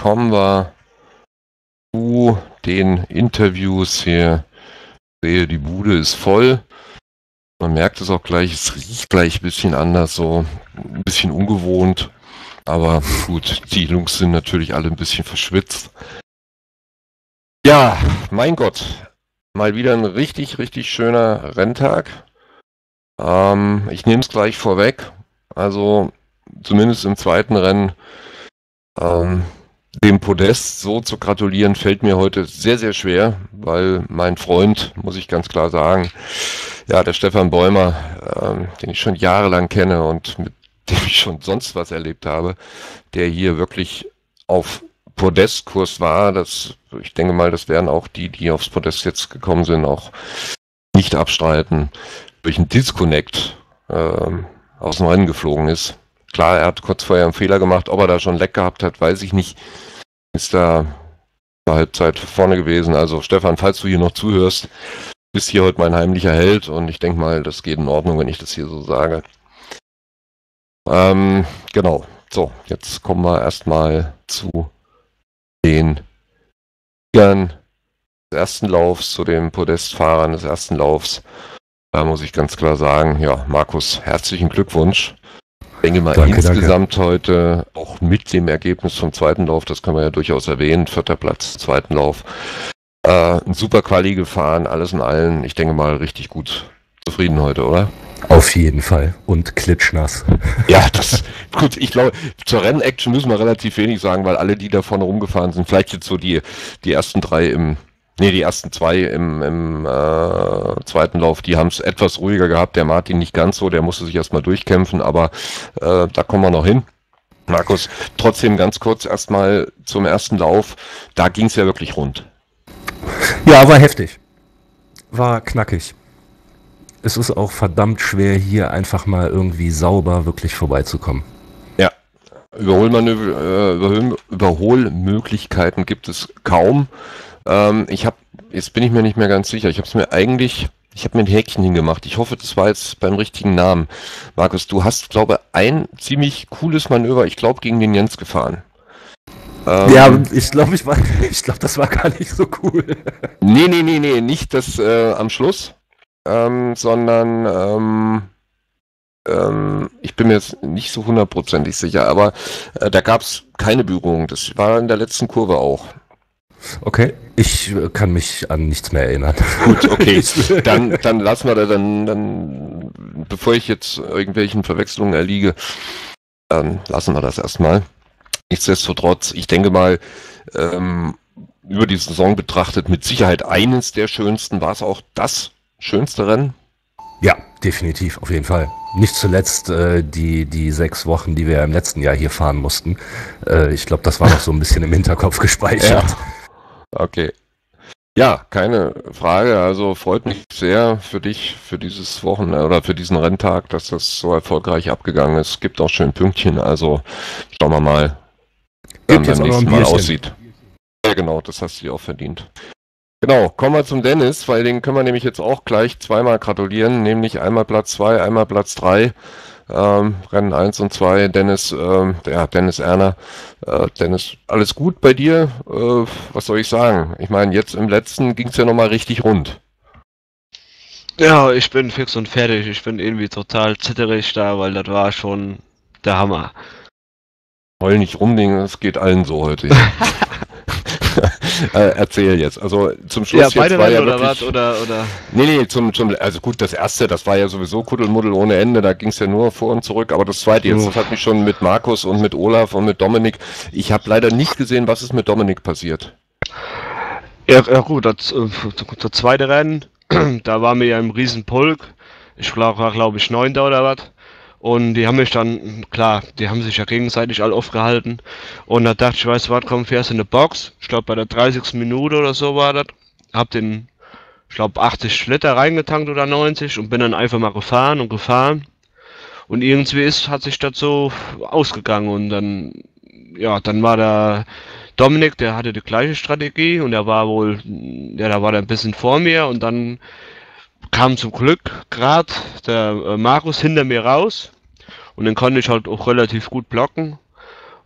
kommen wir zu den Interviews hier. Ich sehe, die Bude ist voll. Man merkt es auch gleich, es riecht gleich ein bisschen anders, so ein bisschen ungewohnt. Aber gut, die Jungs sind natürlich alle ein bisschen verschwitzt. Ja, mein Gott, mal wieder ein richtig, richtig schöner Renntag. Ich nehme es gleich vorweg. Also zumindest im zweiten Rennen dem Podest so zu gratulieren, fällt mir heute sehr, sehr schwer, weil mein Freund, muss ich ganz klar sagen, ja, der Stefan Bäumer, den ich schon jahrelang kenne und mit dem ich schon sonst was erlebt habe, der hier wirklich auf Podestkurs war. Ich denke mal, das werden auch die aufs Podest jetzt gekommen sind, auch nicht abstreiten, durch einen Disconnect aus dem Rennen geflogen ist. Klar, er hat kurz vorher einen Fehler gemacht, ob er da schon Leck gehabt hat, weiß ich nicht. Ist da zur Halbzeit vorne gewesen. Also Stefan, falls du hier noch zuhörst, bist hier heute mein heimlicher Held und ich denke mal, das geht in Ordnung, wenn ich das hier so sage. Genau. So, jetzt kommen wir erstmal zu den Siegern des ersten Laufs, zu den Podestfahrern des ersten Laufs. Da muss ich ganz klar sagen, ja, Markus, herzlichen Glückwunsch. Ich denke mal, insgesamt heute, auch mit dem Ergebnis vom zweiten Lauf, das kann man ja durchaus erwähnen, 4. Platz, zweiten Lauf, ein super Quali gefahren, alles in allem, ich denke mal, richtig gut zufrieden heute, oder? Auf jeden Fall. Und klitschnass. Ja, gut, ich glaube, zur Rennaction müssen wir relativ wenig sagen, weil alle, die da vorne rumgefahren sind, vielleicht jetzt so die ersten die ersten zwei im zweiten Lauf, die haben es etwas ruhiger gehabt. Der Martin nicht ganz so, der musste sich erstmal durchkämpfen, aber da kommen wir noch hin. Markus, trotzdem ganz kurz erstmal zum ersten Lauf. Da ging es ja wirklich rund. Ja, war heftig. War knackig. Es ist auch verdammt schwer, hier einfach mal irgendwie sauber wirklich vorbeizukommen. Ja, Überholmöglichkeiten gibt es kaum. Jetzt bin ich mir nicht mehr ganz sicher. Ich habe mir ein Häkchen hingemacht. Ich hoffe, das war jetzt beim richtigen Namen. Markus, du hast, glaube ich, ein ziemlich cooles Manöver, ich glaube, gegen den Jens gefahren. Ja, ich glaube, das war gar nicht so cool. Nee, nicht das am Schluss, sondern ich bin mir jetzt nicht so hundertprozentig sicher, aber da gab es keine Berührung. Das war in der letzten Kurve auch. Okay, ich kann mich an nichts mehr erinnern. Gut, okay, dann lassen wir da dann, bevor ich jetzt irgendwelchen Verwechslungen erliege, lassen wir das erstmal. Nichtsdestotrotz, ich denke mal, über die Saison betrachtet, mit Sicherheit eines der schönsten. War es auch das schönste Rennen? Ja, definitiv, auf jeden Fall. Nicht zuletzt die 6 Wochen, die wir im letzten Jahr hier fahren mussten. Ich glaube, das war noch so ein bisschen im Hinterkopf gespeichert. Ja. Okay. Ja, keine Frage. Also freut mich sehr für dich, für dieses Wochenende oder für diesen Renntag, dass das so erfolgreich abgegangen ist. Gibt auch schön Pünktchen. Also schauen wir mal, wie es beim nächsten Mal aussieht. Ja, genau, das hast du dir auch verdient. Genau, kommen wir zum Dennis, weil den können wir nämlich jetzt auch gleich zweimal gratulieren, nämlich einmal Platz 2, einmal Platz 3. Rennen 1 und 2, Dennis Erner. Dennis, alles gut bei dir? Was soll ich sagen? Ich meine, jetzt im letzten ging es ja nochmal richtig rund. Ja, ich bin fix und fertig. Ich bin irgendwie total zitterig da, weil das war schon der Hammer. Heul nicht rum, es geht allen so heute. Erzähl jetzt. Also zum Schluss ja, jetzt beide war ja oder wirklich... was? Oder? Nee, also gut, das erste, das war ja sowieso Kuddelmuddel ohne Ende, da ging es ja nur vor und zurück, aber das zweite jetzt, das hat mich schon mit Markus und mit Olaf und mit Dominik, ich habe leider nicht gesehen, was ist mit Dominik passiert. Ja gut, das zweite Rennen, da waren wir ja im Riesenpulk, ich war glaube ich 9. oder was. Und die haben mich dann, klar, die haben sich ja gegenseitig alle aufgehalten. Und da dachte ich, weißt du was, komm, fährst in eine Box. Ich glaube, bei der 30. Minute oder so war das. Hab den, ich glaube, 80 Liter reingetankt oder 90 und bin dann einfach mal gefahren. Und irgendwie hat sich das so ausgegangen. Und dann, ja, dann war der Dominik, der hatte die gleiche Strategie und der war wohl, ja, da war der ein bisschen vor mir. Und dann kam zum Glück gerade der Markus hinter mir raus. Und dann konnte ich halt auch relativ gut blocken.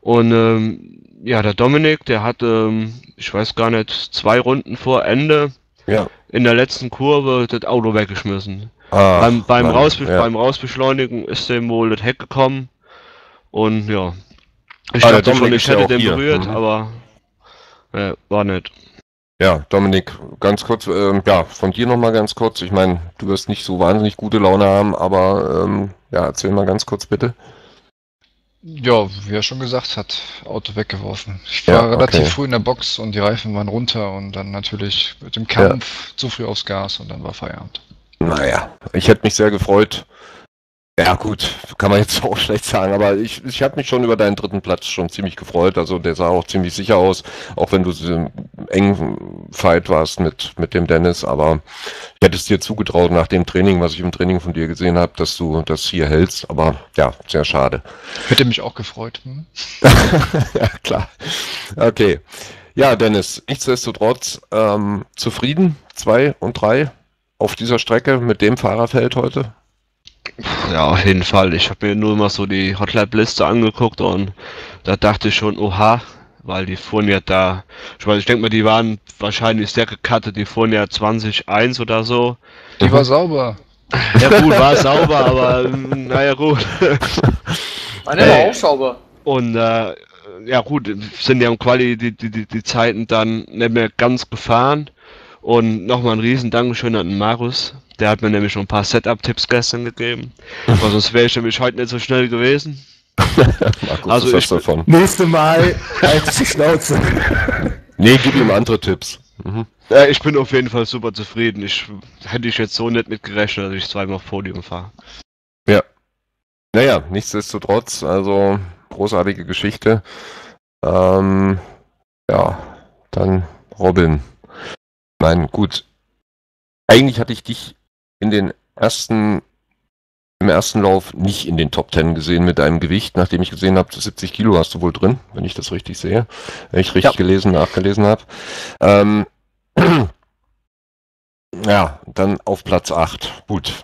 Und ja, der Dominik, der hat, ich weiß gar nicht, 2 Runden vor Ende Ja. in der letzten Kurve das Auto weggeschmissen. Ach, Beim Mann, ja. Rausbeschleunigen ist dem wohl das Heck gekommen. Und ja, ich Der dachte schon, Dominik ich ist ja hätte auch den hier. berührt, Mhm. aber war nicht. Ja, Dominik, ganz kurz, ja, von dir nochmal ganz kurz. Ich meine, du wirst nicht so wahnsinnig gute Laune haben, aber ja, erzähl mal ganz kurz bitte. Ja, wie er schon gesagt hat, Auto weggeworfen. Ich Ja, war relativ okay. früh in der Box und die Reifen waren runter und dann natürlich mit dem Kampf zu früh aufs Gas und dann war Feierabend. Naja, ich hätte mich sehr gefreut. Ja gut, kann man jetzt auch schlecht sagen, aber ich habe mich schon über deinen dritten Platz schon ziemlich gefreut. Also der sah auch ziemlich sicher aus, auch wenn du so im engen Fight warst mit dem Dennis. Aber ich hätte es dir zugetraut nach dem Training, was ich im Training von dir gesehen habe, dass du das hier hältst. Aber ja, sehr schade. Hätte mich auch gefreut. Hm? Ja, klar. Okay. Ja, Dennis, nichtsdestotrotz zufrieden, 2 und 3 auf dieser Strecke mit dem Fahrerfeld heute? Ja, auf jeden Fall. Ich habe mir nur mal so die Hotlap-Liste angeguckt und da dachte ich schon, oha, weil die fuhren ja da, ich denke mal, die waren wahrscheinlich sehr gecuttet, die fuhren ja 20.1 oder so. Die war sauber. Ja gut, war sauber, aber naja gut. Meine war auch sauber. Und ja gut, sind ja im Quali die Zeiten dann nicht mehr ganz gefahren. Und nochmal ein riesen Dankeschön an den Marus. Der hat mir nämlich schon ein paar Setup-Tipps gestern gegeben. Also sonst wäre ich nämlich heute nicht so schnell gewesen. Markus, Also was ich hast du davon? Nächste Mal halt die Schnauze. Nee, gib ihm andere Tipps. Mhm. Ja, ich bin auf jeden Fall super zufrieden. Hätte ich jetzt so nicht mit gerechnet, dass ich 2-mal auf Podium fahre. Ja. Naja, nichtsdestotrotz, also großartige Geschichte. Ja, dann Robin. Nein, gut. Eigentlich hatte ich dich im ersten Lauf nicht in den Top 10 gesehen mit deinem Gewicht, nachdem ich gesehen habe, 70 Kilo hast du wohl drin, wenn ich das richtig sehe, wenn ich richtig nachgelesen habe. Ja, dann auf Platz 8. Gut.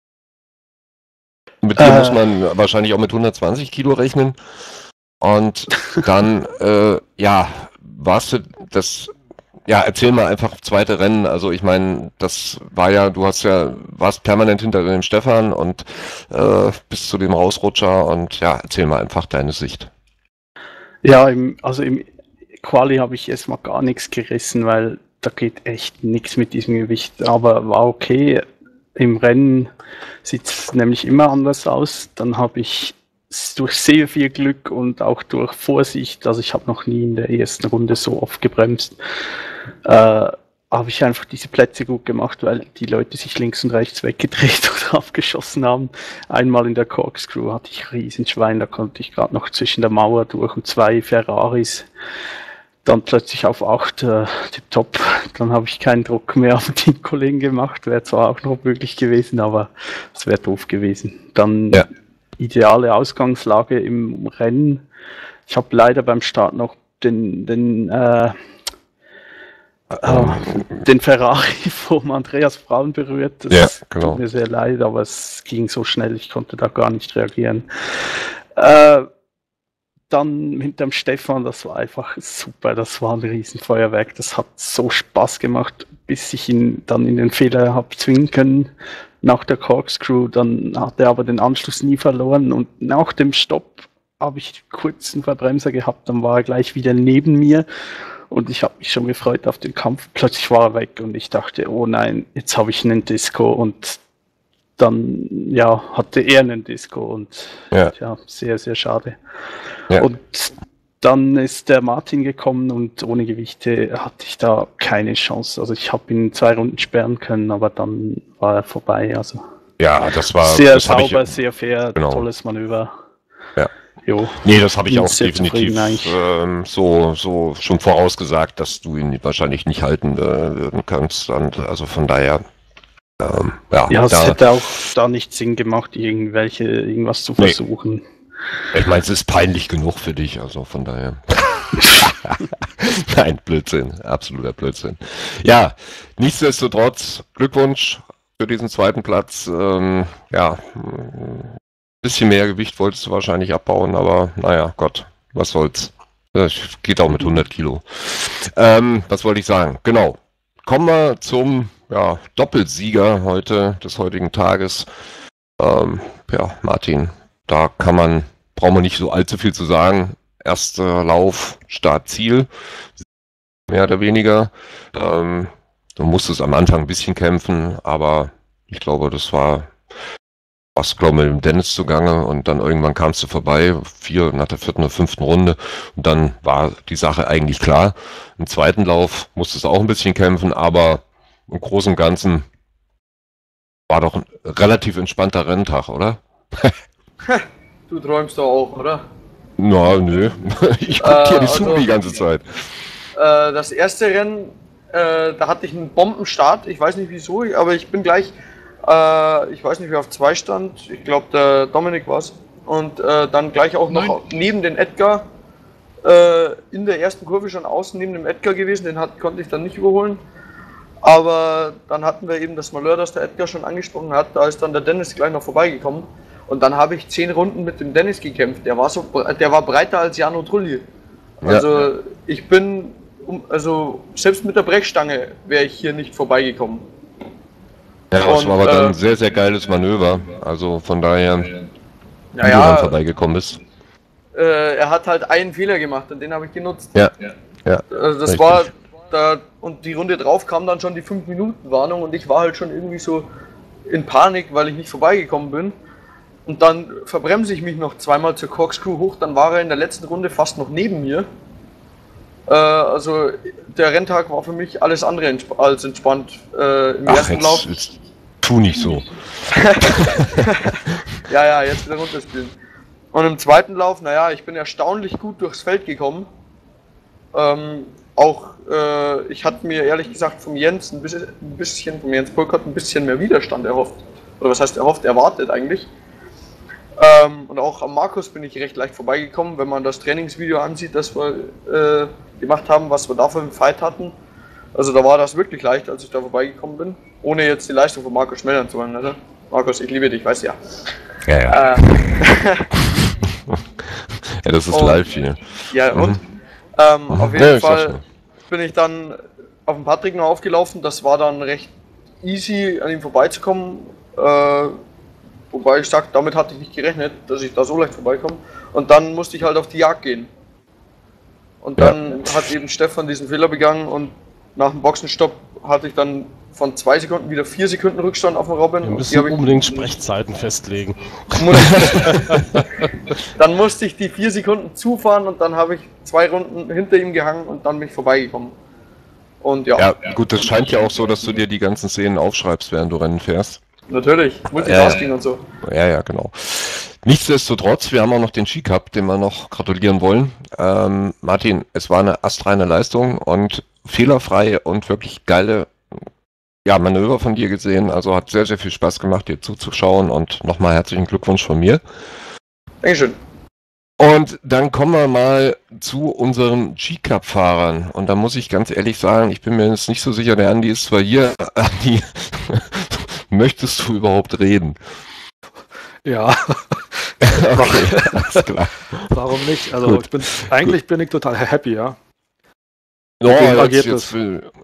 Mit dir muss man wahrscheinlich auch mit 120 Kilo rechnen. Und dann, ja, erzähl mal einfach zweite Rennen. Also ich meine, das war ja, warst permanent hinter dem Stefan und bis zu dem Rausrutscher und ja, erzähl mal einfach deine Sicht. Ja, im Quali habe ich erstmal gar nichts gerissen, weil da geht echt nichts mit diesem Gewicht. Aber war okay. Im Rennen sieht es nämlich immer anders aus. Dann habe ich durch sehr viel Glück und auch durch Vorsicht, also ich habe noch nie in der ersten Runde so oft gebremst, habe ich einfach diese Plätze gut gemacht, weil die Leute sich links und rechts weggedreht oder abgeschossen haben. Einmal in der Corkscrew hatte ich Riesenschwein, da konnte ich gerade noch zwischen der Mauer durch und 2 Ferraris. Dann plötzlich auf 8 tipptopp. Dann habe ich keinen Druck mehr auf den Kollegen gemacht. Wäre zwar auch noch möglich gewesen, aber es wäre doof gewesen. Dann ideale Ausgangslage im Rennen. Ich habe leider beim Start noch den Ferrari vom Andreas Braun berührt. Das tut mir sehr leid, aber es ging so schnell, ich konnte da gar nicht reagieren. Dann hinterm Stefan, das war einfach super, das war ein Riesenfeuerwerk, das hat so Spaß gemacht, bis ich ihn dann in den Fehler habe zwingen können nach der Corkscrew. Dann hat er aber den Anschluss nie verloren und nach dem Stopp habe ich kurz einen Verbremser gehabt, dann war er gleich wieder neben mir und ich habe mich schon gefreut auf den Kampf. Plötzlich war er weg und ich dachte, oh nein, jetzt habe ich einen Disco und dann hatte er einen Disco und sehr, sehr schade. Ja. Und dann ist der Martin gekommen und ohne Gewichte hatte ich da keine Chance. Also ich habe ihn 2 Runden sperren können, aber dann war er vorbei. Also ja, das war sehr sauber, sehr fair, tolles Manöver. Ja. Jo. Nee, das habe ich auch definitiv so schon vorausgesagt, dass du ihn wahrscheinlich nicht halten würden kannst. Und also von daher. Es hätte auch da nicht Sinn gemacht, irgendwas zu versuchen. Ich meine, es ist peinlich genug für dich, also von daher. Nein, Blödsinn, absoluter Blödsinn. Ja, nichtsdestotrotz, Glückwunsch für diesen zweiten Platz. Ein bisschen mehr Gewicht wolltest du wahrscheinlich abbauen, aber naja, Gott, was soll's. Das geht auch mit 100 Kilo. Was wollte ich sagen? Genau. Kommen wir zum Doppelsieger des heutigen Tages. Martin, da brauchen wir nicht so allzu viel zu sagen. Erster Lauf, Start, Ziel. Mehr oder weniger. Du musstest am Anfang ein bisschen kämpfen, aber ich glaube, das war mit dem Dennis zugange und dann irgendwann kamst du vorbei, nach der 4. oder 5. Runde und dann war die Sache eigentlich klar. Im zweiten Lauf musstest du auch ein bisschen kämpfen, aber im Großen und Ganzen war doch ein relativ entspannter Renntag, oder? Du träumst doch auch, oder? Na, nö. Ich guck dir nicht zu die ganze Zeit. Das erste Rennen, da hatte ich einen Bombenstart. Ich weiß nicht wieso, aber ich bin gleich, ich weiß nicht wer auf 2 stand. Ich glaube der Dominik war's. Und dann gleich auch noch neben den Edgar, in der ersten Kurve schon außen neben dem Edgar gewesen. Den konnte ich dann nicht überholen. Aber dann hatten wir eben das Malheur, das der Edgar schon angesprochen hat. Da ist dann der Dennis gleich noch vorbeigekommen. Und dann habe ich 10 Runden mit dem Dennis gekämpft. Der war breiter als Jano Trulli. Also ich bin, selbst mit der Brechstange wäre ich hier nicht vorbeigekommen. Ja, das war aber dann ein sehr, sehr geiles Manöver. Also von daher, wie du dann vorbeigekommen bist. Er hat halt einen Fehler gemacht und den habe ich genutzt. Ja. Also das war da, und die Runde drauf kam dann schon die 5-Minuten-Warnung und ich war halt schon irgendwie so in Panik, weil ich nicht vorbeigekommen bin. Und dann verbremse ich mich noch zweimal zur Corkscrew hoch, dann war er in der letzten Runde fast noch neben mir. Also der Renntag war für mich alles andere als entspannt im ersten Lauf. Jetzt tu nicht so. ja, jetzt wieder runterspielen. Und im zweiten Lauf, ich bin erstaunlich gut durchs Feld gekommen. Ich hatte mir ehrlich gesagt vom Jens vom Jens Burkhardt ein bisschen mehr Widerstand erhofft. Oder was heißt erhofft, erwartet eigentlich. Und auch am Markus bin ich recht leicht vorbeigekommen, wenn man das Trainingsvideo ansieht, das wir gemacht haben, was wir da für einen Fight hatten. Also da war das wirklich leicht, als ich da vorbeigekommen bin. Ohne jetzt die Leistung von Markus schmälern zu wollen, oder? Markus, ich liebe dich, weißt du ja. Ja. Ja, das ist live hier. Ja, und? Auf jeden Fall bin ich dann auf den Patrick noch aufgelaufen. Das war dann recht easy, an ihm vorbeizukommen. Wobei ich sage, damit hatte ich nicht gerechnet, dass ich da so leicht vorbeikomme. Und dann musste ich halt auf die Jagd gehen. Und dann hat eben Stefan diesen Fehler begangen und nach dem Boxenstopp hatte ich dann von 2 Sekunden wieder 4 Sekunden Rückstand auf den Robin. Wir müssen unbedingt Sprechzeiten festlegen. Dann musste ich die 4 Sekunden zufahren und dann habe ich 2 Runden hinter ihm gehangen und dann bin ich vorbeigekommen. Und ja, gut, das scheint ja auch so, dass du dir die ganzen Szenen aufschreibst, während du Rennen fährst. Natürlich, Multitasking und so. Ja, genau. Nichtsdestotrotz, wir haben auch noch den Ski-Cup, den wir noch gratulieren wollen. Martin, es war eine astreine Leistung und fehlerfrei und wirklich geile Manöver von dir gesehen. Also hat sehr, sehr viel Spaß gemacht, dir zuzuschauen und nochmal herzlichen Glückwunsch von mir. Dankeschön. Und dann kommen wir mal zu unseren G-Cup-Fahrern. Und da muss ich ganz ehrlich sagen, ich bin mir jetzt nicht so sicher, der Andi ist zwar hier, Andi, möchtest du überhaupt reden? Ja. Okay, alles klar. Warum nicht? Also eigentlich bin ich total happy, ja. Jetzt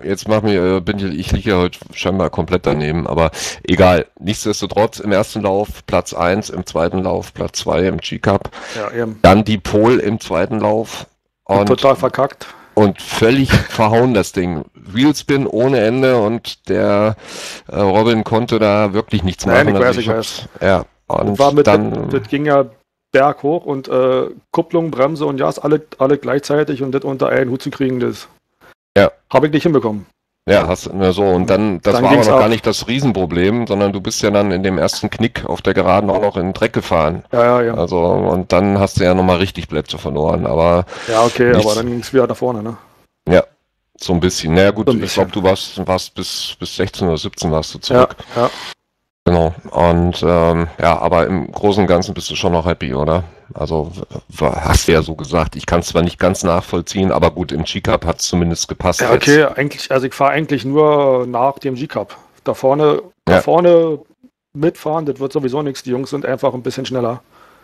ich liege ja heute scheinbar komplett daneben, aber egal. Nichtsdestotrotz im ersten Lauf Platz 1, im zweiten Lauf Platz 2 im G-Cup. Ja, eben. Dann die Pole im zweiten Lauf. Und total verkackt. Und völlig verhauen das Ding. Wheelspin ohne Ende und der Robin konnte da wirklich nichts machen. Ich weiß. Ja, und das ging ja berghoch und Kupplung, Bremse und Gas, alle gleichzeitig und das unter einen Hut zu kriegen, das habe ich nicht hinbekommen. Ja, das war aber noch gar nicht das Riesenproblem, sondern du bist ja dann in dem ersten Knick auf der Geraden auch noch in den Dreck gefahren. Ja. Also, und dann hast du ja nochmal richtig Plätze verloren, aber... Ja, okay, aber dann ging es wieder nach vorne, ne? Ja, so ein bisschen. Naja gut, so ich glaube, du warst bis 16 oder 17 warst du zurück. Ja. Genau, und aber im Großen und Ganzen bist du schon noch happy, oder? Also hast du ja so gesagt, ich kann es zwar nicht ganz nachvollziehen, aber gut, im G-Cup hat es zumindest gepasst. Ja, okay, ich fahre eigentlich nur nach dem G-Cup. Da vorne mitfahren, das wird sowieso nichts, die Jungs sind einfach ein bisschen schneller.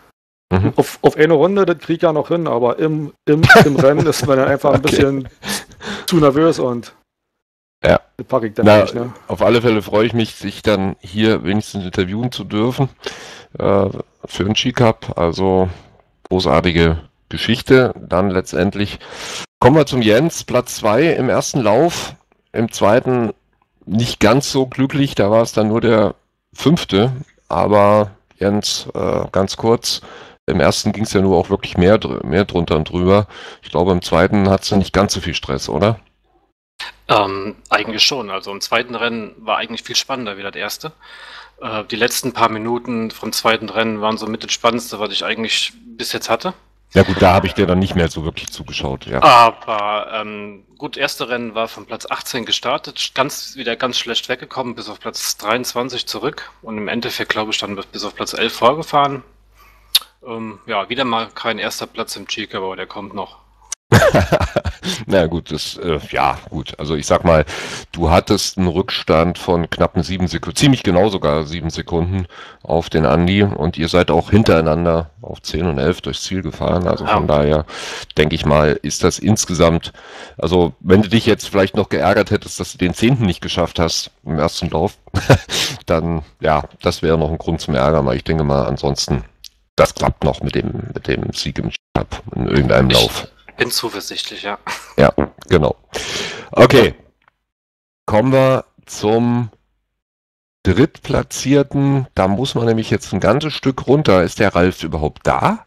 Auf eine Runde, das krieg ich ja noch hin, aber im Rennen ist man dann einfach ein bisschen zu nervös und Ja. das packe ich dann nicht. Ne? Auf alle Fälle freue ich mich, sich dann hier wenigstens interviewen zu dürfen für den Ski-Cup. Also großartige Geschichte. Dann letztendlich kommen wir zum Jens, Platz 2 im ersten Lauf. Im zweiten nicht ganz so glücklich, da war es dann nur der 5. Aber Jens, ganz kurz, im ersten ging es ja nur auch wirklich mehr drunter und drüber. Ich glaube, im zweiten hat es nicht ganz so viel Stress, oder? Eigentlich schon. Also im zweiten Rennen war eigentlich viel spannender wie das erste. Die letzten paar Minuten vom zweiten Rennen waren so mit das Spannendste, was ich eigentlich bis jetzt hatte. Ja gut, da habe ich dir dann nicht mehr so wirklich zugeschaut, ja. Aber gut, erste Rennen war von Platz 18 gestartet, wieder ganz schlecht weggekommen, bis auf Platz 23 zurück und im Endeffekt, glaube ich, dann bis auf Platz 11 vorgefahren. Ja, wieder mal kein erster Platz im G-Cup, aber der kommt noch. Na gut, ja gut, also ich sag mal, du hattest einen Rückstand von knappen 7 Sekunden, ziemlich genau sogar 7 Sekunden auf den Andi und ihr seid auch hintereinander auf 10 und 11 durchs Ziel gefahren, also von daher denke ich mal, ist das insgesamt, also wenn du dich jetzt vielleicht noch geärgert hättest, dass du den 10. nicht geschafft hast im ersten Lauf, dann ja, das wäre noch ein Grund zum Ärgern, weil ich denke mal, ansonsten, das klappt noch mit dem Sieg im Cup in irgendeinem Lauf. Bin zuversichtlich, ja. Ja, genau. Okay. Kommen wir zum Drittplatzierten. Da muss man nämlich jetzt ein ganzes Stück runter. Ist der Ralf überhaupt da?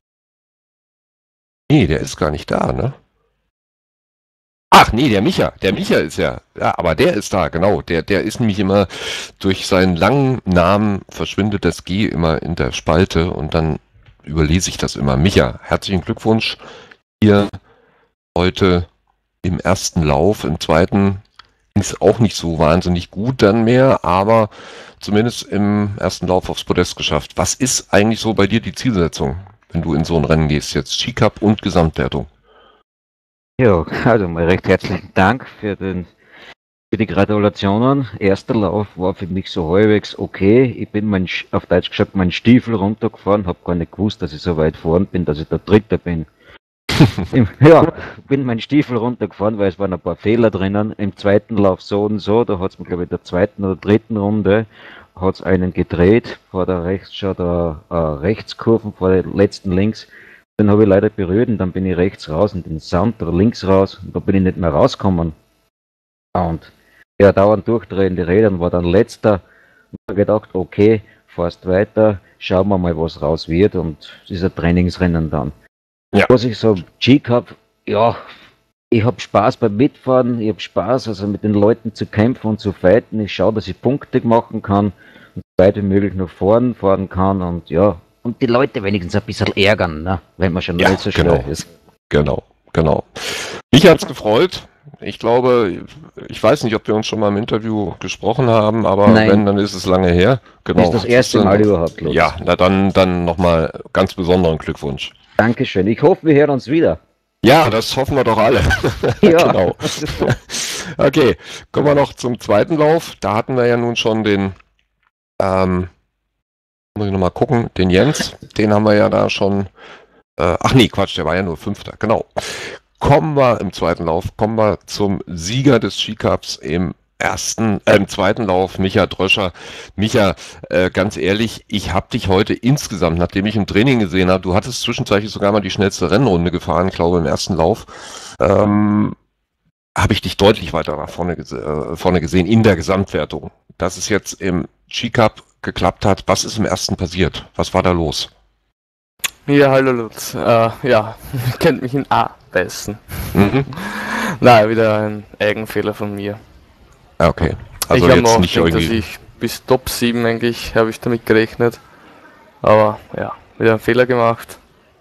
Nee, der ist gar nicht da, ne? Ach nee, der Micha. Der Micha ist ja, aber der ist da, genau. Der ist nämlich immer, durch seinen langen Namen verschwindet das G immer in der Spalte und dann überlese ich das immer. Micha, herzlichen Glückwunsch. Hier heute im ersten Lauf, im zweiten ging es auch nicht so wahnsinnig gut dann mehr, aber zumindest im ersten Lauf aufs Podest geschafft. Was ist eigentlich so bei dir die Zielsetzung, wenn du in so ein Rennen gehst, jetzt Ski-Cup und Gesamtwertung? Ja, also mal recht herzlichen Dank für die Gratulationen. Erster Lauf war für mich so halbwegs okay. Ich bin auf Deutsch gesagt meinen Stiefel runtergefahren, habe gar nicht gewusst, dass ich so weit vorn bin, dass ich der Dritte bin. Ja, bin meinen Stiefel runtergefahren, weil es waren ein paar Fehler drinnen. Im zweiten Lauf so und so, da hat es mir, glaube ich, in der zweiten oder dritten Runde hat es einen gedreht, vor der Rechtskurven, vor der letzten links. Den habe ich leider berührt und dann bin ich rechts raus in den Sand oder links raus und da bin ich nicht mehr rausgekommen. Und ja, dauernd durchdrehende Räder war dann letzter. Und ich habe gedacht, okay, fährst weiter, schauen wir mal, was raus wird und es ist ein Trainingsrennen dann. Ja. Was ich so, G-Cup, ja, ich habe Spaß beim Mitfahren, ich habe Spaß, also mit den Leuten zu kämpfen und zu fighten. Ich schaue, dass ich Punkte machen kann und so weit wie möglich nach vorn fahren kann und ja, und die Leute wenigstens ein bisschen ärgern, ne, wenn man schon nicht so schnell ist. Genau. Mich hat's gefreut. Ich glaube, ich weiß nicht, ob wir uns schon mal im Interview gesprochen haben, aber Nein. Wenn, dann ist es lange her. Genau. Das ist das erste Mal überhaupt. Los. Ja, na dann nochmal ganz besonderen Glückwunsch. Dankeschön. Ich hoffe, wir hören uns wieder. Ja, das hoffen wir doch alle. Ja. Genau. Okay, kommen wir noch zum zweiten Lauf. Da hatten wir ja nun schon den, muss ich nochmal gucken, den Jens. Den haben wir ja da schon, ach nee, Quatsch, der war ja nur 5. Genau. Kommen wir im zweiten Lauf, zum Sieger des Ski-Cups im zweiten Lauf, Micha Dröscher. Micha, ganz ehrlich, ich habe dich heute insgesamt, nachdem ich im Training gesehen habe, du hattest zwischenzeitlich sogar mal die schnellste Rennrunde gefahren, glaube im ersten Lauf, habe ich dich deutlich weiter nach vorne gesehen in der Gesamtwertung. Dass es jetzt im Ski-Cup geklappt hat, was ist im ersten passiert? Was war da los? Ja, hallo Lutz. Ja, kennt mich in A besten. Mhm. Nein, wieder ein Eigenfehler von mir. Okay. Also ich habe jetzt auch nicht gedacht, dass irgendwie. ich bis Top 7 eigentlich habe ich damit gerechnet. Aber ja, wieder einen Fehler gemacht.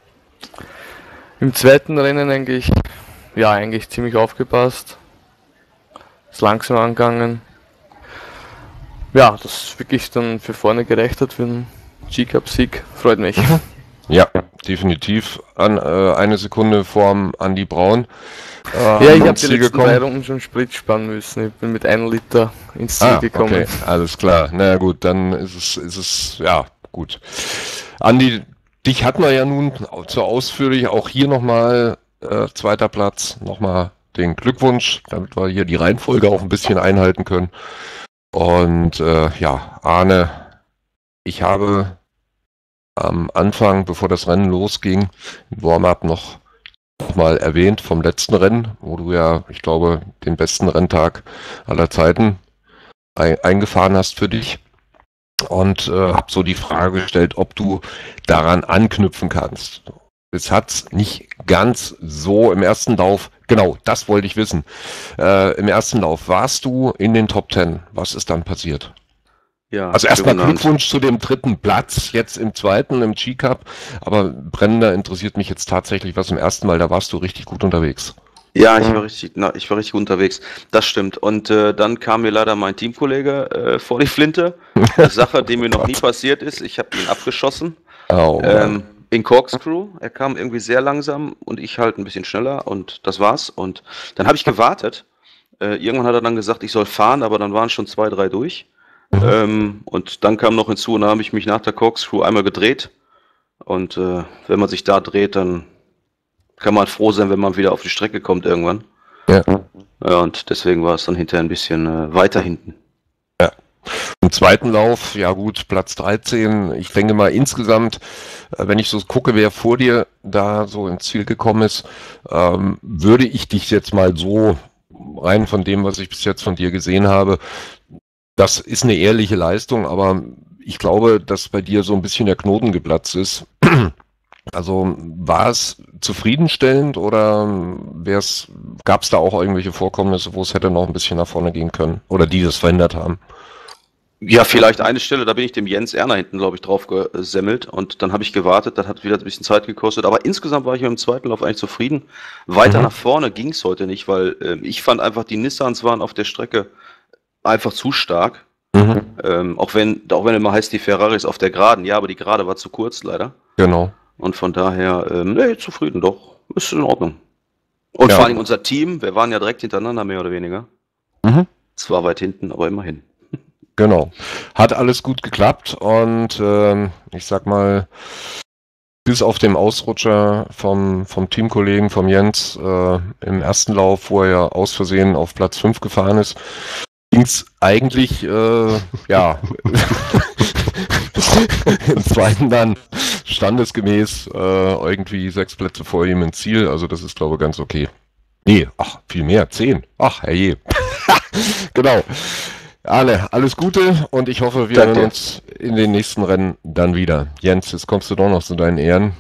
Im zweiten Rennen eigentlich ziemlich aufgepasst. Ist langsam angegangen. Ja, dass wirklich dann für vorne gereicht hat für den G-Cup-Sieg, freut mich. Ja, definitiv an eine Sekunde vorm Andi Braun. Ja, ich habe die letzten 3 Runden schon Sprit sparen müssen. Ich bin mit 1 Liter ins Ziel gekommen. Okay, alles klar. Na gut, dann ist es ja gut. Andi, dich hatten wir ja nun so ausführlich, auch hier nochmal zweiter Platz, nochmal den Glückwunsch, damit wir hier die Reihenfolge auch ein bisschen einhalten können. Und ja, Arne, ich habe am Anfang, bevor das Rennen losging, im Warm-up noch mal erwähnt vom letzten Rennen, wo du ja, ich glaube, den besten Renntag aller Zeiten eingefahren hast für dich. Und habe so die Frage gestellt, ob du daran anknüpfen kannst. Es hat nicht ganz so im ersten Lauf, genau, das wollte ich wissen. Im ersten Lauf warst du in den Top 10. Was ist dann passiert? Ja, also erstmal Glückwunsch zu dem 3. Platz, jetzt im 2. im G-Cup. Aber brennender interessiert mich jetzt tatsächlich, was im ersten Mal, da warst du richtig gut unterwegs. Ja, ich war richtig unterwegs. Das stimmt. Und dann kam mir leider mein Teamkollege vor die Flinte. Eine Sache, die mir noch nie passiert ist. Ich habe ihn abgeschossen. Oh, in Corkscrew. Er kam irgendwie sehr langsam und ich halt ein bisschen schneller und das war's. Und dann habe ich gewartet. Irgendwann hat er dann gesagt, ich soll fahren, aber dann waren schon 2, 3 durch. Und dann kam noch hinzu, und da habe ich mich nach der Corkscrew einmal gedreht. Und wenn man sich da dreht, dann kann man froh sein, wenn man wieder auf die Strecke kommt irgendwann. Ja. Ja, und deswegen war es dann hinterher ein bisschen weiter hinten. Ja. Im zweiten Lauf, ja gut, Platz 13. Ich denke mal insgesamt, wenn ich so gucke, wer vor dir da so ins Ziel gekommen ist, würde ich dich jetzt mal so rein von dem, was ich bis jetzt von dir gesehen habe, das ist eine ehrliche Leistung, aber ich glaube, dass bei dir so ein bisschen der Knoten geplatzt ist. Also war es zufriedenstellend oder gab es da auch irgendwelche Vorkommnisse, wo es hätte noch ein bisschen nach vorne gehen können oder die das verhindert haben? Ja, vielleicht eine Stelle, da bin ich dem Jens Erner hinten, glaube ich, drauf gesemmelt und dann habe ich gewartet, das hat wieder ein bisschen Zeit gekostet, aber insgesamt war ich mit dem zweiten Lauf eigentlich zufrieden. Weiter nach vorne ging es heute nicht, weil ich fand einfach, die Nissans waren auf der Strecke einfach zu stark. Auch wenn immer heißt, die Ferraris auf der Geraden, ja, aber die Gerade war zu kurz leider. Genau. Und von daher, nee, zufrieden doch, ist in Ordnung. Und vor allem unser Team, wir waren ja direkt hintereinander, mehr oder weniger. Zwar weit hinten, aber immerhin. Genau. Hat alles gut geklappt und ich sag mal, bis auf den Ausrutscher vom Teamkollegen, vom Jens, im ersten Lauf, wo er ja aus Versehen auf Platz 5 gefahren ist, ging es eigentlich, ja, im zweiten dann standesgemäß irgendwie 6 Plätze vor ihm ins Ziel, also das ist, glaube ich, ganz okay. Nee, ach, viel mehr, 10. Ach, herrje. Genau. Arne, alles Gute und ich hoffe, wir hören uns in den nächsten Rennen dann wieder. Jens, jetzt kommst du doch noch zu deinen Ehren.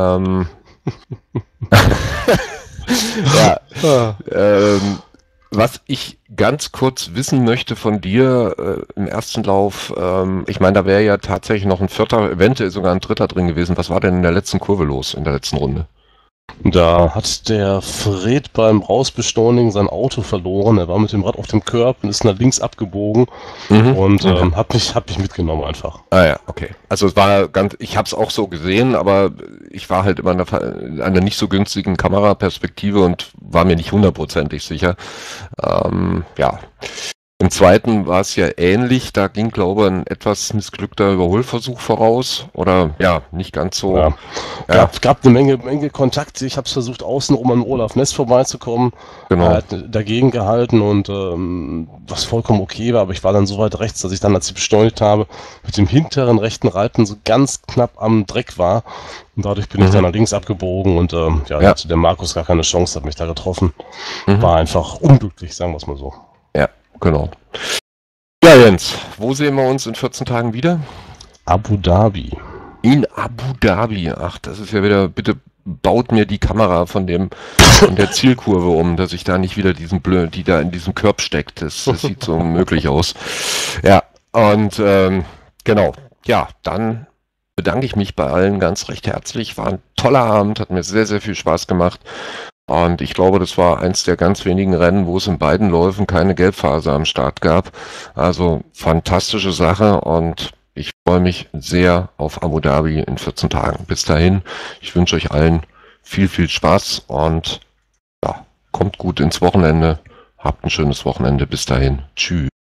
Ja, was ich ganz kurz wissen möchte von dir im ersten Lauf, ich meine, da wäre ja tatsächlich noch ein 4., eventuell sogar ein 3. drin gewesen. Was war denn in der letzten Kurve los, in der letzten Runde? Da hat der Fred beim Rausbeschleunigen sein Auto verloren. Er war mit dem Rad auf dem Curb und ist nach links abgebogen und hat mich mitgenommen einfach. Ah ja, okay. Also es war ich habe es auch so gesehen, aber ich war halt immer an einer nicht so günstigen Kameraperspektive und war mir nicht 100%ig sicher. Ja. Im zweiten war es ja ähnlich, da ging, glaube ich, ein etwas missglückter Überholversuch voraus, oder ja, nicht ganz so. Ja. Ja. Gab eine Menge Kontakte, ich habe es versucht, außenrum an Olaf Ness vorbeizukommen, genau. Er hat dagegen gehalten und was vollkommen okay war, aber ich war dann so weit rechts, dass ich dann, als ich beschleunigt habe, mit dem hinteren rechten Reifen so ganz knapp am Dreck war und dadurch bin ich dann nach links abgebogen und ja, hatte der Markus gar keine Chance, hat mich da getroffen. War einfach unglücklich, sagen wir es mal so. Ja. Genau. Ja, Jens, wo sehen wir uns in 14 Tagen wieder? Abu Dhabi. In Abu Dhabi. Ach, das ist ja wieder, bitte baut mir die Kamera von der Zielkurve um, dass ich da nicht wieder die da in diesem Curb steckt. Das sieht so unmöglich aus. Ja, und genau. Ja, dann bedanke ich mich bei allen ganz recht herzlich. War ein toller Abend, hat mir sehr, sehr viel Spaß gemacht. Und ich glaube, das war eins der ganz wenigen Rennen, wo es in beiden Läufen keine Gelbphase am Start gab. Also fantastische Sache und ich freue mich sehr auf Abu Dhabi in 14 Tagen. Bis dahin, ich wünsche euch allen viel, viel Spaß und ja, kommt gut ins Wochenende. Habt ein schönes Wochenende. Bis dahin. Tschüss.